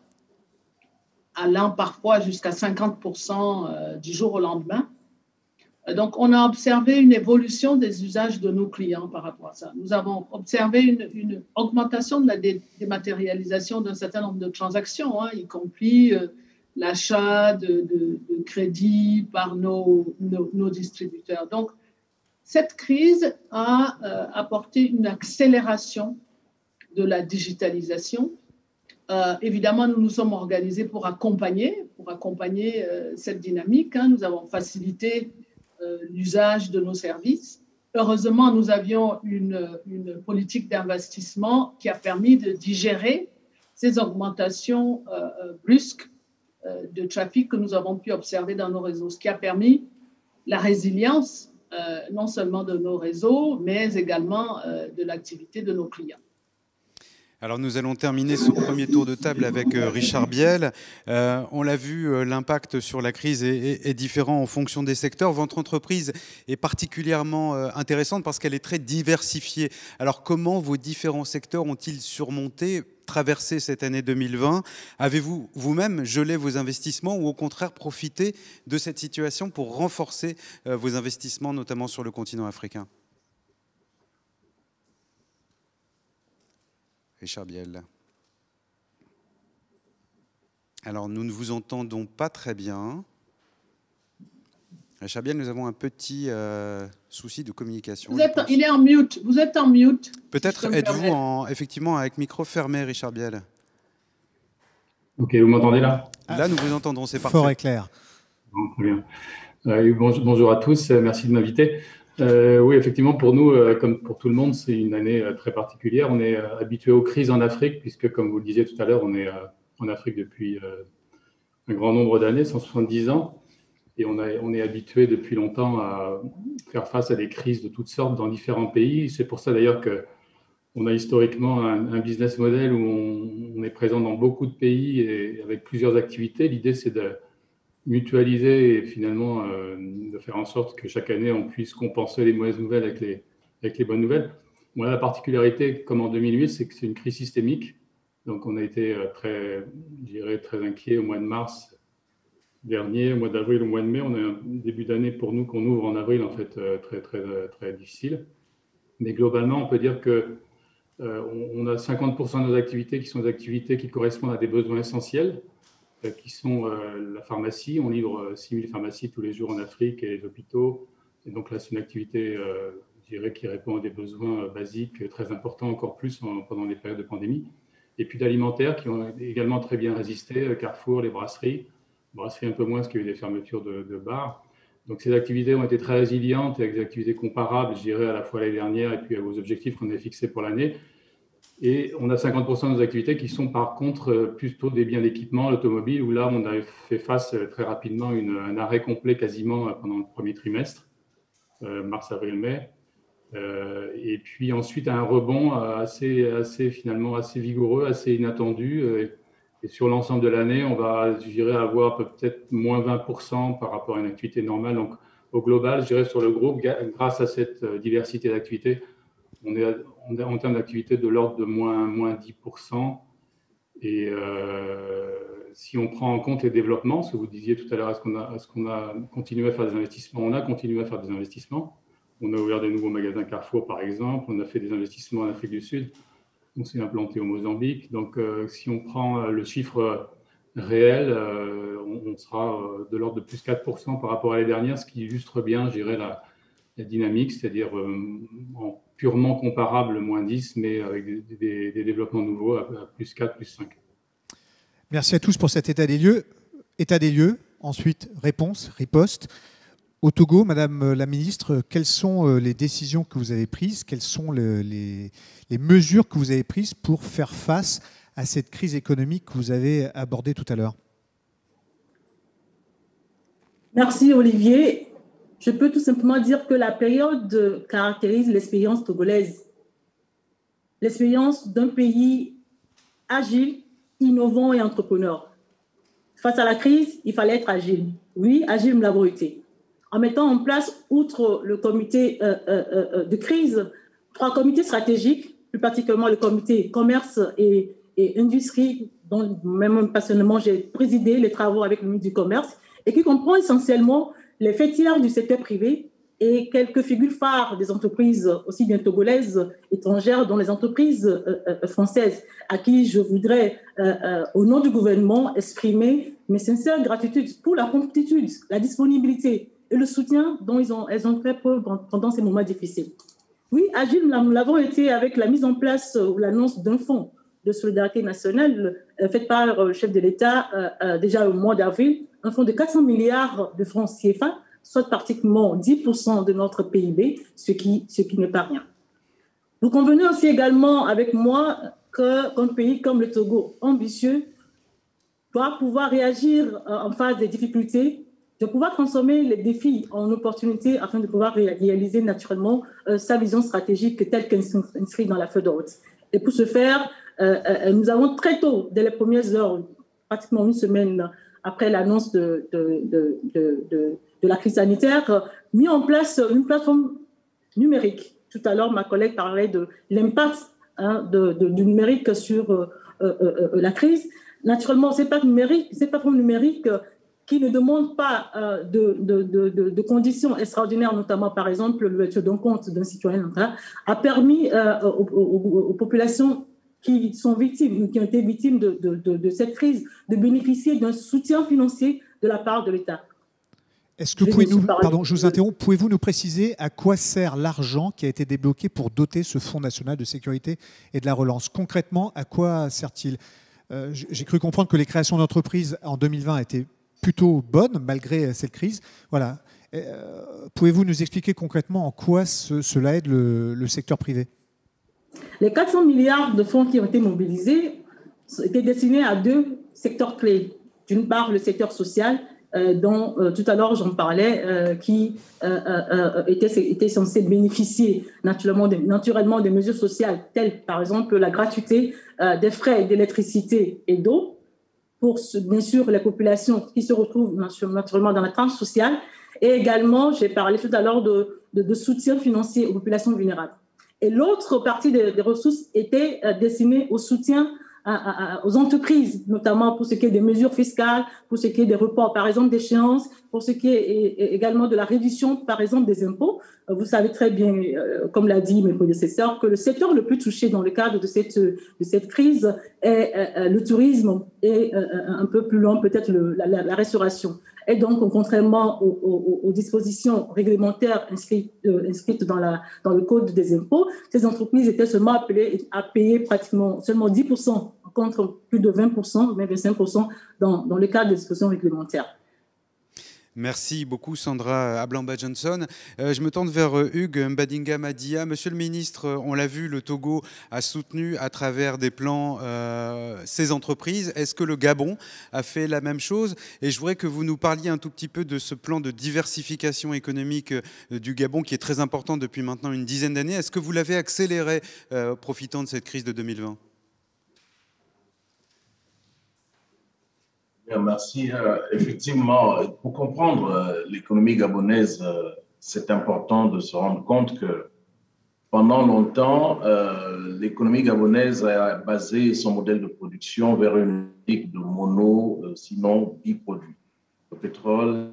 allant parfois jusqu'à cinquante pour cent du jour au lendemain. Donc, on a observé une évolution des usages de nos clients par rapport à ça. Nous avons observé une, une augmentation de la dé dématérialisation d'un certain nombre de transactions, hein, y compris euh, l'achat de, de, de crédits par nos, nos, nos distributeurs. Donc, cette crise a euh, apporté une accélération de la digitalisation. Euh, évidemment, nous nous sommes organisés pour accompagner, pour accompagner euh, cette dynamique. Hein. Nous avons facilité euh, l'usage de nos services. Heureusement, nous avions une, une politique d'investissement qui a permis de digérer ces augmentations euh, brusques euh, de trafic que nous avons pu observer dans nos réseaux, ce qui a permis la résilience euh, non seulement de nos réseaux, mais également euh, de l'activité de nos clients. Alors nous allons terminer ce premier tour de table avec euh, Richard Biel. Euh, on l'a vu, euh, l'impact sur la crise est, est, est différent en fonction des secteurs. Votre entreprise est particulièrement euh, intéressante parce qu'elle est très diversifiée. Alors comment vos différents secteurs ont-ils surmonté, traversé cette année deux mille vingt? Avez-vous vous-même gelé vos investissements ou au contraire profité de cette situation pour renforcer euh, vos investissements, notamment sur le continent africain? Richard Biel. Alors, nous ne vous entendons pas très bien. Richard Biel, nous avons un petit euh, souci de communication. Vous êtes, il est en mute. Vous êtes en mute. Peut-être si êtes-vous en, effectivement avec micro fermé, Richard Biel. Ok, vous m'entendez là? Là, nous vous entendons, c'est parfait. Fort et clair. Bon, très bien. Euh, bonjour, bonjour à tous, merci de m'inviter. Euh, oui, effectivement, pour nous, euh, comme pour tout le monde, c'est une année euh, très particulière. On est euh, habitué aux crises en Afrique, puisque, comme vous le disiez tout à l'heure, on est euh, en Afrique depuis euh, un grand nombre d'années, cent soixante-dix ans, et on, a, on est habitué depuis longtemps à faire face à des crises de toutes sortes dans différents pays. C'est pour ça d'ailleurs qu'on a historiquement un, un business model où on, on est présent dans beaucoup de pays et avec plusieurs activités. L'idée, c'est de mutualiser et finalement euh, de faire en sorte que chaque année on puisse compenser les mauvaises nouvelles avec les, avec les bonnes nouvelles. Bon, la particularité, comme en deux mille huit, c'est que c'est une crise systémique. Donc on a été très, je dirais, très inquiets au mois de mars dernier, au mois d'avril, au mois de mai. On a un début d'année pour nous qu'on ouvre en avril, en fait, très, très, très difficile. Mais globalement, on peut dire que euh, on a cinquante pour cent de nos activités qui sont des activités qui correspondent à des besoins essentiels, qui sont euh, la pharmacie. On livre euh, six mille pharmacies tous les jours en Afrique et les hôpitaux. Et donc là, c'est une activité, euh, je dirais, qui répond à des besoins euh, basiques euh, très importants, encore plus en, pendant les périodes de pandémie. Et puis d'alimentaires qui ont également très bien résisté, euh, Carrefour, les brasseries. Brasseries un peu moins, parce qu'il y a eu des fermetures de, de bars. Donc ces activités ont été très résilientes, avec des activités comparables, je dirais, à la fois l'année dernière et puis aux objectifs qu'on avait fixés pour l'année. Et on a cinquante pour cent de nos activités qui sont par contre plutôt des biens d'équipement, l'automobile, où là on a fait face très rapidement à une, un arrêt complet quasiment pendant le premier trimestre, euh, mars, avril, mai. Euh, et puis ensuite un rebond assez, assez finalement assez vigoureux, assez inattendu. Et, et sur l'ensemble de l'année, on va, je dirais, avoir peut-être moins vingt pour cent par rapport à une activité normale. Donc au global, je dirais sur le groupe, grâce à cette diversité d'activités, on est en termes d'activité de l'ordre de moins, moins dix pour cent. Et euh, si on prend en compte les développements, ce que vous disiez tout à l'heure, est-ce qu'on a, est-ce qu'on a continué à faire des investissements? On a continué à faire des investissements. On a ouvert des nouveaux magasins Carrefour, par exemple. On a fait des investissements en Afrique du Sud. On s'est implanté au Mozambique. Donc, euh, si on prend le chiffre réel, euh, on, on sera de l'ordre de plus quatre pour cent par rapport à l'année dernière, ce qui illustre bien, je dirais, la, la dynamique, c'est-à-dire euh, en purement comparable, moins dix, mais avec des, des, des développements nouveaux à, à plus quatre, plus cinq. Merci à tous pour cet état des lieux. État des lieux, ensuite réponse, riposte. Au Togo, Madame la Ministre, quelles sont les décisions que vous avez prises? Quelles sont le, les, les mesures que vous avez prises pour faire face à cette crise économique que vous avez abordée tout à l'heure? Merci Olivier. Je peux tout simplement dire que la période caractérise l'expérience togolaise. L'expérience d'un pays agile, innovant et entrepreneur. Face à la crise, il fallait être agile. Oui, agile, nous l'avons été. En mettant en place, outre le comité euh, euh, euh, de crise, trois comités stratégiques, plus particulièrement le comité commerce et, et industrie, dont même passionnément j'ai présidé les travaux avec le ministre du Commerce, et qui comprend essentiellement les faits tiers du secteur privé et quelques figures phares des entreprises, aussi bien togolaises, étrangères, dont les entreprises euh, euh, françaises, à qui je voudrais, euh, euh, au nom du gouvernement, exprimer mes sincères gratitudes pour la promptitude, la disponibilité et le soutien dont ils ont, elles ont fait preuve pendant ces moments difficiles. Oui, agile, nous l'avons été avec la mise en place ou l'annonce d'un fonds de solidarité nationale euh, fait par le chef de l'État euh, euh, déjà au mois d'avril, un fonds de quatre cents milliards de francs C F A, soit pratiquement dix pour cent de notre P I B, ce qui, ce qui n'est pas rien. Vous convenez aussi également avec moi qu'un pays comme le Togo, ambitieux, doit pouvoir réagir en face des difficultés, de pouvoir transformer les défis en opportunités afin de pouvoir réaliser naturellement euh, sa vision stratégique telle qu'elle s'inscrit dans la feuille de route. Et pour ce faire, euh, euh, nous avons très tôt, dès les premières heures, pratiquement une semaine après l'annonce de, de, de, de, de, de la crise sanitaire, mis en place une plateforme numérique. Tout à l'heure, ma collègue parlait de l'impact hein, de, de, du numérique sur euh, euh, euh, la crise. Naturellement, ces plateformes numériques qui ne demandent pas euh, de, de, de, de conditions extraordinaires, notamment par exemple l'ouverture d'un compte d'un citoyen, hein, a permis euh, aux, aux, aux populations qui sont victimes, qui ont été victimes de, de, de, de cette crise, de bénéficier d'un soutien financier de la part de l'État. Est-ce que vous pouvez nous, pardon, je vous interromps, pouvez-vous nous préciser à quoi sert l'argent qui a été débloqué pour doter ce Fonds national de sécurité et de la relance? Concrètement, à quoi sert-il? euh, J'ai cru comprendre que les créations d'entreprises en deux mille vingt étaient plutôt bonnes, malgré cette crise. Voilà. Euh, pouvez-vous nous expliquer concrètement en quoi ce, cela aide le, le secteur privé? Les quatre cents milliards de fonds qui ont été mobilisés étaient destinés à deux secteurs clés. D'une part, le secteur social, euh, dont euh, tout à l'heure j'en parlais, euh, qui euh, euh, était, était censé bénéficier naturellement, de, naturellement des mesures sociales, telles par exemple la gratuité euh, des frais d'électricité et d'eau, pour bien sûr les populations qui se retrouvent naturellement dans la tranche sociale. Et également, j'ai parlé tout à l'heure de, de, de soutien financier aux populations vulnérables. Et l'autre partie des, des ressources était euh, destinée au soutien à, à, à, aux entreprises, notamment pour ce qui est des mesures fiscales, pour ce qui est des reports, par exemple, d'échéances, pour ce qui est et, et également de la réduction, par exemple, des impôts. Euh, vous savez très bien, euh, comme l'a dit mes prédécesseurs, que le secteur le plus touché dans le cadre de cette, de cette crise est euh, le tourisme et euh, un peu plus loin, peut-être la, la, la restauration. Et donc, contrairement aux, aux, aux dispositions réglementaires inscrites, euh, inscrites dans, la, dans le Code des impôts, ces entreprises étaient seulement appelées à payer pratiquement seulement dix pour cent contre plus de vingt pour cent, même vingt-cinq pour cent dans, dans le cadre des dispositions réglementaires. Merci beaucoup Sandra Ablamba-Johnson. Euh, je me tourne vers euh, Hugues Mbadinga Madia. Monsieur le ministre, euh, on l'a vu, le Togo a soutenu à travers des plans euh, ces entreprises. Est-ce que le Gabon a fait la même chose? Et je voudrais que vous nous parliez un tout petit peu de ce plan de diversification économique euh, du Gabon qui est très important depuis maintenant une dizaine d'années. Est-ce que vous l'avez accéléré euh, profitant de cette crise de deux mille vingt? Merci. Euh, effectivement, pour comprendre euh, l'économie gabonaise, euh, c'est important de se rendre compte que pendant longtemps, euh, l'économie gabonaise a basé son modèle de production vers une logique de mono, euh, sinon biproduits, le pétrole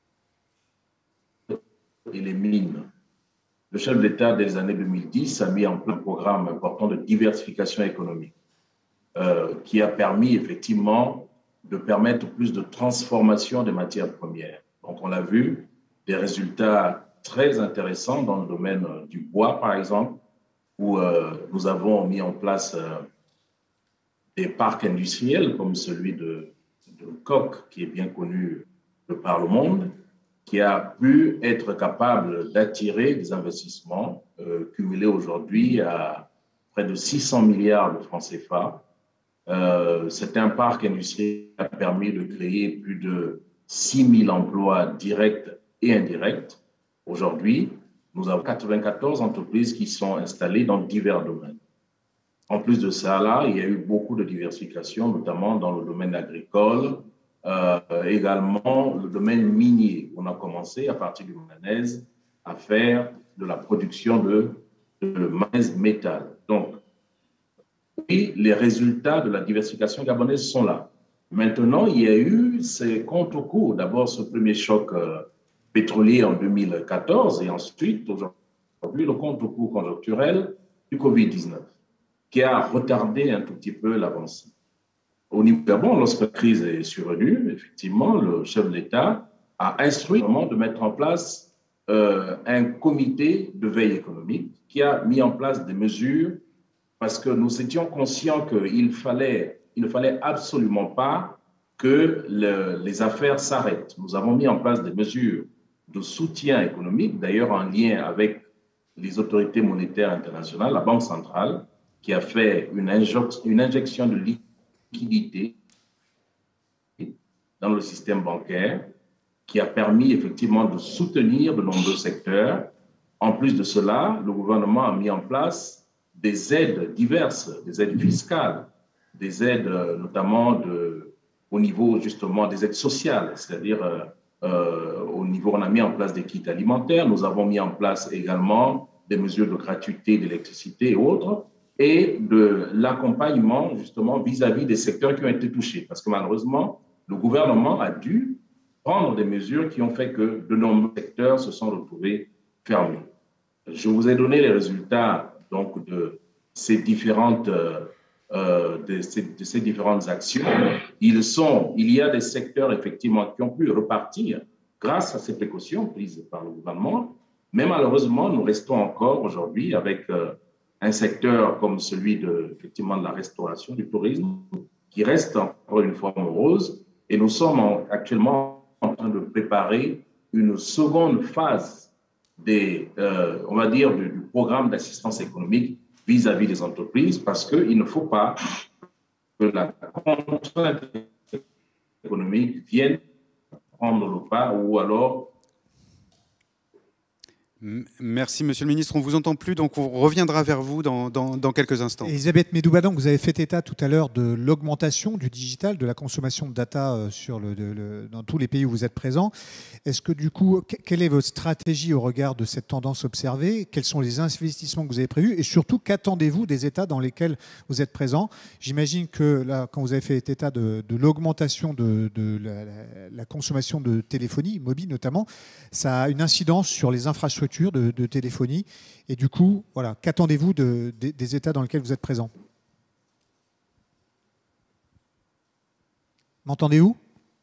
et les mines. Le chef d'État des années deux mille dix a mis en place un programme important de diversification économique euh, qui a permis effectivement de permettre plus de transformation des matières premières. Donc, on l'a vu, des résultats très intéressants dans le domaine du bois, par exemple, où euh, nous avons mis en place euh, des parcs industriels comme celui de, de Coq, qui est bien connu de par le monde, qui a pu être capable d'attirer des investissements euh, cumulés aujourd'hui à près de six cents milliards de francs C F A. Euh, c'est un parc industriel qui a permis de créer plus de six mille emplois directs et indirects. Aujourd'hui, nous avons quatre-vingt-quatorze entreprises qui sont installées dans divers domaines. En plus de ça, là, il y a eu beaucoup de diversification, notamment dans le domaine agricole, euh, également le domaine minier. On a commencé à partir du manganèse à faire de la production de, de manganèse métal. Donc, oui, les résultats de la diversification gabonaise sont là. Maintenant, il y a eu ces contre-coups. D'abord, ce premier choc euh, pétrolier en deux mille quatorze et ensuite, aujourd'hui, le contre-coup conjoncturel du Covid dix-neuf qui a retardé un tout petit peu l'avancée. Au niveau du Gabon, lorsque la crise est survenue, effectivement, le chef de l'État a instruit de mettre en place euh, un comité de veille économique qui a mis en place des mesures parce que nous étions conscients qu'il fallait, il ne fallait absolument pas que le, les affaires s'arrêtent. Nous avons mis en place des mesures de soutien économique, d'ailleurs en lien avec les autorités monétaires internationales, la Banque centrale, qui a fait une, injection, une injection de liquidité dans le système bancaire, qui a permis effectivement de soutenir de nombreux secteurs. En plus de cela, le gouvernement a mis en place des aides diverses, des aides fiscales, des aides notamment de, au niveau justement des aides sociales, c'est-à-dire euh, euh, au niveau, on a mis en place des kits alimentaires, nous avons mis en place également des mesures de gratuité d'électricité et autres, et de l'accompagnement justement vis-à-vis des secteurs qui ont été touchés. Parce que malheureusement, le gouvernement a dû prendre des mesures qui ont fait que de nombreux secteurs se sont retrouvés fermés. Je vous ai donné les résultats donc, de, ces différentes, euh, de, ces, de ces différentes actions. Ils sont, il y a des secteurs effectivement qui ont pu repartir grâce à ces précautions prises par le gouvernement, mais malheureusement, nous restons encore aujourd'hui avec euh, un secteur comme celui de, effectivement, de la restauration, du tourisme, qui reste encore une fois morose, et nous sommes en, actuellement en train de préparer une seconde phase des, euh, on va dire, du, du programme d'assistance économique vis-à-vis des entreprises, parce qu'il ne faut pas que la contrainte économique vienne prendre le pas, ou alors... Merci, Monsieur le Ministre. On ne vous entend plus, donc on reviendra vers vous dans, dans, dans quelques instants. Elisabeth Médou-Badang, vous avez fait état tout à l'heure de l'augmentation du digital, de la consommation de data sur le, de, le, dans tous les pays où vous êtes présents. Est-ce que du coup, quelle est votre stratégie au regard de cette tendance observée? Quels sont les investissements que vous avez prévus? Et surtout, qu'attendez-vous des États dans lesquels vous êtes présents? J'imagine que là, quand vous avez fait état de, de l'augmentation de, de la, la, la consommation de téléphonie mobile notamment, ça a une incidence sur les infrastructures De, de téléphonie. Et du coup, voilà, qu'attendez-vous de, de, des États dans lesquels vous êtes présents? M'entendez-vous?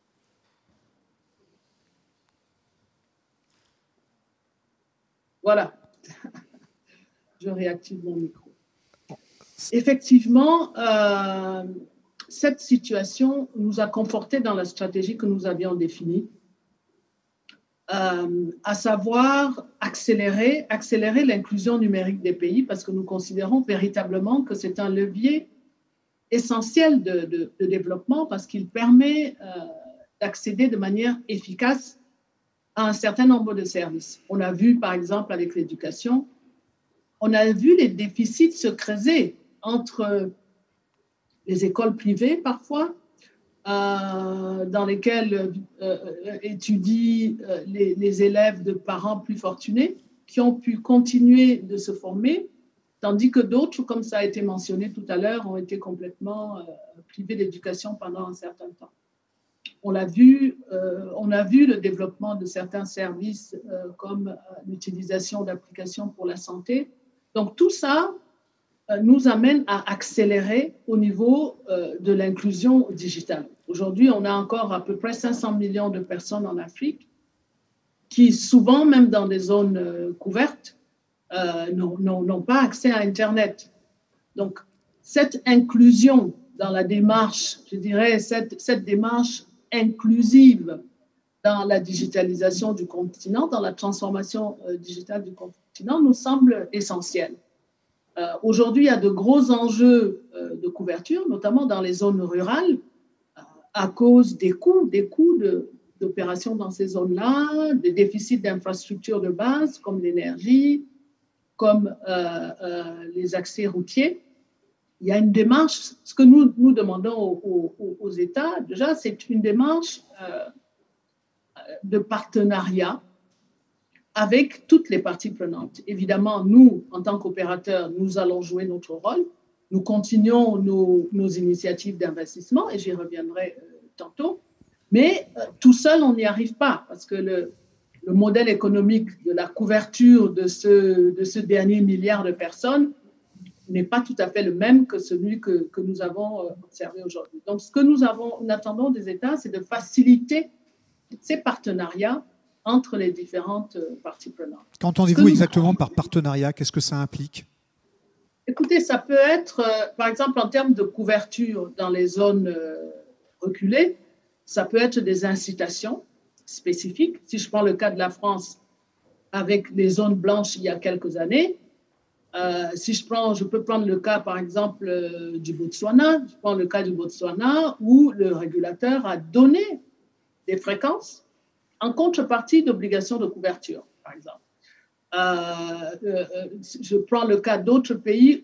Voilà. Je réactive mon micro. Effectivement, euh, cette situation nous a confortés dans la stratégie que nous avions définie. Euh, à savoir accélérer, accélérer l'inclusion numérique des pays, parce que nous considérons véritablement que c'est un levier essentiel de, de, de développement, parce qu'il permet euh, d'accéder de manière efficace à un certain nombre de services. On a vu, par exemple, avec l'éducation, on a vu les déficits se creuser entre les écoles privées, parfois, Euh, dans lesquels euh, étudient euh, les, les élèves de parents plus fortunés qui ont pu continuer de se former, tandis que d'autres, comme ça a été mentionné tout à l'heure, ont été complètement euh, privés d'éducation pendant un certain temps. On l'a vu, euh, on a vu le développement de certains services euh, comme euh, l'utilisation d'applications pour la santé. Donc tout ça nous amène à accélérer au niveau euh, de l'inclusion digitale. Aujourd'hui, on a encore à peu près cinq cents millions de personnes en Afrique qui, souvent, même dans des zones euh, couvertes, euh, n'ont pas accès à Internet. Donc, cette inclusion dans la démarche, je dirais, cette, cette démarche inclusive dans la digitalisation du continent, dans la transformation euh, digitale du continent, nous semble essentielle. Euh, Aujourd'hui, il y a de gros enjeux euh, de couverture, notamment dans les zones rurales, euh, à cause des coûts, des coûts d'opération dans ces zones-là, des déficits d'infrastructures de base comme l'énergie, comme euh, euh, les accès routiers. Il y a une démarche, ce que nous, nous demandons aux, aux, aux États, déjà, c'est une démarche euh, de partenariat avec toutes les parties prenantes. Évidemment, nous, en tant qu'opérateurs, nous allons jouer notre rôle. Nous continuons nos, nos initiatives d'investissement, et j'y reviendrai euh, tantôt. Mais euh, tout seul, on n'y arrive pas, parce que le, le modèle économique de la couverture de ce, de ce dernier milliard de personnes n'est pas tout à fait le même que celui que, que nous avons euh, observé aujourd'hui. Donc, ce que nous, avons, nous attendons des États, c'est de faciliter ces partenariats entre les différentes parties prenantes. Qu'entendez-vous exactement par partenariat? Qu'est-ce que ça implique? Écoutez, ça peut être, euh, par exemple, en termes de couverture dans les zones euh, reculées, ça peut être des incitations spécifiques. Si je prends le cas de la France avec les zones blanches il y a quelques années, euh, si je prends, je peux prendre le cas, par exemple, euh, du Botswana, je prends le cas du Botswana où le régulateur a donné des fréquences en contrepartie d'obligations de couverture, par exemple. Euh, euh, je prends le cas d'autres pays où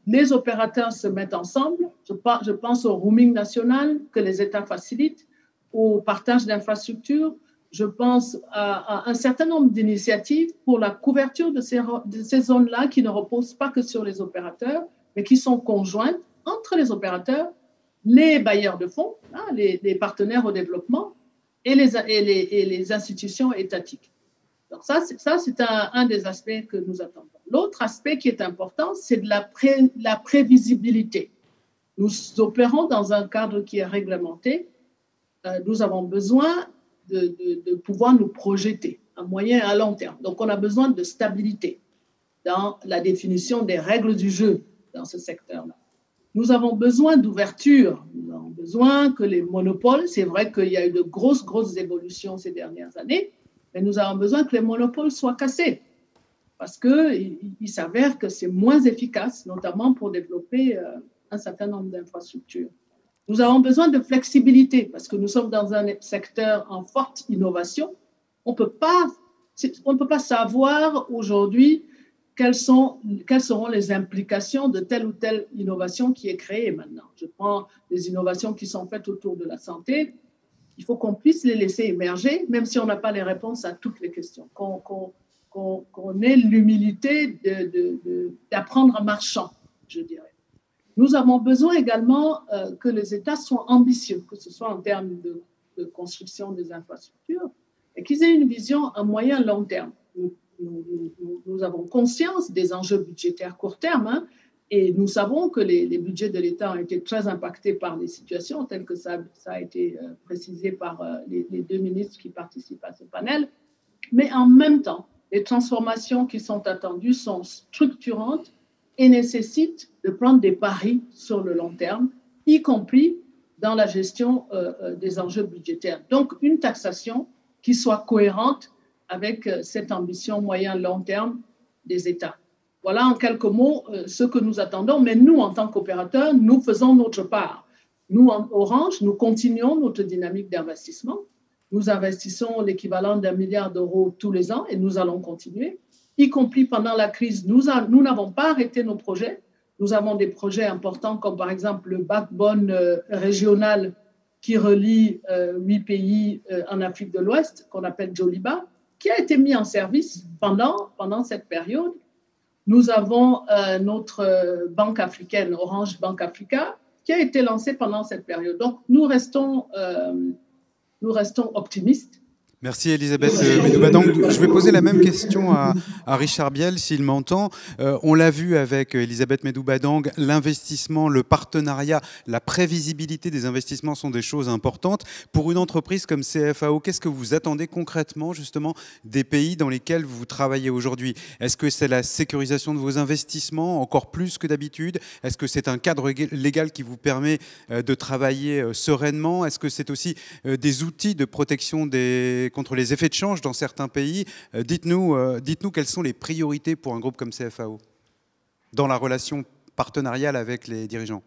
les opérateurs se mettent ensemble. Je, je pense au roaming national que les États facilitent, au partage d'infrastructures. Je pense à, à un certain nombre d'initiatives pour la couverture de ces, de ces zones-là qui ne reposent pas que sur les opérateurs, mais qui sont conjointes entre les opérateurs, les bailleurs de fonds, hein, les, les partenaires au développement et les, et les, et les institutions étatiques. Donc ça, c'est, ça, c'est un, un des aspects que nous attendons. L'autre aspect qui est important, c'est de la, pré, la prévisibilité. Nous opérons dans un cadre qui est réglementé. Euh, nous avons besoin de, de, de pouvoir nous projeter à moyen et à long terme. Donc, on a besoin de stabilité dans la définition des règles du jeu dans ce secteur-là. Nous avons besoin d'ouverture. Nous avons besoin que les monopoles, c'est vrai qu'il y a eu de grosses, grosses évolutions ces dernières années, mais nous avons besoin que les monopoles soient cassés parce qu'il il s'avère que c'est moins efficace, notamment pour développer euh, un certain nombre d'infrastructures. Nous avons besoin de flexibilité parce que nous sommes dans un secteur en forte innovation. On peut pas, on ne peut pas savoir aujourd'hui quelles sont, quelles seront les implications de telle ou telle innovation qui est créée maintenant. Je prends les innovations qui sont faites autour de la santé. Il faut qu'on puisse les laisser émerger, même si on n'a pas les réponses à toutes les questions, qu'on, qu'on, qu'on, qu'on ait l'humilité de, de, de, d'apprendre en marchant, je dirais. Nous avons besoin également euh, que les États soient ambitieux, que ce soit en termes de, de construction des infrastructures, et qu'ils aient une vision à moyen et long terme. Nous, nous, nous, nous avons conscience des enjeux budgétaires court terme, hein, et nous savons que les, les budgets de l'État ont été très impactés par les situations telles que ça, ça a été euh, précisé par euh, les, les deux ministres qui participent à ce panel. Mais en même temps, les transformations qui sont attendues sont structurantes et nécessitent de prendre des paris sur le long terme, y compris dans la gestion euh, des enjeux budgétaires. Donc, une taxation qui soit cohérente avec euh, cette ambition moyen-long terme des États. Voilà en quelques mots euh, ce que nous attendons, mais nous, en tant qu'opérateurs, nous faisons notre part. Nous, en Orange, nous continuons notre dynamique d'investissement. Nous investissons l'équivalent d'un milliard d'euros tous les ans et nous allons continuer, y compris pendant la crise. Nous, a, nous n'avons pas arrêté nos projets. Nous avons des projets importants comme par exemple le backbone euh, régional qui relie euh, huit pays euh, en Afrique de l'Ouest, qu'on appelle Joliba, qui a été mis en service pendant, pendant cette période. Nous avons euh, notre euh, banque africaine, Orange Bank Africa, qui a été lancée pendant cette période. Donc, nous restons, euh, nous restons optimistes. Merci Elisabeth Médou-Badang. Je vais poser la même question à, à Richard Biel, s'il m'entend. Euh, on l'a vu avec Elisabeth Médou-Badang, l'investissement, le partenariat, la prévisibilité des investissements sont des choses importantes. Pour une entreprise comme C F A O, qu'est-ce que vous attendez concrètement justement des pays dans lesquels vous travaillez aujourd'hui? Est-ce que c'est la sécurisation de vos investissements encore plus que d'habitude? Est-ce que c'est un cadre légal qui vous permet de travailler sereinement? Est-ce que c'est aussi des outils de protection des contre les effets de change dans certains pays? Euh, dites-nous, euh, dites-nous quelles sont les priorités pour un groupe comme C F A O dans la relation partenariale avec les dirigeants.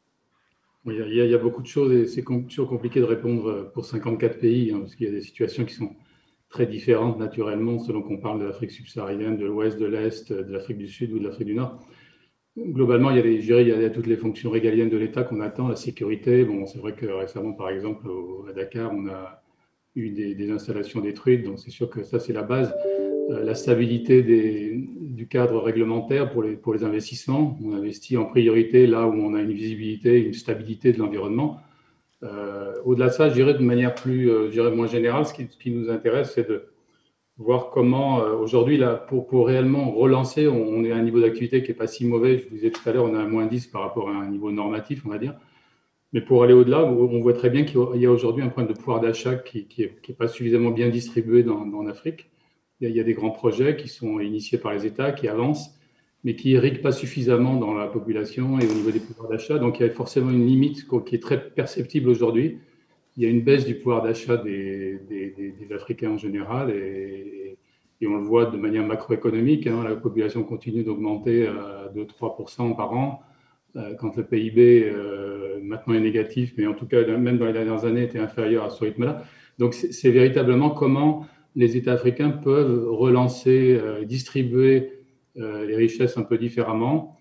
Oui, il y, a, il y a beaucoup de choses et c'est toujours compliqué de répondre pour cinquante-quatre pays, hein, parce qu'il y a des situations qui sont très différentes naturellement selon qu'on parle de l'Afrique subsaharienne, de l'Ouest, de l'Est, de l'Afrique du Sud ou de l'Afrique du Nord. Globalement, il y a, les, je dirais, il y a toutes les fonctions régaliennes de l'État qu'on attend, la sécurité. Bon, c'est vrai que récemment, par exemple, au, à Dakar, on a eu des, des installations détruites, donc c'est sûr que ça c'est la base. Euh, la stabilité des, du cadre réglementaire pour les, pour les investissements, on investit en priorité là où on a une visibilité, une stabilité de l'environnement. Euh, au-delà de ça, je dirais de manière plus, euh, je dirais moins générale, ce qui, ce qui nous intéresse, c'est de voir comment euh, aujourd'hui, là, pour, pour réellement relancer, on, on est à un niveau d'activité qui n'est pas si mauvais. Je vous disais tout à l'heure, on a un moins dix par rapport à un niveau normatif, on va dire. Mais pour aller au-delà, on voit très bien qu'il y a aujourd'hui un point de pouvoir d'achat qui n'est qui est pas suffisamment bien distribué dans, dans l'Afrique. Il, il y a des grands projets qui sont initiés par les États, qui avancent, mais qui n'irriguent pas suffisamment dans la population et au niveau des pouvoirs d'achat. Donc, il y a forcément une limite qui est très perceptible aujourd'hui. Il y a une baisse du pouvoir d'achat des, des, des, des Africains en général et, et on le voit de manière macroéconomique. Hein, la population continue d'augmenter à deux à trois pour cent par an. Quand le P I B euh, maintenant est négatif, mais en tout cas, même dans les dernières années, était inférieur à ce rythme-là. Donc, c'est véritablement comment les États africains peuvent relancer, euh, distribuer euh, les richesses un peu différemment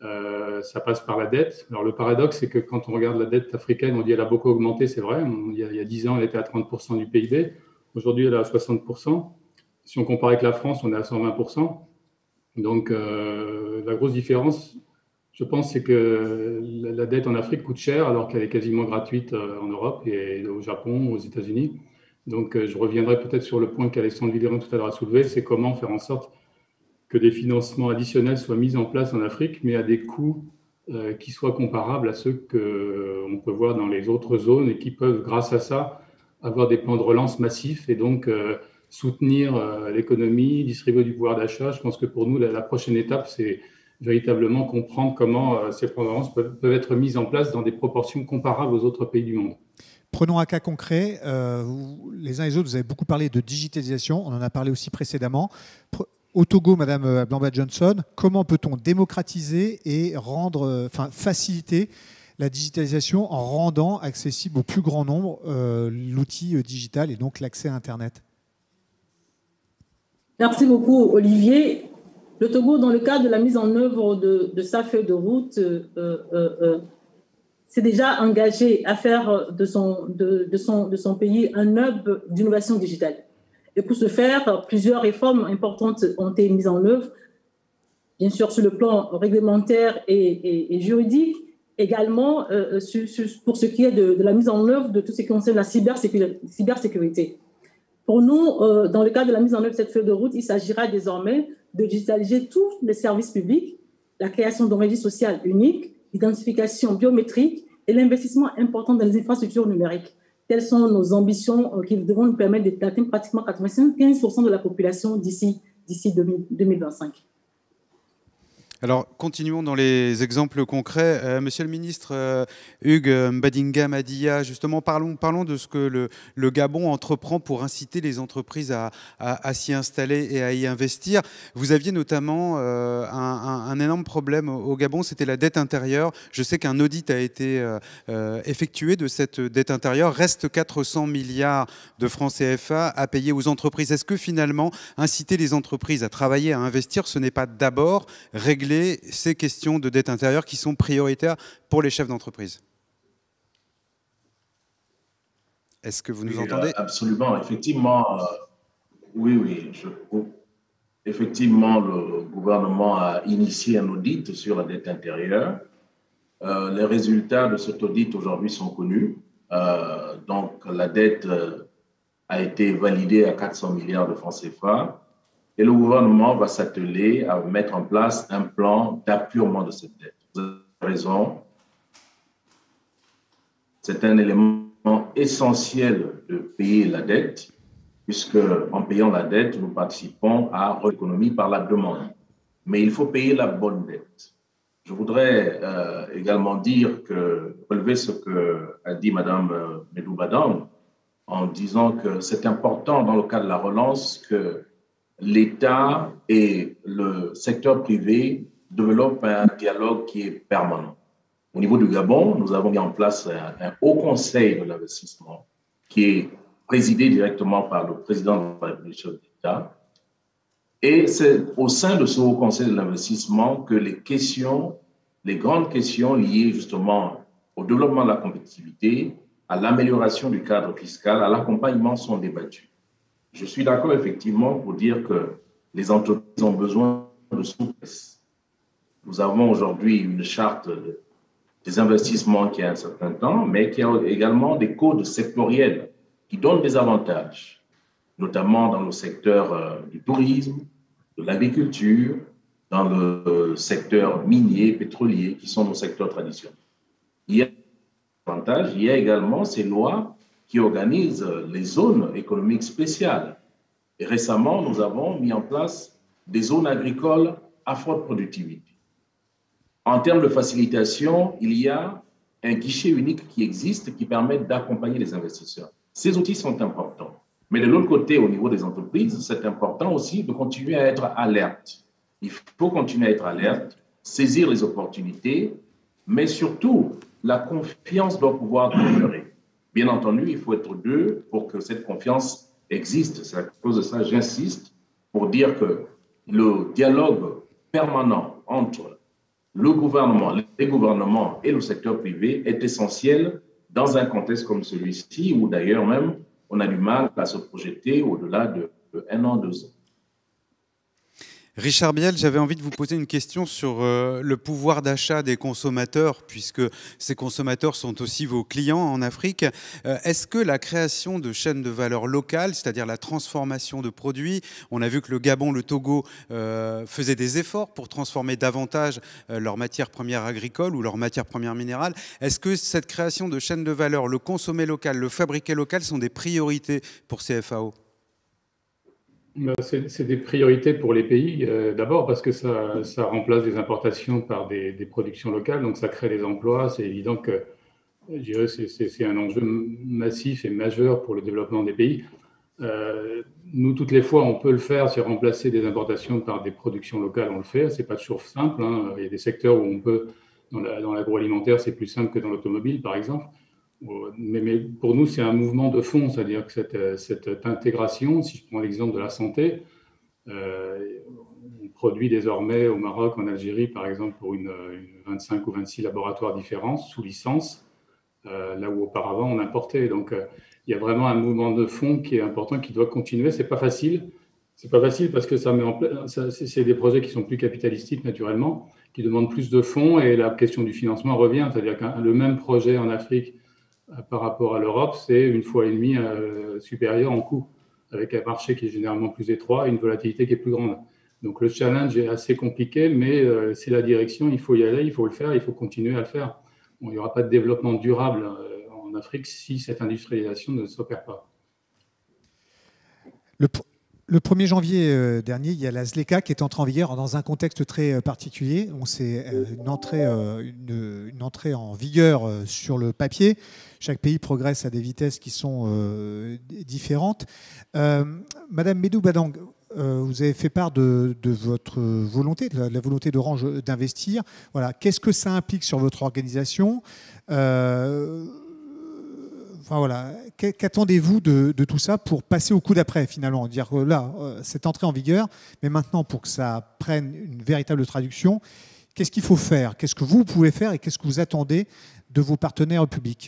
Euh, ça passe par la dette. Alors, le paradoxe, c'est que quand on regarde la dette africaine, on dit qu'elle a beaucoup augmenté, c'est vrai. On, il, y a, il y a dix ans, elle était à trente pour cent du P I B. Aujourd'hui, elle est à soixante pour cent. Si on compare avec la France, on est à cent vingt pour cent. Donc, euh, la grosse différence, je pense, c'est que la, la dette en Afrique coûte cher, alors qu'elle est quasiment gratuite euh, en Europe et au Japon, aux États-Unis. Donc, euh, je reviendrai peut-être sur le point qu'Alexandre Villeron tout à l'heure a soulevé, c'est comment faire en sorte que des financements additionnels soient mis en place en Afrique, mais à des coûts euh, qui soient comparables à ceux qu'on peut voir dans les autres zones et qui peuvent, grâce à ça, avoir des plans de relance massifs et donc euh, soutenir euh, l'économie, distribuer du pouvoir d'achat. Je pense que pour nous, la, la prochaine étape, c'est véritablement comprendre comment euh, ces plans de relance peuvent, peuvent être mis en place dans des proportions comparables aux autres pays du monde. Prenons un cas concret. Euh, vous, les uns et les autres, vous avez beaucoup parlé de digitalisation. On en a parlé aussi précédemment. Au Togo, Madame Blamba-Johnson, comment peut-on démocratiser et rendre, enfin, faciliter la digitalisation en rendant accessible au plus grand nombre euh, l'outil digital et donc l'accès à Internet? Merci beaucoup, Olivier. Le Togo, dans le cadre de la mise en œuvre de, de sa feuille de route, euh, euh, euh, s'est déjà engagé à faire de son, de, de son, de son pays un hub d'innovation digitale. Et pour ce faire, plusieurs réformes importantes ont été mises en œuvre, bien sûr sur le plan réglementaire et, et, et juridique, également euh, sur, sur, pour ce qui est de, de la mise en œuvre de tout ce qui concerne la cybersécurité. Pour nous, euh, dans le cadre de la mise en œuvre de cette feuille de route, il s'agira désormais de digitaliser tous les services publics, la création d'un registre social unique, l'identification biométrique et l'investissement important dans les infrastructures numériques. Telles sont nos ambitions qui devront nous permettre d'atteindre pratiquement quatre-vingt-quinze pour cent de la population d'ici d'ici deux mille vingt-cinq. Alors, continuons dans les exemples concrets. Euh, Monsieur le ministre euh, Hugues Mbadinga Madia, justement, parlons, parlons de ce que le, le Gabon entreprend pour inciter les entreprises à, à, à s'y installer et à y investir. Vous aviez notamment euh, un, un, un énorme problème au Gabon, c'était la dette intérieure. Je sais qu'un audit a été euh, effectué de cette dette intérieure. Reste quatre cents milliards de francs C F A à payer aux entreprises. Est-ce que finalement, inciter les entreprises à travailler, à investir, ce n'est pas d'abord régler ces questions de dette intérieure qui sont prioritaires pour les chefs d'entreprise? Est-ce que vous nous oui, entendez? euh, Absolument. Effectivement, euh, oui, oui. Je, effectivement, le gouvernement a initié un audit sur la dette intérieure. Euh, les résultats de cet audit aujourd'hui sont connus. Euh, donc, la dette euh, a été validée à quatre cents milliards de francs C F A. Et le gouvernement va s'atteler à mettre en place un plan d'appurement de cette dette. Vous avez raison. C'est un élément essentiel de payer la dette, puisque en payant la dette, nous participons à l'économie par la demande. Mais il faut payer la bonne dette. Je voudrais euh, également dire que, relever ce qu'a dit Mme euh, Medou Badang, en disant que c'est important dans le cadre de la relance que l'État et le secteur privé développent un dialogue qui est permanent. Au niveau du Gabon, nous avons mis en place un, un haut conseil de l'investissement qui est présidé directement par le président de la République de l'État. Et c'est au sein de ce haut conseil de l'investissement que les questions, les grandes questions liées justement au développement de la compétitivité, à l'amélioration du cadre fiscal, à l'accompagnement sont débattues. Je suis d'accord effectivement pour dire que les entreprises ont besoin de souplesse. Nous avons aujourd'hui une charte des investissements qui a un certain temps, mais qui a également des codes sectoriels qui donnent des avantages, notamment dans le secteur du tourisme, de l'agriculture, dans le secteur minier, pétrolier, qui sont nos secteurs traditionnels. Il y a des avantages, il y a également ces lois qui organise les zones économiques spéciales. Et récemment, nous avons mis en place des zones agricoles à forte productivité. En termes de facilitation, il y a un guichet unique qui existe qui permet d'accompagner les investisseurs. Ces outils sont importants. Mais de l'autre côté, au niveau des entreprises, c'est important aussi de continuer à être alerte. Il faut continuer à être alerte, saisir les opportunités, mais surtout, la confiance doit pouvoir demeurer. Bien entendu, il faut être deux pour que cette confiance existe. C'est à cause de ça, j'insiste pour dire que le dialogue permanent entre le gouvernement, les gouvernements et le secteur privé est essentiel dans un contexte comme celui-ci, où d'ailleurs même on a du mal à se projeter au-delà de, de un an, deux ans. Richard Biel, j'avais envie de vous poser une question sur euh, le pouvoir d'achat des consommateurs, puisque ces consommateurs sont aussi vos clients en Afrique. Euh, est-ce que la création de chaînes de valeur locales, c'est-à-dire la transformation de produits, on a vu que le Gabon, le Togo euh, faisaient des efforts pour transformer davantage euh, leurs matières premières agricoles ou leurs matières premières minérales. Est-ce que cette création de chaînes de valeur, le consommer local, le fabriquer local sont des priorités pour C F A O ? C'est des priorités pour les pays, euh, d'abord parce que ça, ça remplace des importations par des, des productions locales, donc ça crée des emplois. C'est évident que je dirais, c'est un enjeu massif et majeur pour le développement des pays. Euh, nous, toutes les fois, on peut le faire, c'est remplacer des importations par des productions locales, on le fait. C'est pas toujours simple, hein. Il y a des secteurs où on peut, dans l'agroalimentaire, c'est plus simple que dans l'automobile, par exemple. Mais, mais pour nous, c'est un mouvement de fond, c'est-à-dire que cette, cette intégration, si je prends l'exemple de la santé, euh, on produit désormais au Maroc, en Algérie, par exemple, pour une, une vingt-cinq ou vingt-six laboratoires différents, sous licence, euh, là où auparavant on importait. Donc, euh, il y a vraiment un mouvement de fond qui est important, qui doit continuer. C'est pas facile. C'est pas facile parce que ça met en place, c'est des projets qui sont plus capitalistiques, naturellement, qui demandent plus de fonds, et la question du financement revient. C'est-à-dire que le même projet en Afrique par rapport à l'Europe, c'est une fois et demie euh, supérieur en coût, avec un marché qui est généralement plus étroit et une volatilité qui est plus grande. Donc le challenge est assez compliqué, mais euh, c'est la direction, il faut y aller, il faut le faire, il faut continuer à le faire. Bon, il n'y aura pas de développement durable euh, en Afrique si cette industrialisation ne s'opère pas. Le, le premier janvier euh, dernier, il y a la ZLECA qui est entrée en vigueur dans un contexte très euh, particulier. C'est euh, une, entrée, euh, une, une entrée en vigueur euh, sur le papier. Chaque pays progresse à des vitesses qui sont euh, différentes. Euh, Madame Médou Badang, euh, vous avez fait part de, de votre volonté, de la, de la volonté d'Orange d'investir. Voilà. Qu'est-ce que ça implique sur votre organisation ? euh, Enfin, voilà. Qu'attendez-vous de, de tout ça pour passer au coup d'après, finalement? Dire que là, c'est entré en vigueur, mais maintenant, pour que ça prenne une véritable traduction, qu'est-ce qu'il faut faire? Qu'est-ce que vous pouvez faire et qu'est-ce que vous attendez de vos partenaires publics?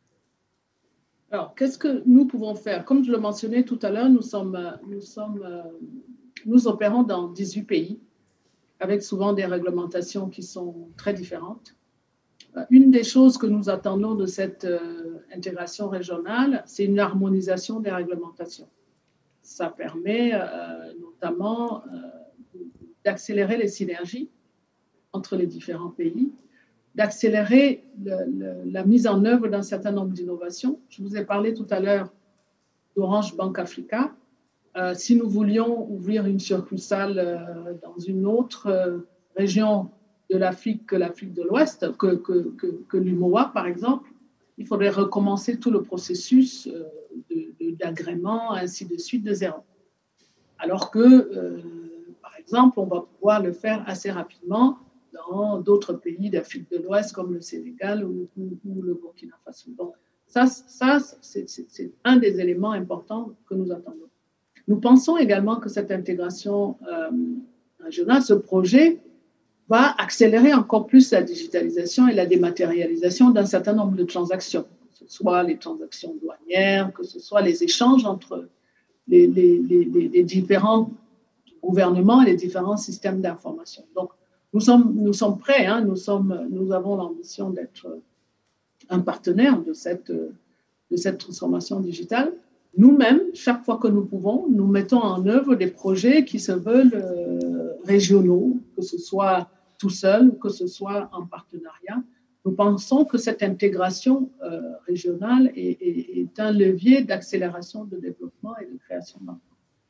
Alors, qu'est-ce que nous pouvons faire? Comme je le mentionnais tout à l'heure, nous, sommes, nous, sommes, nous opérons dans dix-huit pays, avec souvent des réglementations qui sont très différentes. Une des choses que nous attendons de cette euh, intégration régionale, c'est une harmonisation des réglementations. Ça permet euh, notamment euh, d'accélérer les synergies entre les différents pays, d'accélérer la mise en œuvre d'un certain nombre d'innovations. Je vous ai parlé tout à l'heure d'Orange Bank Africa. Euh, si nous voulions ouvrir une succursale euh, dans une autre euh, région de l'Afrique que l'Afrique de l'Ouest, que, que, que, que l'U M O A, par exemple, il faudrait recommencer tout le processus euh, d'agrément, ainsi de suite, de zéro. Alors que, euh, par exemple, on va pouvoir le faire assez rapidement dans d'autres pays d'Afrique de l'Ouest, comme le Sénégal ou, ou, ou le Burkina Faso. Donc, ça, ça c'est un des éléments importants que nous attendons. Nous pensons également que cette intégration euh, régionale, ce projet, va accélérer encore plus la digitalisation et la dématérialisation d'un certain nombre de transactions, que ce soit les transactions douanières, que ce soit les échanges entre les, les, les, les différents gouvernements et les différents systèmes d'information. Donc, nous sommes, nous sommes prêts, hein, nous, sommes, nous avons l'ambition d'être un partenaire de cette, de cette transformation digitale. Nous-mêmes, chaque fois que nous pouvons, nous mettons en œuvre des projets qui se veulent euh, régionaux, que ce soit tout seul ou que ce soit en partenariat. Nous pensons que cette intégration euh, régionale est, est, est un levier d'accélération de développement et de création d'emplois.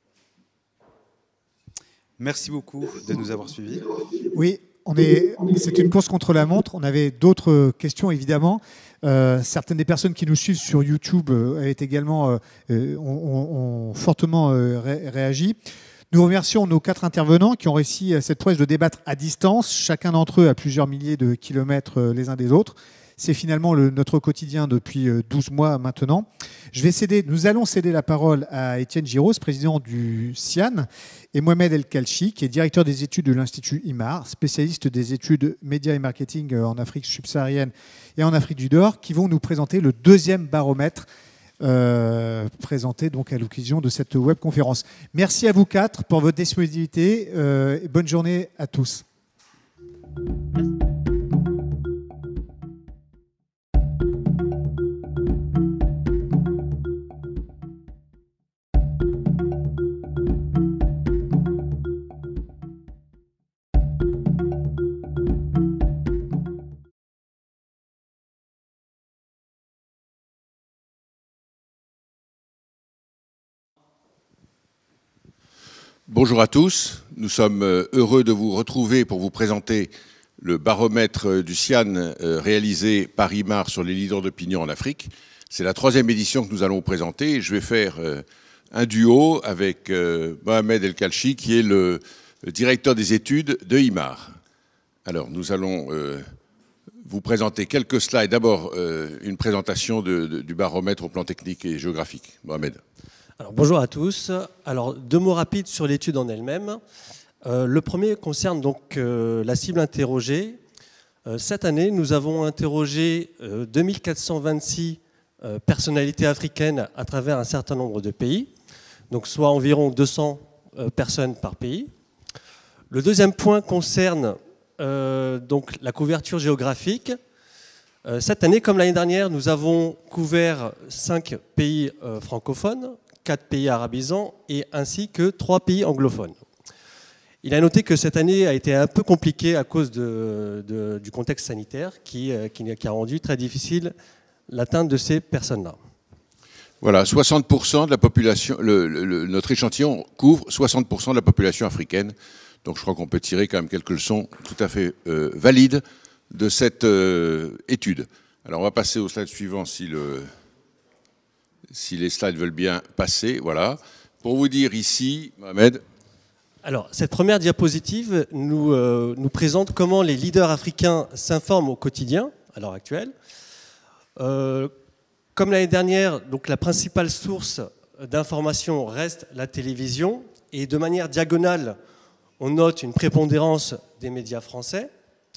Merci beaucoup de nous avoir suivis. Oui, c'est une course contre la montre. On avait d'autres questions, évidemment. Euh, certaines des personnes qui nous suivent sur YouTube euh, avaient également euh, ont, ont fortement euh, ré réagi. Nous remercions nos quatre intervenants qui ont réussi cette prouesse de débattre à distance, chacun d'entre eux à plusieurs milliers de kilomètres les uns des autres. C'est finalement le, notre quotidien depuis douze mois maintenant. Je vais céder, nous allons céder la parole à Étienne Giraud, président du CIAN, et Mohamed El Kalchi, qui est directeur des études de l'Institut I M A R, spécialiste des études médias et marketing en Afrique subsaharienne et en Afrique du Nord, qui vont nous présenter le deuxième baromètre euh, présenté donc à l'occasion de cette webconférence. Merci à vous quatre pour votre disponibilité euh, et bonne journée à tous. Bonjour à tous, nous sommes heureux de vous retrouver pour vous présenter le baromètre du CIAN réalisé par I M A R sur les leaders d'opinion en Afrique. C'est la troisième édition que nous allons vous présenter et je vais faire un duo avec Mohamed El Kalchi qui est le directeur des études de I M A R. Alors nous allons vous présenter quelques slides. D'abord une présentation de, de, du baromètre au plan technique et géographique. Mohamed. Alors, bonjour à tous. Alors, deux mots rapides sur l'étude en elle-même. Euh, le premier concerne donc euh, la cible interrogée. Euh, cette année, nous avons interrogé euh, deux mille quatre cent vingt-six euh, personnalités africaines à travers un certain nombre de pays, donc soit environ deux cents euh, personnes par pays. Le deuxième point concerne euh, donc la couverture géographique. Euh, cette année, comme l'année dernière, nous avons couvert cinq pays euh, francophones, quatre pays arabisants et ainsi que trois pays anglophones. Il a noté que cette année a été un peu compliquée à cause de, de, du contexte sanitaire qui, qui, qui a rendu très difficile l'atteinte de ces personnes-là. Voilà, soixante pour cent de la population, le, le, notre échantillon couvre soixante pour cent de la population africaine. Donc je crois qu'on peut tirer quand même quelques leçons tout à fait euh, valides de cette euh, étude. Alors on va passer au slide suivant si le... Si les slides veulent bien passer, voilà. Pour vous dire ici, Mohamed. Alors, cette première diapositive nous, euh, nous présente comment les leaders africains s'informent au quotidien, à l'heure actuelle. Euh, comme l'année dernière, donc, la principale source d'information reste la télévision. Et de manière diagonale, on note une prépondérance des médias français.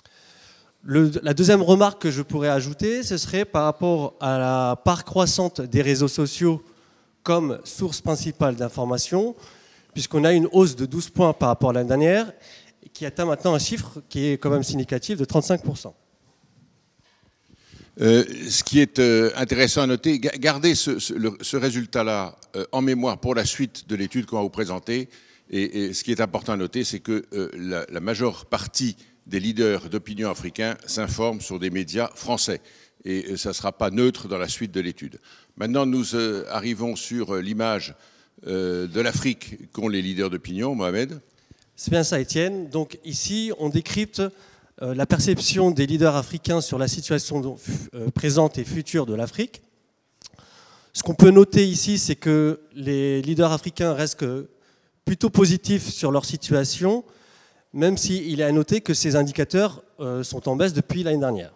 Le, la deuxième remarque que je pourrais ajouter, ce serait par rapport à la part croissante des réseaux sociaux comme source principale d'information, puisqu'on a une hausse de douze points par rapport à l'année dernière, qui atteint maintenant un chiffre qui est quand même significatif de trente-cinq pour cent. Euh, ce qui est euh, intéressant à noter, gardez ce, ce, le, ce résultat-là euh, en mémoire pour la suite de l'étude qu'on va vous présenter. Et, et ce qui est important à noter, c'est que euh, la, la majeure partie des leaders d'opinion africains s'informent sur des médias français. Et ça ne sera pas neutre dans la suite de l'étude. Maintenant, nous euh, arrivons sur l'image euh, de l'Afrique qu'ont les leaders d'opinion. Mohamed. C'est bien ça, Étienne. Donc ici, on décrypte euh, la perception des leaders africains sur la situation euh, présente et future de l'Afrique. Ce qu'on peut noter ici, c'est que les leaders africains restent plutôt positifs sur leur situation, même s'il est à noter que ces indicateurs euh, sont en baisse depuis l'année dernière.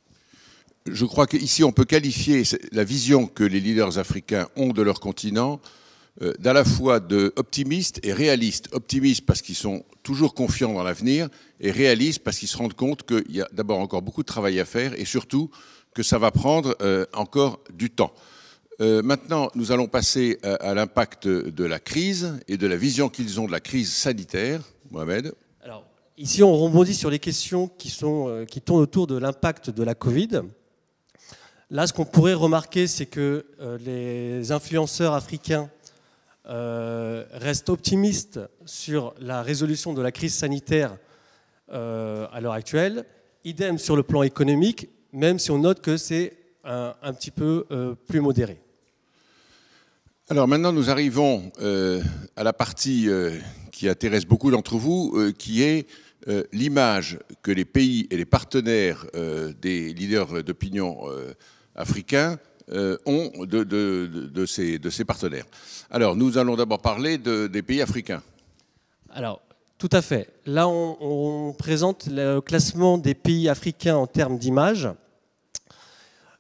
Je crois qu'ici, on peut qualifier la vision que les leaders africains ont de leur continent euh, d'à la fois d'optimistes et réalistes. Optimistes parce qu'ils sont toujours confiants dans l'avenir et réalistes parce qu'ils se rendent compte qu'il y a d'abord encore beaucoup de travail à faire et surtout que ça va prendre euh, encore du temps. Euh, maintenant, nous allons passer à, à l'impact de la crise et de la vision qu'ils ont de la crise sanitaire. Mohamed. Alors, ici, on rebondit sur les questions qui, sont, euh, qui tournent autour de l'impact de la Covid. Là, ce qu'on pourrait remarquer, c'est que euh, les influenceurs africains euh, restent optimistes sur la résolution de la crise sanitaire euh, à l'heure actuelle. Idem sur le plan économique, même si on note que c'est un, un petit peu euh, plus modéré. Alors maintenant, nous arrivons euh, à la partie euh, qui intéresse beaucoup d'entre vous, euh, qui est euh, l'image que les pays et les partenaires euh, des leaders d'opinion euh, africains euh, ont de, de, de, de, ces, de ces partenaires. Alors, nous allons d'abord parler de, des pays africains. Alors, tout à fait. Là, on, on présente le classement des pays africains en termes d'image.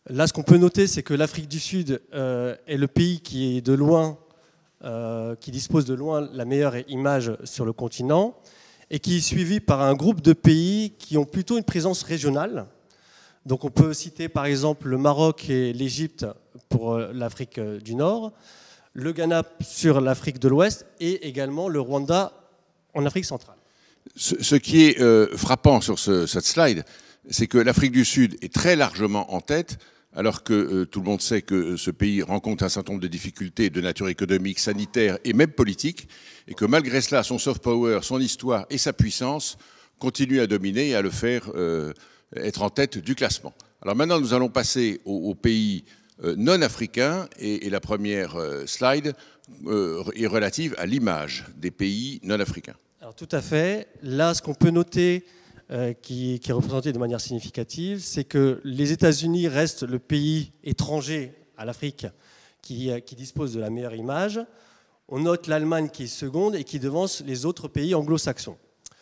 Là, ce qu'on peut noter, c'est que l'Afrique du Sud euh, est le pays qui est de loin, euh, qui dispose de loin la meilleure image sur le continent et qui est suivi par un groupe de pays qui ont plutôt une présence régionale. Donc on peut citer par exemple le Maroc et l'Égypte pour l'Afrique du Nord, le Ghana sur l'Afrique de l'Ouest et également le Rwanda en Afrique centrale. Ce, ce qui est euh, frappant sur ce, cette slide, c'est que l'Afrique du Sud est très largement en tête, alors que euh, tout le monde sait que ce pays rencontre un certain nombre de difficultés de nature économique, sanitaire et même politique, et que malgré cela, son soft power, son histoire et sa puissance continuent à dominer et à le faire euh, être en tête du classement. Alors maintenant, nous allons passer aux, aux pays euh, non africains, et, et la première euh, slide euh, est relative à l'image des pays non africains. Alors tout à fait. Là, ce qu'on peut noter, euh, qui, qui est représenté de manière significative, c'est que les États-Unis restent le pays étranger à l'Afrique qui, qui dispose de la meilleure image. On note l'Allemagne qui est seconde et qui devance les autres pays anglo-saxons.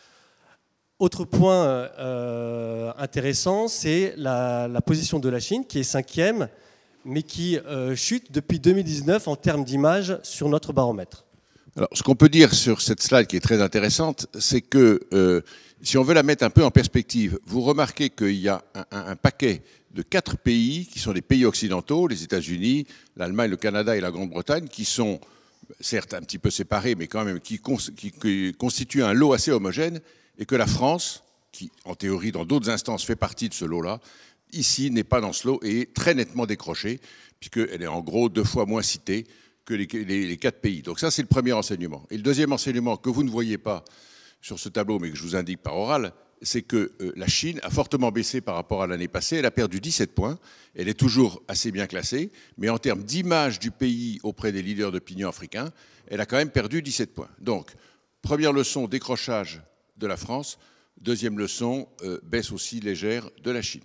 Autre point euh, intéressant, c'est la, la position de la Chine qui est cinquième, mais qui euh, chute depuis deux mille dix-neuf en termes d'image sur notre baromètre. Alors, ce qu'on peut dire sur cette slide qui est très intéressante, c'est que euh, si on veut la mettre un peu en perspective, vous remarquez qu'il y a un, un, un paquet de quatre pays qui sont des pays occidentaux, les États-Unis, l'Allemagne, le Canada et la Grande-Bretagne, qui sont certes un petit peu séparés, mais quand même qui, cons qui, qui constituent un lot assez homogène, et que la France, qui en théorie dans d'autres instances fait partie de ce lot-là, ici n'est pas dans ce lot et est très nettement décrochée, puisqu'elle est en gros deux fois moins citée que les, les, les quatre pays. Donc ça, c'est le premier enseignement. Et le deuxième enseignement que vous ne voyez pas sur ce tableau, mais que je vous indique par oral, c'est que euh, la Chine a fortement baissé par rapport à l'année passée. Elle a perdu dix-sept points. Elle est toujours assez bien classée, mais en termes d'image du pays auprès des leaders d'opinion africains, elle a quand même perdu dix-sept points. Donc, première leçon, décrochage de la France. Deuxième leçon, euh, baisse aussi légère de la Chine.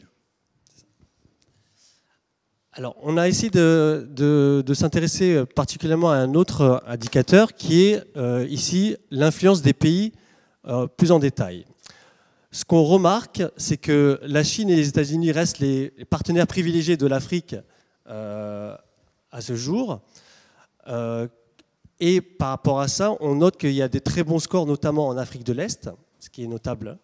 Alors, on a essayé de, de, de s'intéresser particulièrement à un autre indicateur qui est euh, ici l'influence des pays euh, plus en détail. Ce qu'on remarque, c'est que la Chine et les États-Unis restent les partenaires privilégiés de l'Afrique euh, à ce jour. Euh, et par rapport à ça, on note qu'il y a des très bons scores, notamment en Afrique de l'Est, ce qui est notable.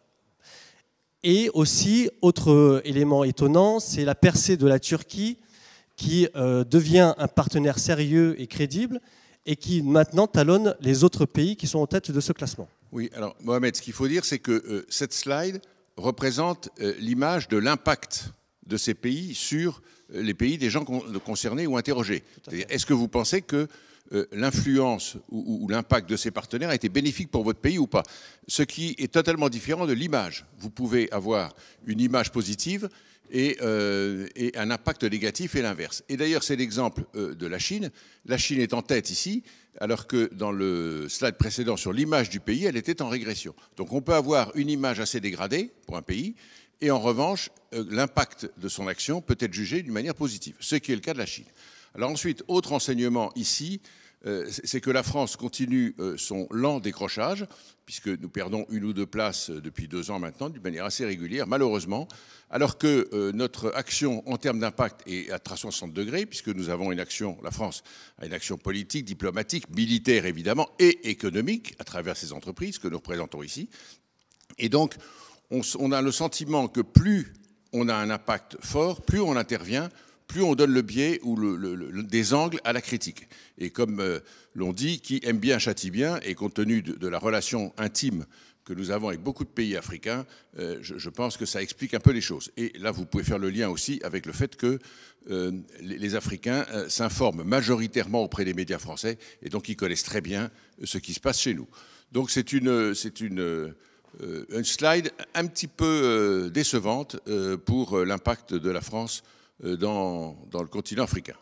Et aussi, autre élément étonnant, c'est la percée de la Turquie qui euh, devient un partenaire sérieux et crédible et qui maintenant talonne les autres pays qui sont en tête de ce classement. Oui, alors Mohamed, ce qu'il faut dire, c'est que euh, cette slide représente euh, l'image de l'impact de ces pays sur euh, les pays des gens con concernés ou interrogés. Est-ce que vous pensez que euh, l'influence ou, ou l'impact de ces partenaires a été bénéfique pour votre pays ou pas? Ce qui est totalement différent de l'image. Vous pouvez avoir une image positive et, euh, et un impact négatif et l'inverse. Et d'ailleurs, c'est l'exemple euh, de la Chine. La Chine est en tête ici, alors que dans le slide précédent sur l'image du pays, elle était en régression. Donc on peut avoir une image assez dégradée pour un pays, et en revanche, euh, l'impact de son action peut être jugé d'une manière positive, ce qui est le cas de la Chine. Alors ensuite, autre enseignement ici, euh, c'est que la France continue euh, son lent décrochage, puisque nous perdons une ou deux places depuis deux ans maintenant, d'une manière assez régulière, malheureusement, alors que euh, notre action en termes d'impact est à trois cent soixante degrés, puisque nous avons une action, la France a une action politique, diplomatique, militaire évidemment, et économique, à travers ces entreprises que nous représentons ici. Et donc, on, on a le sentiment que plus on a un impact fort, plus on intervient, plus on donne le biais ou le, le, le, des angles à la critique. Et comme euh, l'on dit, qui aime bien châtie bien, et compte tenu de, de la relation intime que nous avons avec beaucoup de pays africains, euh, je, je pense que ça explique un peu les choses. Et là, vous pouvez faire le lien aussi avec le fait que euh, les, les Africains euh, s'informent majoritairement auprès des médias français, et donc ils connaissent très bien ce qui se passe chez nous. Donc c'est une, c'est une, euh, une slide un petit peu euh, décevante euh, pour l'impact de la France Dans, dans le continent africain.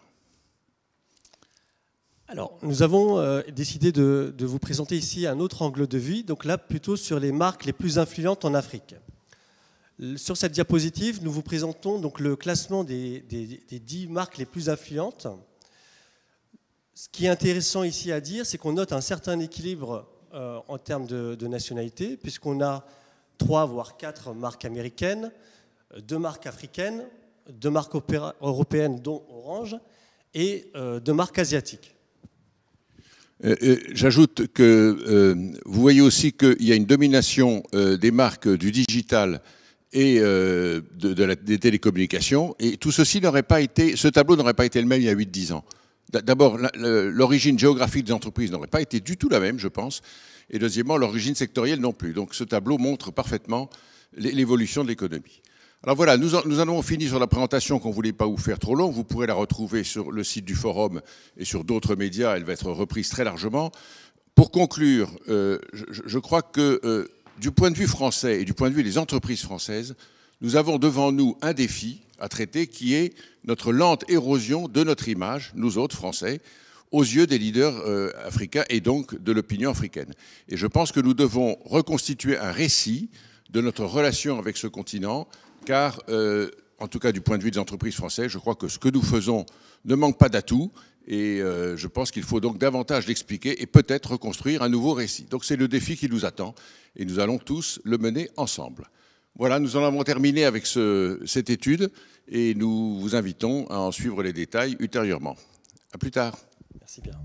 Alors, nous avons euh, décidé de, de vous présenter ici un autre angle de vue, donc là plutôt sur les marques les plus influentes en Afrique. Sur cette diapositive, nous vous présentons donc le classement des, des, des dix marques les plus influentes. Ce qui est intéressant ici à dire, c'est qu'on note un certain équilibre euh, en termes de, de nationalité, puisqu'on a trois voire quatre marques américaines, deux marques africaines, de marques européennes, dont Orange, et euh, de marques asiatiques. Euh, euh, J'ajoute que euh, vous voyez aussi qu'il y a une domination euh, des marques du digital et euh, de, de la, des télécommunications, et tout ceci n'aurait pas été, ce tableau n'aurait pas été le même il y a huit dix ans. D'abord, l'origine géographique des entreprises n'aurait pas été du tout la même, je pense, et deuxièmement, l'origine sectorielle non plus. Donc ce tableau montre parfaitement l'évolution de l'économie. Alors voilà, nous en, nous en avons fini sur la présentation qu'on ne voulait pas vous faire trop long. Vous pourrez la retrouver sur le site du forum et sur d'autres médias. Elle va être reprise très largement. Pour conclure, euh, je, je crois que euh, du point de vue français et du point de vue des entreprises françaises, nous avons devant nous un défi à traiter qui est notre lente érosion de notre image, nous autres Français, aux yeux des leaders euh, africains et donc de l'opinion africaine. Et je pense que nous devons reconstituer un récit de notre relation avec ce continent, car, euh, en tout cas du point de vue des entreprises françaises, je crois que ce que nous faisons ne manque pas d'atouts, et euh, je pense qu'il faut donc davantage l'expliquer et peut-être reconstruire un nouveau récit. Donc c'est le défi qui nous attend, et nous allons tous le mener ensemble. Voilà, nous en avons terminé avec ce, cette étude, et nous vous invitons à en suivre les détails ultérieurement. À plus tard. Merci bien.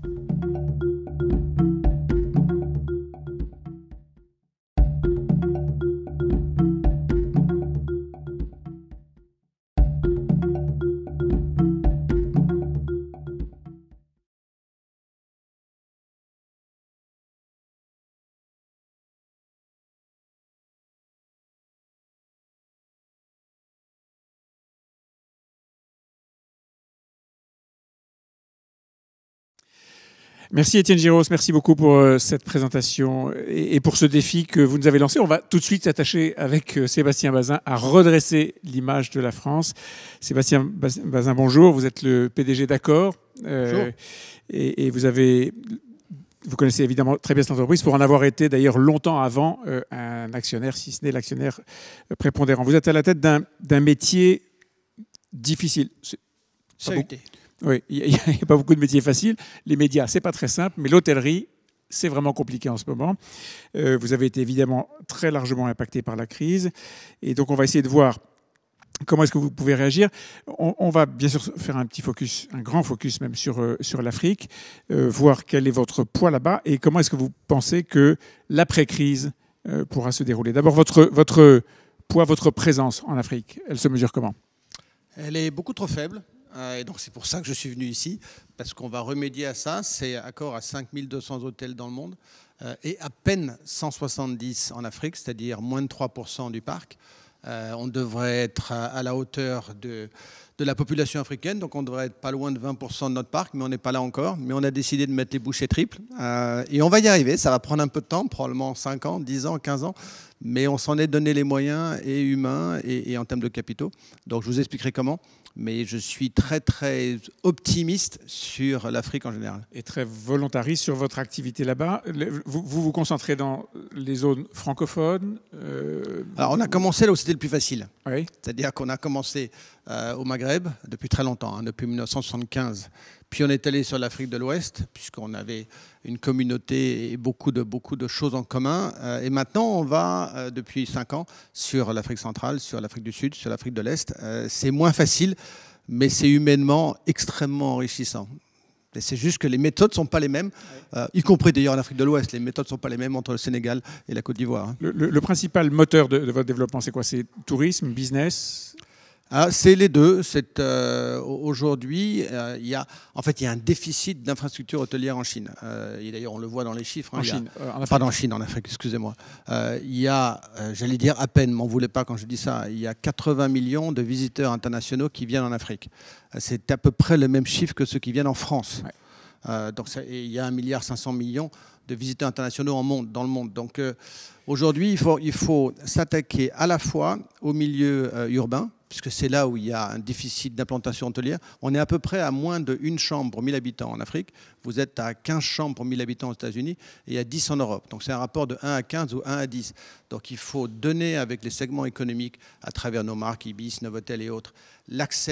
Merci Étienne Giros, merci beaucoup pour cette présentation et pour ce défi que vous nous avez lancé. On va tout de suite s'attacher avec Sébastien Bazin à redresser l'image de la France. Sébastien Bazin, bonjour, vous êtes le P D G d'Accor. Euh, et, et vous avez... Vous connaissez évidemment très bien cette entreprise pour en avoir été d'ailleurs longtemps avant euh, un actionnaire, si ce n'est l'actionnaire prépondérant. Vous êtes à la tête d'un métier difficile. Chahuté. Oui, il n'y a, a pas beaucoup de métiers faciles. Les médias, c'est pas très simple, mais l'hôtellerie, c'est vraiment compliqué en ce moment. Euh, vous avez été évidemment très largement impacté par la crise. Et donc, on va essayer de voir comment est-ce que vous pouvez réagir. On, on va bien sûr faire un petit focus, un grand focus même sur, euh, sur l'Afrique, euh, voir quel est votre poids là-bas et comment est-ce que vous pensez que l'après-crise euh, pourra se dérouler. D'abord, votre, votre poids, votre présence en Afrique, elle se mesure comment? Elle est beaucoup trop faible. Et donc c'est pour ça que je suis venu ici, parce qu'on va remédier à ça. C'est Accor à cinq mille deux cents hôtels dans le monde euh, et à peine cent soixante-dix en Afrique, c'est-à-dire moins de trois pour cent du parc. Euh, on devrait être à, à la hauteur de, de la population africaine, donc on devrait être pas loin de vingt pour cent de notre parc, mais on n'est pas là encore. Mais on a décidé de mettre les bouchées triples euh, et on va y arriver. Ça va prendre un peu de temps, probablement cinq ans, dix ans, quinze ans. Mais on s'en est donné les moyens, et humains, et, et en termes de capitaux. Donc je vous expliquerai comment. Mais je suis très, très optimiste sur l'Afrique en général. Et très volontariste sur votre activité là-bas. Vous, vous vous concentrez dans les zones francophones euh... Alors, on a commencé là où c'était le plus facile. Oui. C'est-à-dire qu'on a commencé euh, au Maghreb depuis très longtemps, hein, depuis mille neuf cent soixante-quinze. Puis on est allé sur l'Afrique de l'Ouest, puisqu'on avait une communauté et beaucoup de, beaucoup de choses en commun. Euh, et maintenant, on va, euh, depuis cinq ans, sur l'Afrique centrale, sur l'Afrique du Sud, sur l'Afrique de l'Est. Euh, c'est moins facile, mais c'est humainement extrêmement enrichissant. C'est juste que les méthodes ne sont pas les mêmes, euh, y compris d'ailleurs en Afrique de l'Ouest. Les méthodes ne sont pas les mêmes entre le Sénégal et la Côte d'Ivoire. Hein. Le, le, le principal moteur de, de votre développement, c'est quoi? C'est tourisme, business? Ah, c'est les deux. Euh, Aujourd'hui, euh, il y a, en fait, il y a un déficit d'infrastructures hôtelières en Chine. Euh, et d'ailleurs, on le voit dans les chiffres. Hein, en il y a, Chine euh, en Pardon, en Chine, en Afrique, excusez-moi. Euh, il y a, euh, j'allais dire à peine, m'en voulez pas quand je dis ça, il y a quatre-vingts millions de visiteurs internationaux qui viennent en Afrique. C'est à peu près le même chiffre que ceux qui viennent en France. Ouais. Euh, donc ça, et il y a un milliard cinq cents millions de visiteurs internationaux en monde, dans le monde. Donc euh, aujourd'hui, il faut, il faut s'attaquer à la fois au milieu euh, urbain, puisque c'est là où il y a un déficit d'implantation hôtelière. On est à peu près à moins d'une chambre pour mille habitants en Afrique. Vous êtes à quinze chambres pour mille habitants aux États-Unis et à dix en Europe. Donc c'est un rapport de un à quinze ou un à dix. Donc il faut donner avec les segments économiques, à travers nos marques, Ibis, Novotel et autres, l'accès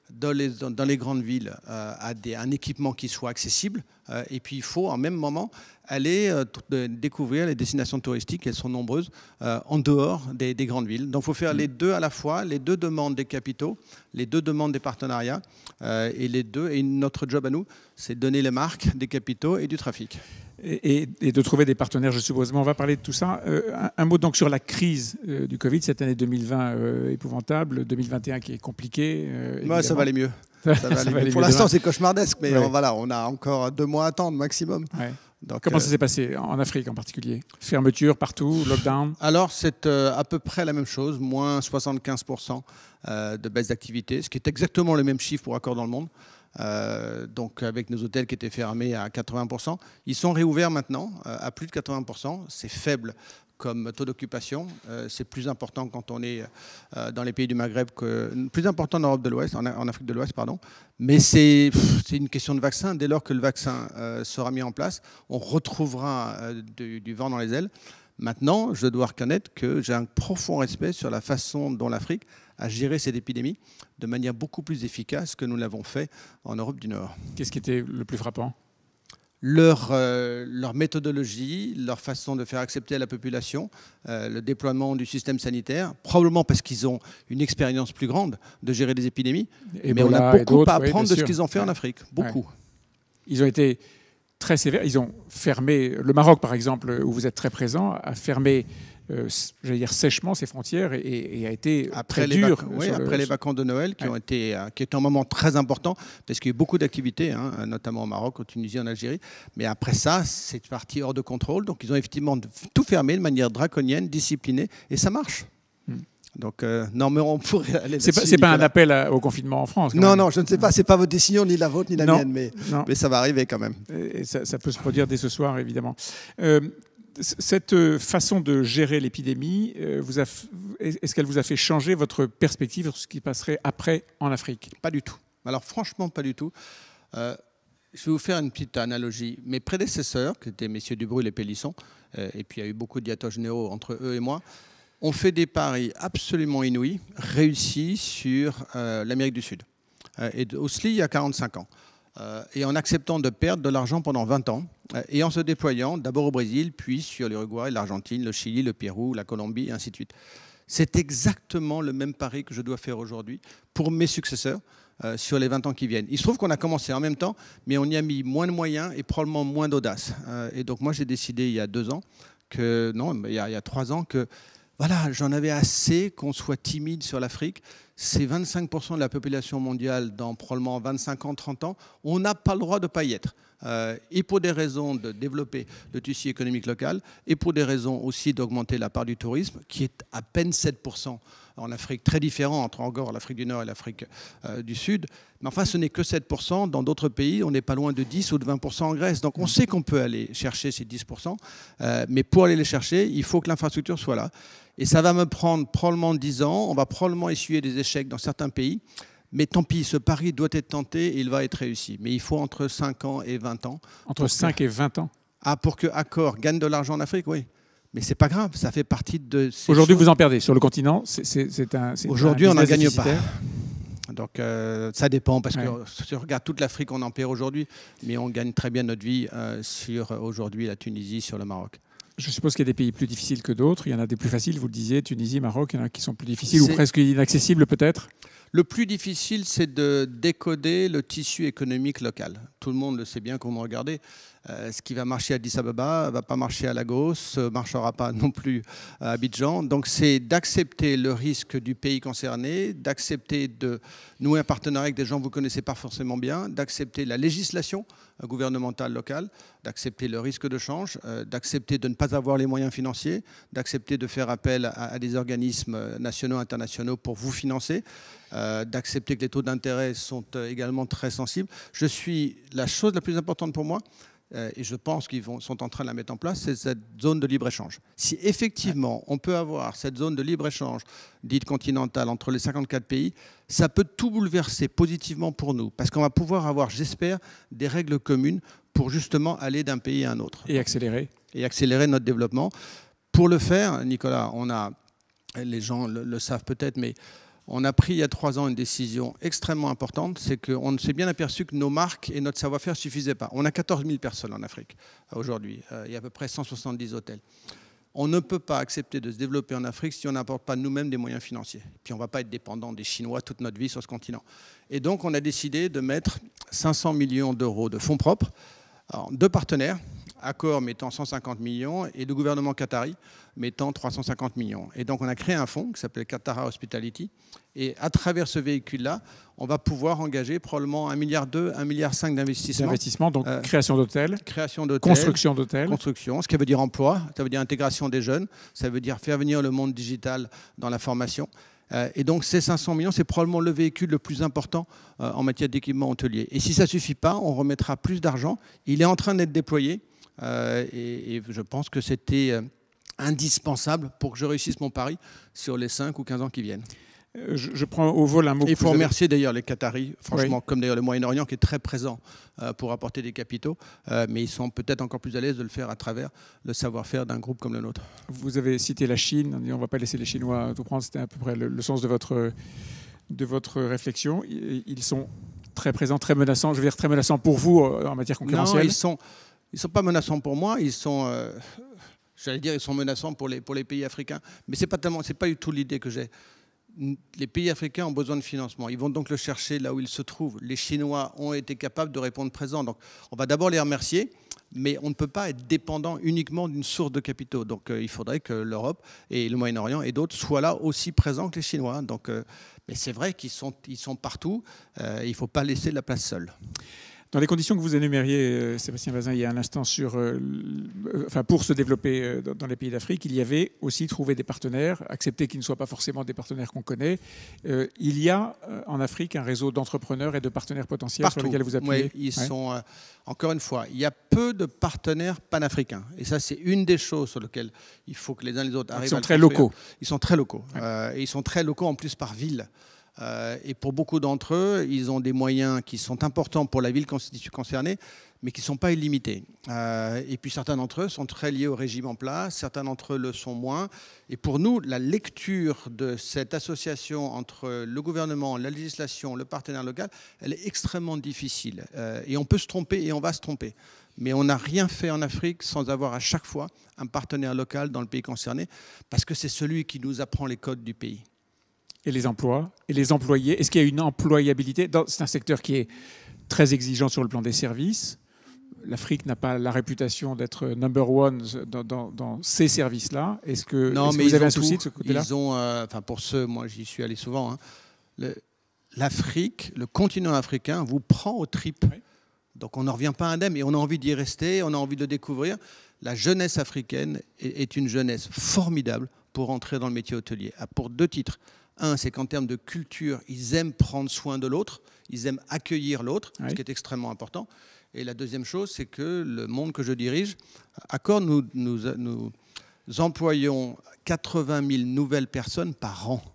dans les, dans, dans les grandes villes euh, à des, un équipement qui soit accessible. Euh, et puis il faut en même moment aller euh, de, découvrir les destinations touristiques, elles sont nombreuses, euh, en dehors des, des grandes villes. Donc il faut faire les deux à la fois, les deux demandent des capitaux, les deux demandent des partenariats, euh, et les deux, et notre job à nous, c'est de donner les marques, des capitaux et du trafic. Et, et de trouver des partenaires, je suppose. Mais on va parler de tout ça. Euh, un, un mot donc sur la crise euh, du Covid, cette année deux mille vingt euh, épouvantable, deux mille vingt et un qui est compliqué. Euh, ouais, ça va aller mieux. Ça va aller mieux. Pour l'instant, c'est cauchemardesque, mais ouais. on, voilà, on a encore deux mois à attendre maximum. Ouais. Donc, Comment euh, ça s'est passé en Afrique en particulier? Fermeture partout, lockdown? Alors, c'est euh, à peu près la même chose, moins soixante-quinze pour cent euh, de baisse d'activité, ce qui est exactement le même chiffre pour Accor dans le monde. Euh, donc avec nos hôtels qui étaient fermés à quatre-vingts pour cent. Ils sont réouverts maintenant euh, à plus de quatre-vingts pour cent. C'est faible comme taux d'occupation. Euh, c'est plus important quand on est euh, dans les pays du Maghreb, que, plus important en Europe de l'Ouest, en, en Afrique de l'Ouest, pardon. Mais c'est une question de vaccin. Dès lors que le vaccin euh, sera mis en place, on retrouvera euh, du, du vent dans les ailes. Maintenant, je dois reconnaître que j'ai un profond respect sur la façon dont l'Afrique a géré cette épidémie de manière beaucoup plus efficace que nous l'avons fait en Europe du Nord. Qu'est-ce qui était le plus frappant? Leur, euh, leur méthodologie, leur façon de faire accepter à la population, euh, le déploiement du système sanitaire, probablement parce qu'ils ont une expérience plus grande de gérer des épidémies. Et mais on a beaucoup à apprendre oui, de ce qu'ils ont fait ouais. en Afrique. Beaucoup. Ouais. Ils ont été très sévères. Ils ont fermé, le Maroc par exemple, où vous êtes très présent, a fermé Euh, j'allais dire sèchement ses frontières et, et a été après très les dur. Oui, après le... les vacances de Noël qui, ouais. ont été, euh, qui étaient un moment très important parce qu'il y a eu beaucoup d'activités, hein, notamment au Maroc, en Tunisie, en Algérie. Mais après ça, c'est parti hors de contrôle. Donc ils ont effectivement tout fermé de manière draconienne, disciplinée, et ça marche. Hmm. Donc, euh, non, mais on pourrait aller là-dessus. C'est pas, pas un appel à, au confinement en France. Non, même. non, je ne sais pas. C'est pas votre décision, ni la vôtre, ni la non, mienne, mais, mais ça va arriver quand même. Et ça, ça peut se produire dès ce soir, évidemment. Euh, Cette façon de gérer l'épidémie, est-ce qu'elle vous a fait changer votre perspective sur ce qui passerait après en Afrique? Pas du tout. Alors franchement, pas du tout. Euh, je vais vous faire une petite analogie. Mes prédécesseurs, qui étaient messieurs Dubrul et Pélisson, euh, et puis il y a eu beaucoup de directeurs généraux entre eux et moi, ont fait des paris absolument inouïs, réussis sur euh, l'Amérique du Sud. Euh, et aussi il y a quarante-cinq ans. Euh, et en acceptant de perdre de l'argent pendant vingt ans, euh, et en se déployant d'abord au Brésil, puis sur l'Uruguay, l'Argentine, le Chili, le Pérou, la Colombie, et ainsi de suite. C'est exactement le même pari que je dois faire aujourd'hui pour mes successeurs euh, sur les vingt ans qui viennent. Il se trouve qu'on a commencé en même temps, mais on y a mis moins de moyens et probablement moins d'audace. Euh, et donc moi j'ai décidé il y a deux ans, que, non, il y a, il y a trois ans, que voilà, j'en avais assez qu'on soit timide sur l'Afrique. C'est vingt-cinq pour cent de la population mondiale dans probablement vingt-cinq ans, trente ans. On n'a pas le droit de ne pas y être. Euh, et pour des raisons de développer le tissu économique local, et pour des raisons aussi d'augmenter la part du tourisme, qui est à peine sept pour cent en Afrique, très différent entre encore l'Afrique du Nord et l'Afrique euh, du Sud. Mais enfin, ce n'est que sept pour cent. Dans d'autres pays, on n'est pas loin de dix ou de vingt pour cent en Grèce. Donc on sait qu'on peut aller chercher ces dix pour cent. Euh, mais pour aller les chercher, il faut que l'infrastructure soit là. Et ça va me prendre probablement dix ans. On va probablement essuyer des échecs dans certains pays. Mais tant pis, ce pari doit être tenté et il va être réussi. Mais il faut entre cinq ans et vingt ans. Entre cinq et vingt ans Ah, pour que Accor gagne de l'argent en Afrique, oui. Mais c'est pas grave, ça fait partie de ces Aujourd'hui, choses. vous en perdez. Sur le continent, c'est un Aujourd'hui, on n'en gagne pas. Donc euh, ça dépend, parce ouais. que si on regarde toute l'Afrique, on en perd aujourd'hui. Mais on gagne très bien notre vie euh, sur aujourd'hui la Tunisie, sur le Maroc. Je suppose qu'il y a des pays plus difficiles que d'autres. Il y en a des plus faciles, vous le disiez, Tunisie, Maroc. Il y en a qui sont plus difficiles ou presque inaccessibles peut-être. Le plus difficile, c'est de décoder le tissu économique local. Tout le monde le sait bien quand vous me regardez. Euh, ce qui va marcher à Addis Ababa ne va pas marcher à Lagos, ne marchera pas non plus à Abidjan. Donc c'est d'accepter le risque du pays concerné, d'accepter de nouer un partenariat avec des gens que vous ne connaissez pas forcément bien, d'accepter la législation gouvernementale locale, d'accepter le risque de change, euh, d'accepter de ne pas avoir les moyens financiers, d'accepter de faire appel à, à des organismes nationaux, internationaux pour vous financer, euh, d'accepter que les taux d'intérêt sont euh, également très sensibles. Je suis, la chose la plus importante pour moi, euh, et je pense qu'ils vont, sont en train de la mettre en place, c'est cette zone de libre-échange. Si effectivement on peut avoir cette zone de libre-échange dite continentale entre les cinquante-quatre pays, ça peut tout bouleverser positivement pour nous, parce qu'on va pouvoir avoir, j'espère, des règles communes pour justement aller d'un pays à un autre. Et accélérer. Et accélérer notre développement. Pour le faire, Nicolas, on a, les gens le, le savent peut-être, mais On a pris il y a trois ans une décision extrêmement importante, c'est qu'on s'est bien aperçu que nos marques et notre savoir-faire ne suffisaient pas. On a quatorze mille personnes en Afrique aujourd'hui, il y a à peu près cent soixante-dix hôtels. On ne peut pas accepter de se développer en Afrique si on n'apporte pas nous-mêmes des moyens financiers. Puis on ne va pas être dépendant des Chinois toute notre vie sur ce continent. Et donc on a décidé de mettre cinq cents millions d'euros de fonds propres, alors, deux partenaires, Accor mettant cent cinquante millions et le gouvernement qatari mettant trois cent cinquante millions. Et donc on a créé un fonds qui s'appelle Qatar Hospitality. Et à travers ce véhicule-là, on va pouvoir engager probablement un milliard deux, un milliard cinq d'investissement. D'investissement, donc euh, création d'hôtels, création d'hôtels, construction d'hôtels. Construction, ce qui veut dire emploi, ça veut dire intégration des jeunes, ça veut dire faire venir le monde digital dans la formation. Euh, et donc ces cinq cents millions, c'est probablement le véhicule le plus important euh, en matière d'équipement hôtelier. Et si ça ne suffit pas, on remettra plus d'argent. Il est en train d'être déployé. Euh, et, et je pense que c'était euh, indispensable pour que je réussisse mon pari sur les cinq ou quinze ans qui viennent. Euh, je, je prends au vol un mot. Il faut remercier avez... d'ailleurs les Qataris, franchement, oui. Comme d'ailleurs le Moyen-Orient qui est très présent euh, pour apporter des capitaux, euh, mais ils sont peut-être encore plus à l'aise de le faire à travers le savoir-faire d'un groupe comme le nôtre. Vous avez cité la Chine, on ne va pas laisser les Chinois tout prendre, c'était à peu près le, le sens de votre, de votre réflexion. Ils sont très présents, très menaçants, je veux dire très menaçants pour vous en matière concurrentielle. Non, ils sont... Ils ne sont pas menaçants pour moi, ils sont, euh, j'allais dire, ils sont menaçants pour les, pour les pays africains. Mais ce n'est pas, pas du tout l'idée que j'ai. Les pays africains ont besoin de financement. Ils vont donc le chercher là où ils se trouvent. Les Chinois ont été capables de répondre présent. Donc on va d'abord les remercier, mais on ne peut pas être dépendant uniquement d'une source de capitaux. Donc euh, il faudrait que l'Europe et le Moyen-Orient et d'autres soient là aussi présents que les Chinois. Donc, euh, mais c'est vrai qu'ils sont, ils sont partout. Euh, il ne faut pas laisser la place seule. Dans les conditions que vous énumériez, Sébastien Bazin, il y a un instant, sur, euh, enfin, pour se développer euh, dans les pays d'Afrique, il y avait aussi trouvé des partenaires, accepter qu'ils ne soient pas forcément des partenaires qu'on connaît. Euh, il y a euh, en Afrique un réseau d'entrepreneurs et de partenaires potentiels Partout. Sur lesquels vous appuyez. Oui, ils ouais. sont, euh, encore une fois, il y a peu de partenaires panafricains. Et ça, c'est une des choses sur lesquelles il faut que les uns et les autres arrivent à Ils sont très locaux. Ils sont très locaux. Ouais. Euh, et ils sont très locaux en plus par ville. Euh, et pour beaucoup d'entre eux, ils ont des moyens qui sont importants pour la ville concernée, mais qui ne sont pas illimités. Euh, et puis certains d'entre eux sont très liés au régime en place, certains d'entre eux le sont moins. Et pour nous, la lecture de cette association entre le gouvernement, la législation, le partenaire local, elle est extrêmement difficile. Euh, et on peut se tromper et on va se tromper. Mais on n'a rien fait en Afrique sans avoir à chaque fois un partenaire local dans le pays concerné, parce que c'est celui qui nous apprend les codes du pays. Et les emplois, et les employés. Est-ce qu'il y a une employabilité? C'est un secteur qui est très exigeant sur le plan des services. L'Afrique n'a pas la réputation d'être number one dans, dans, dans ces services-là. Est-ce que, non, est-ce mais que vous avez un tout, souci de ce côté-là? Ils ont, euh, enfin pour ceux, moi j'y suis allé souvent, hein, l'Afrique, le, le continent africain vous prend aux tripes. Oui. Donc on n'en revient pas indemne et on a envie d'y rester, on a envie de le découvrir. La jeunesse africaine est, est une jeunesse formidable pour entrer dans le métier hôtelier, pour deux titres. Un, c'est qu'en termes de culture, ils aiment prendre soin de l'autre, ils aiment accueillir l'autre, oui. Ce qui est extrêmement important. Et la deuxième chose, c'est que le monde que je dirige, Accor, nous, nous, nous employons quatre-vingt mille nouvelles personnes par an.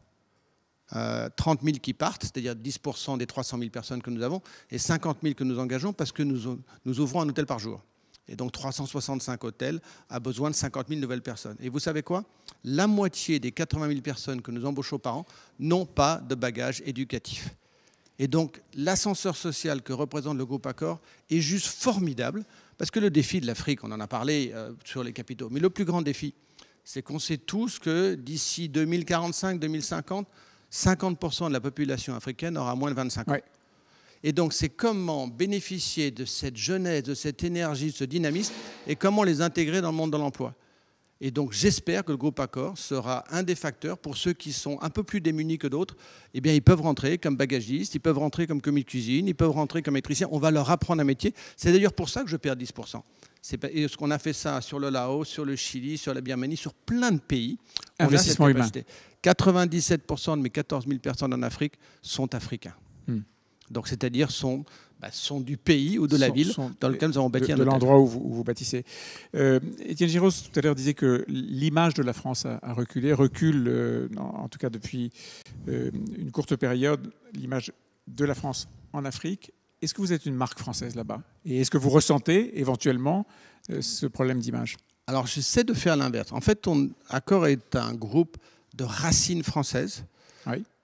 Euh, trente mille qui partent, c'est-à-dire dix pour cent des trois cent mille personnes que nous avons, et cinquante mille que nous engageons parce que nous, nous ouvrons un hôtel par jour. Et donc trois cent soixante-cinq hôtels a besoin de cinquante mille nouvelles personnes. Et vous savez quoi? La moitié des quatre-vingt mille personnes que nous embauchons par an n'ont pas de bagage éducatif. Et donc l'ascenseur social que représente le groupe Accor est juste formidable, parce que le défi de l'Afrique, on en a parlé euh, sur les capitaux, mais le plus grand défi, c'est qu'on sait tous que d'ici deux mille quarante-cinq deux mille cinquante, cinquante pour cent de la population africaine aura moins de vingt-cinq ans. Ouais. Et donc, c'est comment bénéficier de cette jeunesse, de cette énergie, de ce dynamisme, et comment les intégrer dans le monde de l'emploi. Et donc, j'espère que le groupe Accor sera un des facteurs pour ceux qui sont un peu plus démunis que d'autres. Eh bien, ils peuvent rentrer comme bagagistes, ils peuvent rentrer comme commis de cuisine, ils peuvent rentrer comme électriciens. On va leur apprendre un métier. C'est d'ailleurs pour ça que je perds dix pour cent. Et ce qu'on a fait ça sur le Laos, sur le Chili, sur la Birmanie, sur plein de pays. Investissement humain. quatre-vingt-dix-sept pour cent de mes quatorze mille personnes en Afrique sont africains. Hmm. Donc, c'est-à-dire sont, bah, sont du pays ou de la sont, ville sont dans lequel nous avons bâti de, un de hôtel. l'endroit où vous, où vous bâtissez. Euh, Étienne Giraud, tout à l'heure, disait que l'image de la France a, a reculé, recule, euh, en, en tout cas depuis euh, une courte période, l'image de la France en Afrique. Est-ce que vous êtes une marque française là-bas? Et est-ce que vous ressentez éventuellement euh, ce problème d'image? Alors, j'essaie de faire l'inverse. En fait, on, Accor est un groupe de racines françaises. Oui.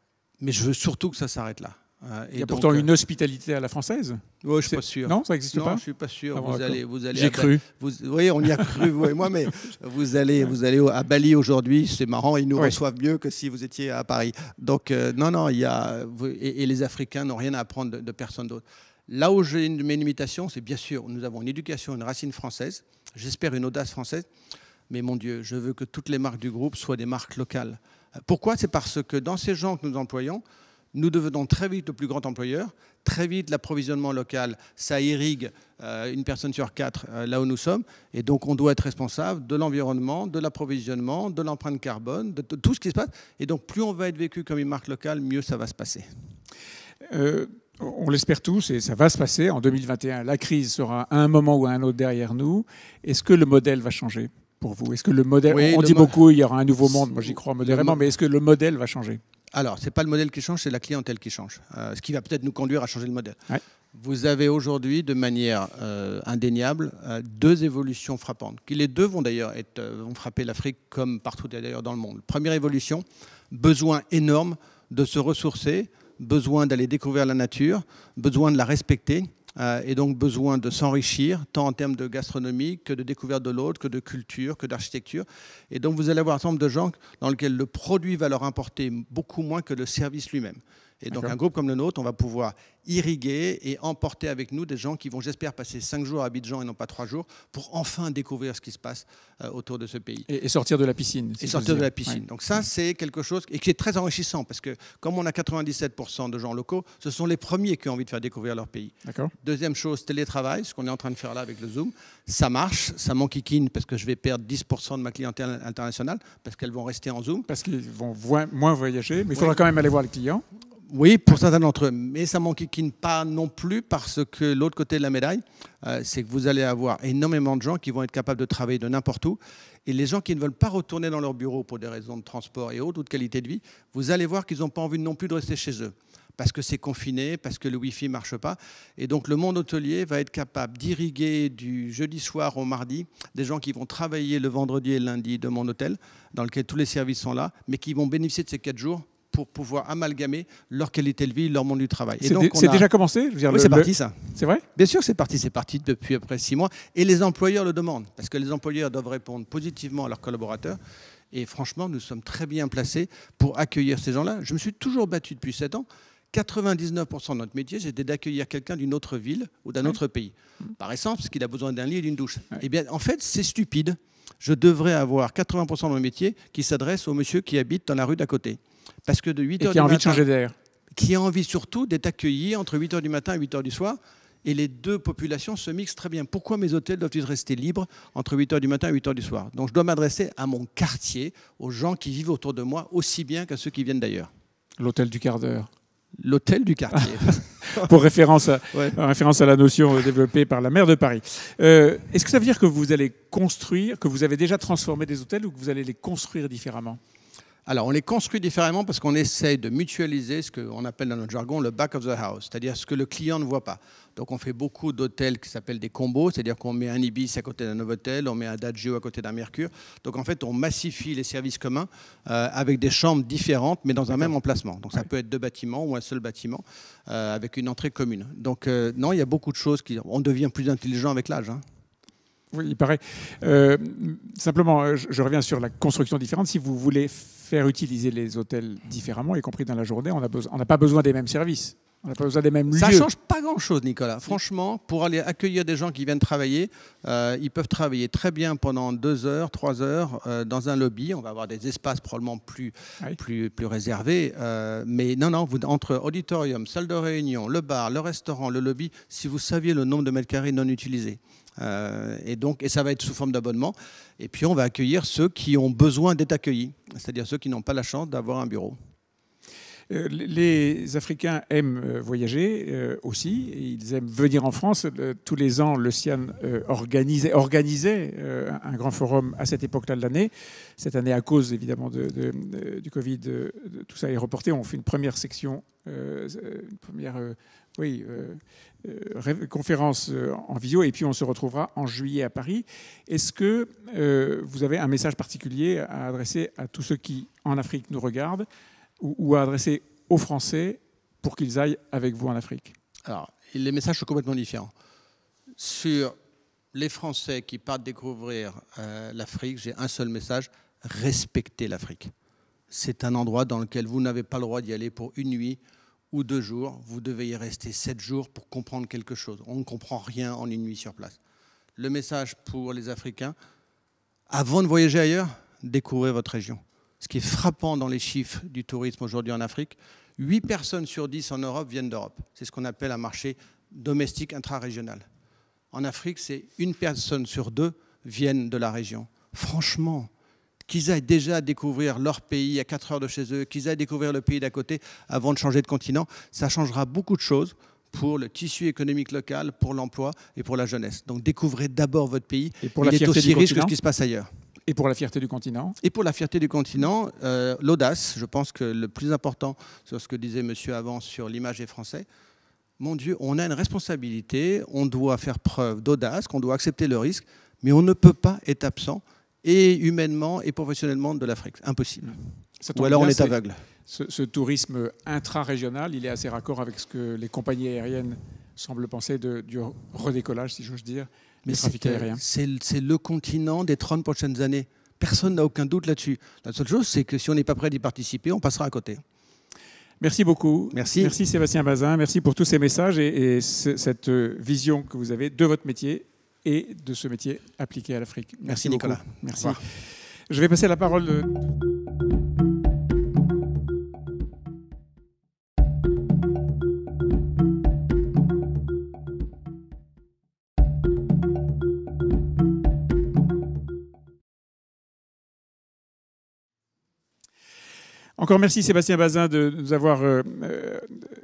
mais je veux surtout que ça s'arrête là. Et Il y a donc, pourtant une hospitalité à la française. Oui, je ne suis pas sûr. Non, ça n'existe pas. Non, je ne suis pas sûr. Ah bon, vous, allez, vous allez J'ai cru. Vous, oui, on y a cru, vous et moi, mais vous allez, vous allez à Bali aujourd'hui, c'est marrant, ils nous oui. reçoivent mieux que si vous étiez à Paris. Donc, euh, non, non, il y a, et, et les Africains n'ont rien à apprendre de, de personne d'autre. Là où j'ai une, mes limitations, c'est bien sûr, nous avons une éducation, une racine française, j'espère une audace française, mais mon Dieu, je veux que toutes les marques du groupe soient des marques locales. Pourquoi? C'est parce que dans ces gens que nous employons, nous devenons très vite le plus grand employeur. Très vite, l'approvisionnement local, ça irrigue euh, une personne sur quatre euh, là où nous sommes. Et donc, on doit être responsable de l'environnement, de l'approvisionnement, de l'empreinte carbone, de, de tout ce qui se passe. Et donc, plus on va être vécu comme une marque locale, mieux ça va se passer. Euh, on l'espère tous et ça va se passer. En deux mille vingt et un, la crise sera à un moment ou à un autre derrière nous. Est-ce que le modèle va changer pour vous? Est-ce que le modèle... Oui, on le dit mo... beaucoup, il y aura un nouveau monde. Moi, j'y crois modérément. Mais est-ce que le modèle va changer? Alors, ce n'est pas le modèle qui change, c'est la clientèle qui change. Euh, ce qui va peut-être nous conduire à changer le modèle. Ouais. Vous avez aujourd'hui, de manière euh, indéniable, euh, deux évolutions frappantes. Qui les deux vont d'ailleurs être, euh, vont frapper l'Afrique comme partout d'ailleurs dans le monde. Première évolution, besoin énorme de se ressourcer, besoin d'aller découvrir la nature, besoin de la respecter. Euh, et donc besoin de s'enrichir, tant en termes de gastronomie que de découverte de l'autre, que de culture, que d'architecture. Et donc vous allez avoir un certain nombre de gens dans lesquels le produit va leur importer beaucoup moins que le service lui-même. Et donc un groupe comme le nôtre, on va pouvoir irriguer et emporter avec nous des gens qui vont, j'espère, passer cinq jours à Abidjan et non pas trois jours pour enfin découvrir ce qui se passe euh, autour de ce pays. Et, et sortir de la piscine. Et sortir de la piscine. Ouais. Donc ça, c'est quelque chose et qui est très enrichissant parce que comme on a quatre-vingt-dix-sept pour cent de gens locaux, ce sont les premiers qui ont envie de faire découvrir leur pays. Deuxième chose, télétravail, ce qu'on est en train de faire là avec le Zoom. Ça marche, ça m'enquiquine parce que je vais perdre dix pour cent de ma clientèle internationale parce qu'elles vont rester en Zoom. Parce qu'ils vont moins voyager, mais il faudra oui. quand même aller voir les clients. Oui, pour certains d'entre eux, mais ça ne m'enquiquine pas non plus parce que l'autre côté de la médaille, euh, c'est que vous allez avoir énormément de gens qui vont être capables de travailler de n'importe où. Et les gens qui ne veulent pas retourner dans leur bureau pour des raisons de transport et autres ou de qualité de vie, vous allez voir qu'ils n'ont pas envie non plus de rester chez eux parce que c'est confiné, parce que le Wi-Fi ne marche pas. Et donc le monde hôtelier va être capable d'irriguer du jeudi soir au mardi des gens qui vont travailler le vendredi et le lundi de mon hôtel, dans lequel tous les services sont là, mais qui vont bénéficier de ces quatre jours pour pouvoir amalgamer leur qualité de vie, leur monde du travail. C'est dé a... déjà commencé? Je veux dire, oui, c'est parti ça. C'est vrai? Bien sûr, c'est parti. C'est parti depuis à peu près six mois. Et les employeurs le demandent, parce que les employeurs doivent répondre positivement à leurs collaborateurs. Et franchement, nous sommes très bien placés pour accueillir ces gens-là. Je me suis toujours battu depuis sept ans. quatre-vingt-dix-neuf pour cent de notre métier, c'était d'accueillir quelqu'un d'une autre ville ou d'un oui. autre pays. Par essence, parce qu'il a besoin d'un lit et d'une douche. Oui. Eh bien, en fait, c'est stupide. Je devrais avoir quatre-vingts pour cent de mon métier qui s'adresse au monsieur qui habite dans la rue d'à côté. Parce que de huit heures et qui a du envie matin, de changer d'air. Qui a envie surtout d'être accueilli entre huit heures du matin et huit heures du soir. Et les deux populations se mixent très bien. Pourquoi mes hôtels doivent-ils rester libres entre huit heures du matin et huit heures du soir? Donc je dois m'adresser à mon quartier, aux gens qui vivent autour de moi, aussi bien qu'à ceux qui viennent d'ailleurs. L'hôtel du quart d'heure. L'hôtel du quartier. Pour référence à, ouais. référence à la notion développée par la maire de Paris. Euh, Est-ce que ça veut dire que vous allez construire, que vous avez déjà transformé des hôtels ou que vous allez les construire différemment? Alors, on les construit différemment parce qu'on essaye de mutualiser ce qu'on appelle dans notre jargon le back of the house, c'est-à-dire ce que le client ne voit pas. Donc, on fait beaucoup d'hôtels qui s'appellent des combos, c'est-à-dire qu'on met un Ibis à côté d'un Novotel, on met un Adagio à côté d'un Mercure. Donc, en fait, on massifie les services communs euh, avec des chambres différentes, mais dans un même emplacement. Donc, ça ouais. peut être deux bâtiments ou un seul bâtiment euh, avec une entrée commune. Donc, euh, non, il y a beaucoup de choses qui... On devient plus intelligent avec l'âge, hein. Oui, il paraît. Euh, simplement, je, je reviens sur la construction différente. Si vous voulez faire utiliser les hôtels différemment, y compris dans la journée, on n'a pas besoin des mêmes services. On n'a pas besoin des mêmes Ça lieux. Ça ne change pas grand-chose, Nicolas. Franchement, pour aller accueillir des gens qui viennent travailler, euh, ils peuvent travailler très bien pendant deux heures, trois heures euh, dans un lobby. On va avoir des espaces probablement plus, oui. plus, plus réservés. Euh, mais non, non, vous, entre auditorium, salle de réunion, le bar, le restaurant, le lobby, si vous saviez le nombre de mètres carrés non utilisés. Euh, et donc, et ça va être sous forme d'abonnement. Et puis, on va accueillir ceux qui ont besoin d'être accueillis, c'est-à-dire ceux qui n'ont pas la chance d'avoir un bureau. Euh, les Africains aiment voyager euh, aussi. Et ils aiment venir en France. Euh, tous les ans, le Sian euh, organisait, organisait euh, un grand forum à cette époque-là de l'année. Cette année, à cause évidemment de, de, de, du Covid, de, de, tout ça est reporté. On fait une première section, euh, une première... Euh, Oui, euh, euh, conférence euh, en visio, et puis on se retrouvera en juillet à Paris. Est-ce que euh, vous avez un message particulier à adresser à tous ceux qui, en Afrique, nous regardent, ou, ou à adresser aux Français pour qu'ils aillent avec vous en Afrique? Alors, les messages sont complètement différents. Sur les Français qui partent découvrir euh, l'Afrique, j'ai un seul message: respectez l'Afrique. C'est un endroit dans lequel vous n'avez pas le droit d'y aller pour une nuit ou deux jours. Vous devez y rester sept jours pour comprendre quelque chose. On ne comprend rien en une nuit sur place. Le message pour les Africains: avant de voyager ailleurs, découvrez votre région. Ce qui est frappant dans les chiffres du tourisme aujourd'hui en Afrique, huit personnes sur dix en Europe viennent d'Europe. C'est ce qu'on appelle un marché domestique intra-régional. En Afrique, c'est une personne sur deux viennent de la région. Franchement, qu'ils aillent déjà découvrir leur pays à quatre heures de chez eux, qu'ils aillent découvrir le pays d'à côté avant de changer de continent, ça changera beaucoup de choses pour le tissu économique local, pour l'emploi et pour la jeunesse. Donc découvrez d'abord votre pays. Et pour Il la est fierté aussi du riche que continent ce qui se passe ailleurs. Et pour la fierté du continent? Et pour la fierté du continent, euh, l'audace. Je pense que le plus important, sur ce que disait monsieur avant sur l'image des Français, mon Dieu, on a une responsabilité, on doit faire preuve d'audace, qu'on doit accepter le risque, mais on ne peut pas être absent, et humainement et professionnellement, de l'Afrique. Impossible. Ou alors on est aveugle. Ce, ce tourisme intra-régional, il est assez raccord avec ce que les compagnies aériennes semblent penser de, du redécollage, si j'ose dire, mais du trafic aérien. C'est le continent des trente prochaines années. Personne n'a aucun doute là-dessus. La seule chose, c'est que si on n'est pas prêt d'y participer, on passera à côté. Merci beaucoup. Merci. Merci Sébastien Bazin. Merci pour tous ces messages et, et ce, cette vision que vous avez de votre métier et de ce métier appliqué à l'Afrique. Merci, Merci Nicolas. Merci. Je vais passer la parole de... Encore merci Sébastien Bazin de nous avoir euh, euh,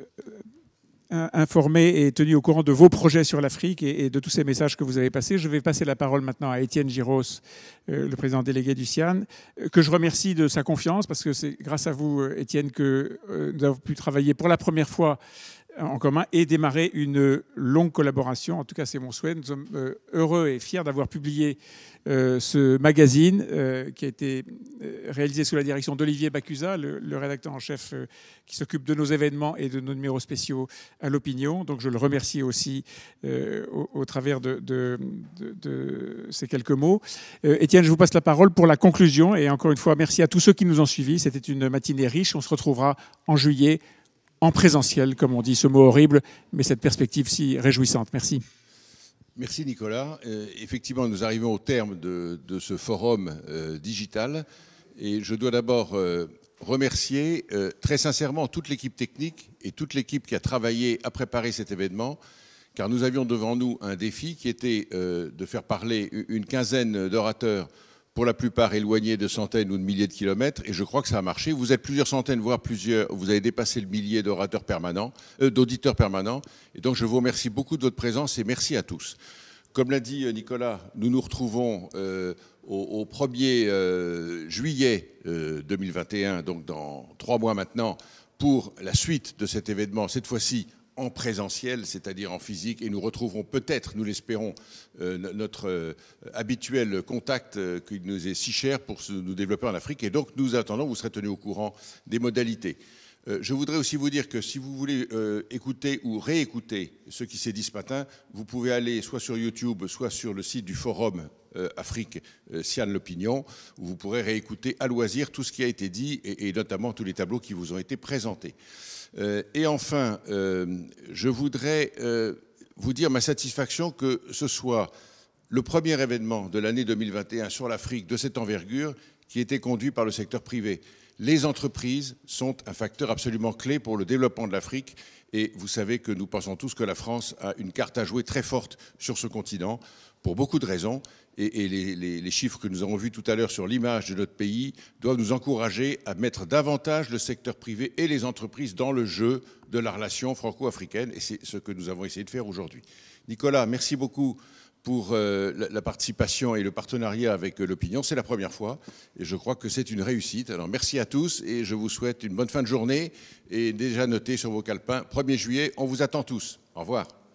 informé et tenu au courant de vos projets sur l'Afrique et, et de tous ces messages que vous avez passés. Je vais passer la parole maintenant à Étienne Giros, euh, le président délégué du SIAN, euh, que je remercie de sa confiance parce que c'est grâce à vous, Étienne, que euh, nous avons pu travailler pour la première fois en commun et démarrer une longue collaboration. En tout cas, c'est mon souhait. Nous sommes euh, heureux et fiers d'avoir publié euh, ce magazine euh, qui a été euh, réalisé sous la direction d'Olivier Bacusa, le, le rédacteur en chef euh, qui s'occupe de nos événements et de nos numéros spéciaux à l'opinion. Donc je le remercie aussi euh, au, au travers de, de, de, de ces quelques mots. Euh, Étienne, je vous passe la parole pour la conclusion. Et encore une fois, merci à tous ceux qui nous ont suivis. C'était une matinée riche. On se retrouvera en juillet en présentiel, comme on dit, ce mot horrible, mais cette perspective si réjouissante. Merci. Merci Nicolas. Euh, effectivement, nous arrivons au terme de, de ce forum euh, digital et je dois d'abord euh, remercier euh, très sincèrement toute l'équipe technique et toute l'équipe qui a travaillé à préparer cet événement, car nous avions devant nous un défi qui était euh, de faire parler une quinzaine d'orateurs, pour la plupart éloignés de centaines ou de milliers de kilomètres, et je crois que ça a marché. Vous êtes plusieurs centaines, voire plusieurs, vous avez dépassé le millier d'orateurs permanents, euh, d'auditeurs permanents, et donc je vous remercie beaucoup de votre présence et merci à tous. Comme l'a dit Nicolas, nous nous retrouvons euh, au, au premier euh, juillet euh, deux mille vingt et un, donc dans trois mois maintenant, pour la suite de cet événement, cette fois-ci en présentiel, c'est-à-dire en physique, et nous retrouverons peut-être, nous l'espérons, euh, notre euh, habituel contact euh, qui nous est si cher pour se, nous développer en Afrique. Et donc, nous attendons, vous serez tenus au courant des modalités. Euh, je voudrais aussi vous dire que si vous voulez euh, écouter ou réécouter ce qui s'est dit ce matin, vous pouvez aller soit sur YouTube, soit sur le site du Forum euh, Afrique euh, SIAN l'Opinion, où vous pourrez réécouter à loisir tout ce qui a été dit et, et notamment tous les tableaux qui vous ont été présentés. Euh, et enfin, euh, je voudrais euh, vous dire ma satisfaction que ce soit le premier événement de l'année deux mille vingt et un sur l'Afrique de cette envergure qui était conduit par le secteur privé. Les entreprises sont un facteur absolument clé pour le développement de l'Afrique et vous savez que nous pensons tous que la France a une carte à jouer très forte sur ce continent pour beaucoup de raisons. Et, et les, les, les chiffres que nous avons vus tout à l'heure sur l'image de notre pays doivent nous encourager à mettre davantage le secteur privé et les entreprises dans le jeu de la relation franco-africaine. Et c'est ce que nous avons essayé de faire aujourd'hui. Nicolas, merci beaucoup pour euh, la, la participation et le partenariat avec euh, l'Opinion. C'est la première fois et je crois que c'est une réussite. Alors merci à tous et je vous souhaite une bonne fin de journée. Et déjà noté sur vos calepins, premier juillet, on vous attend tous. Au revoir.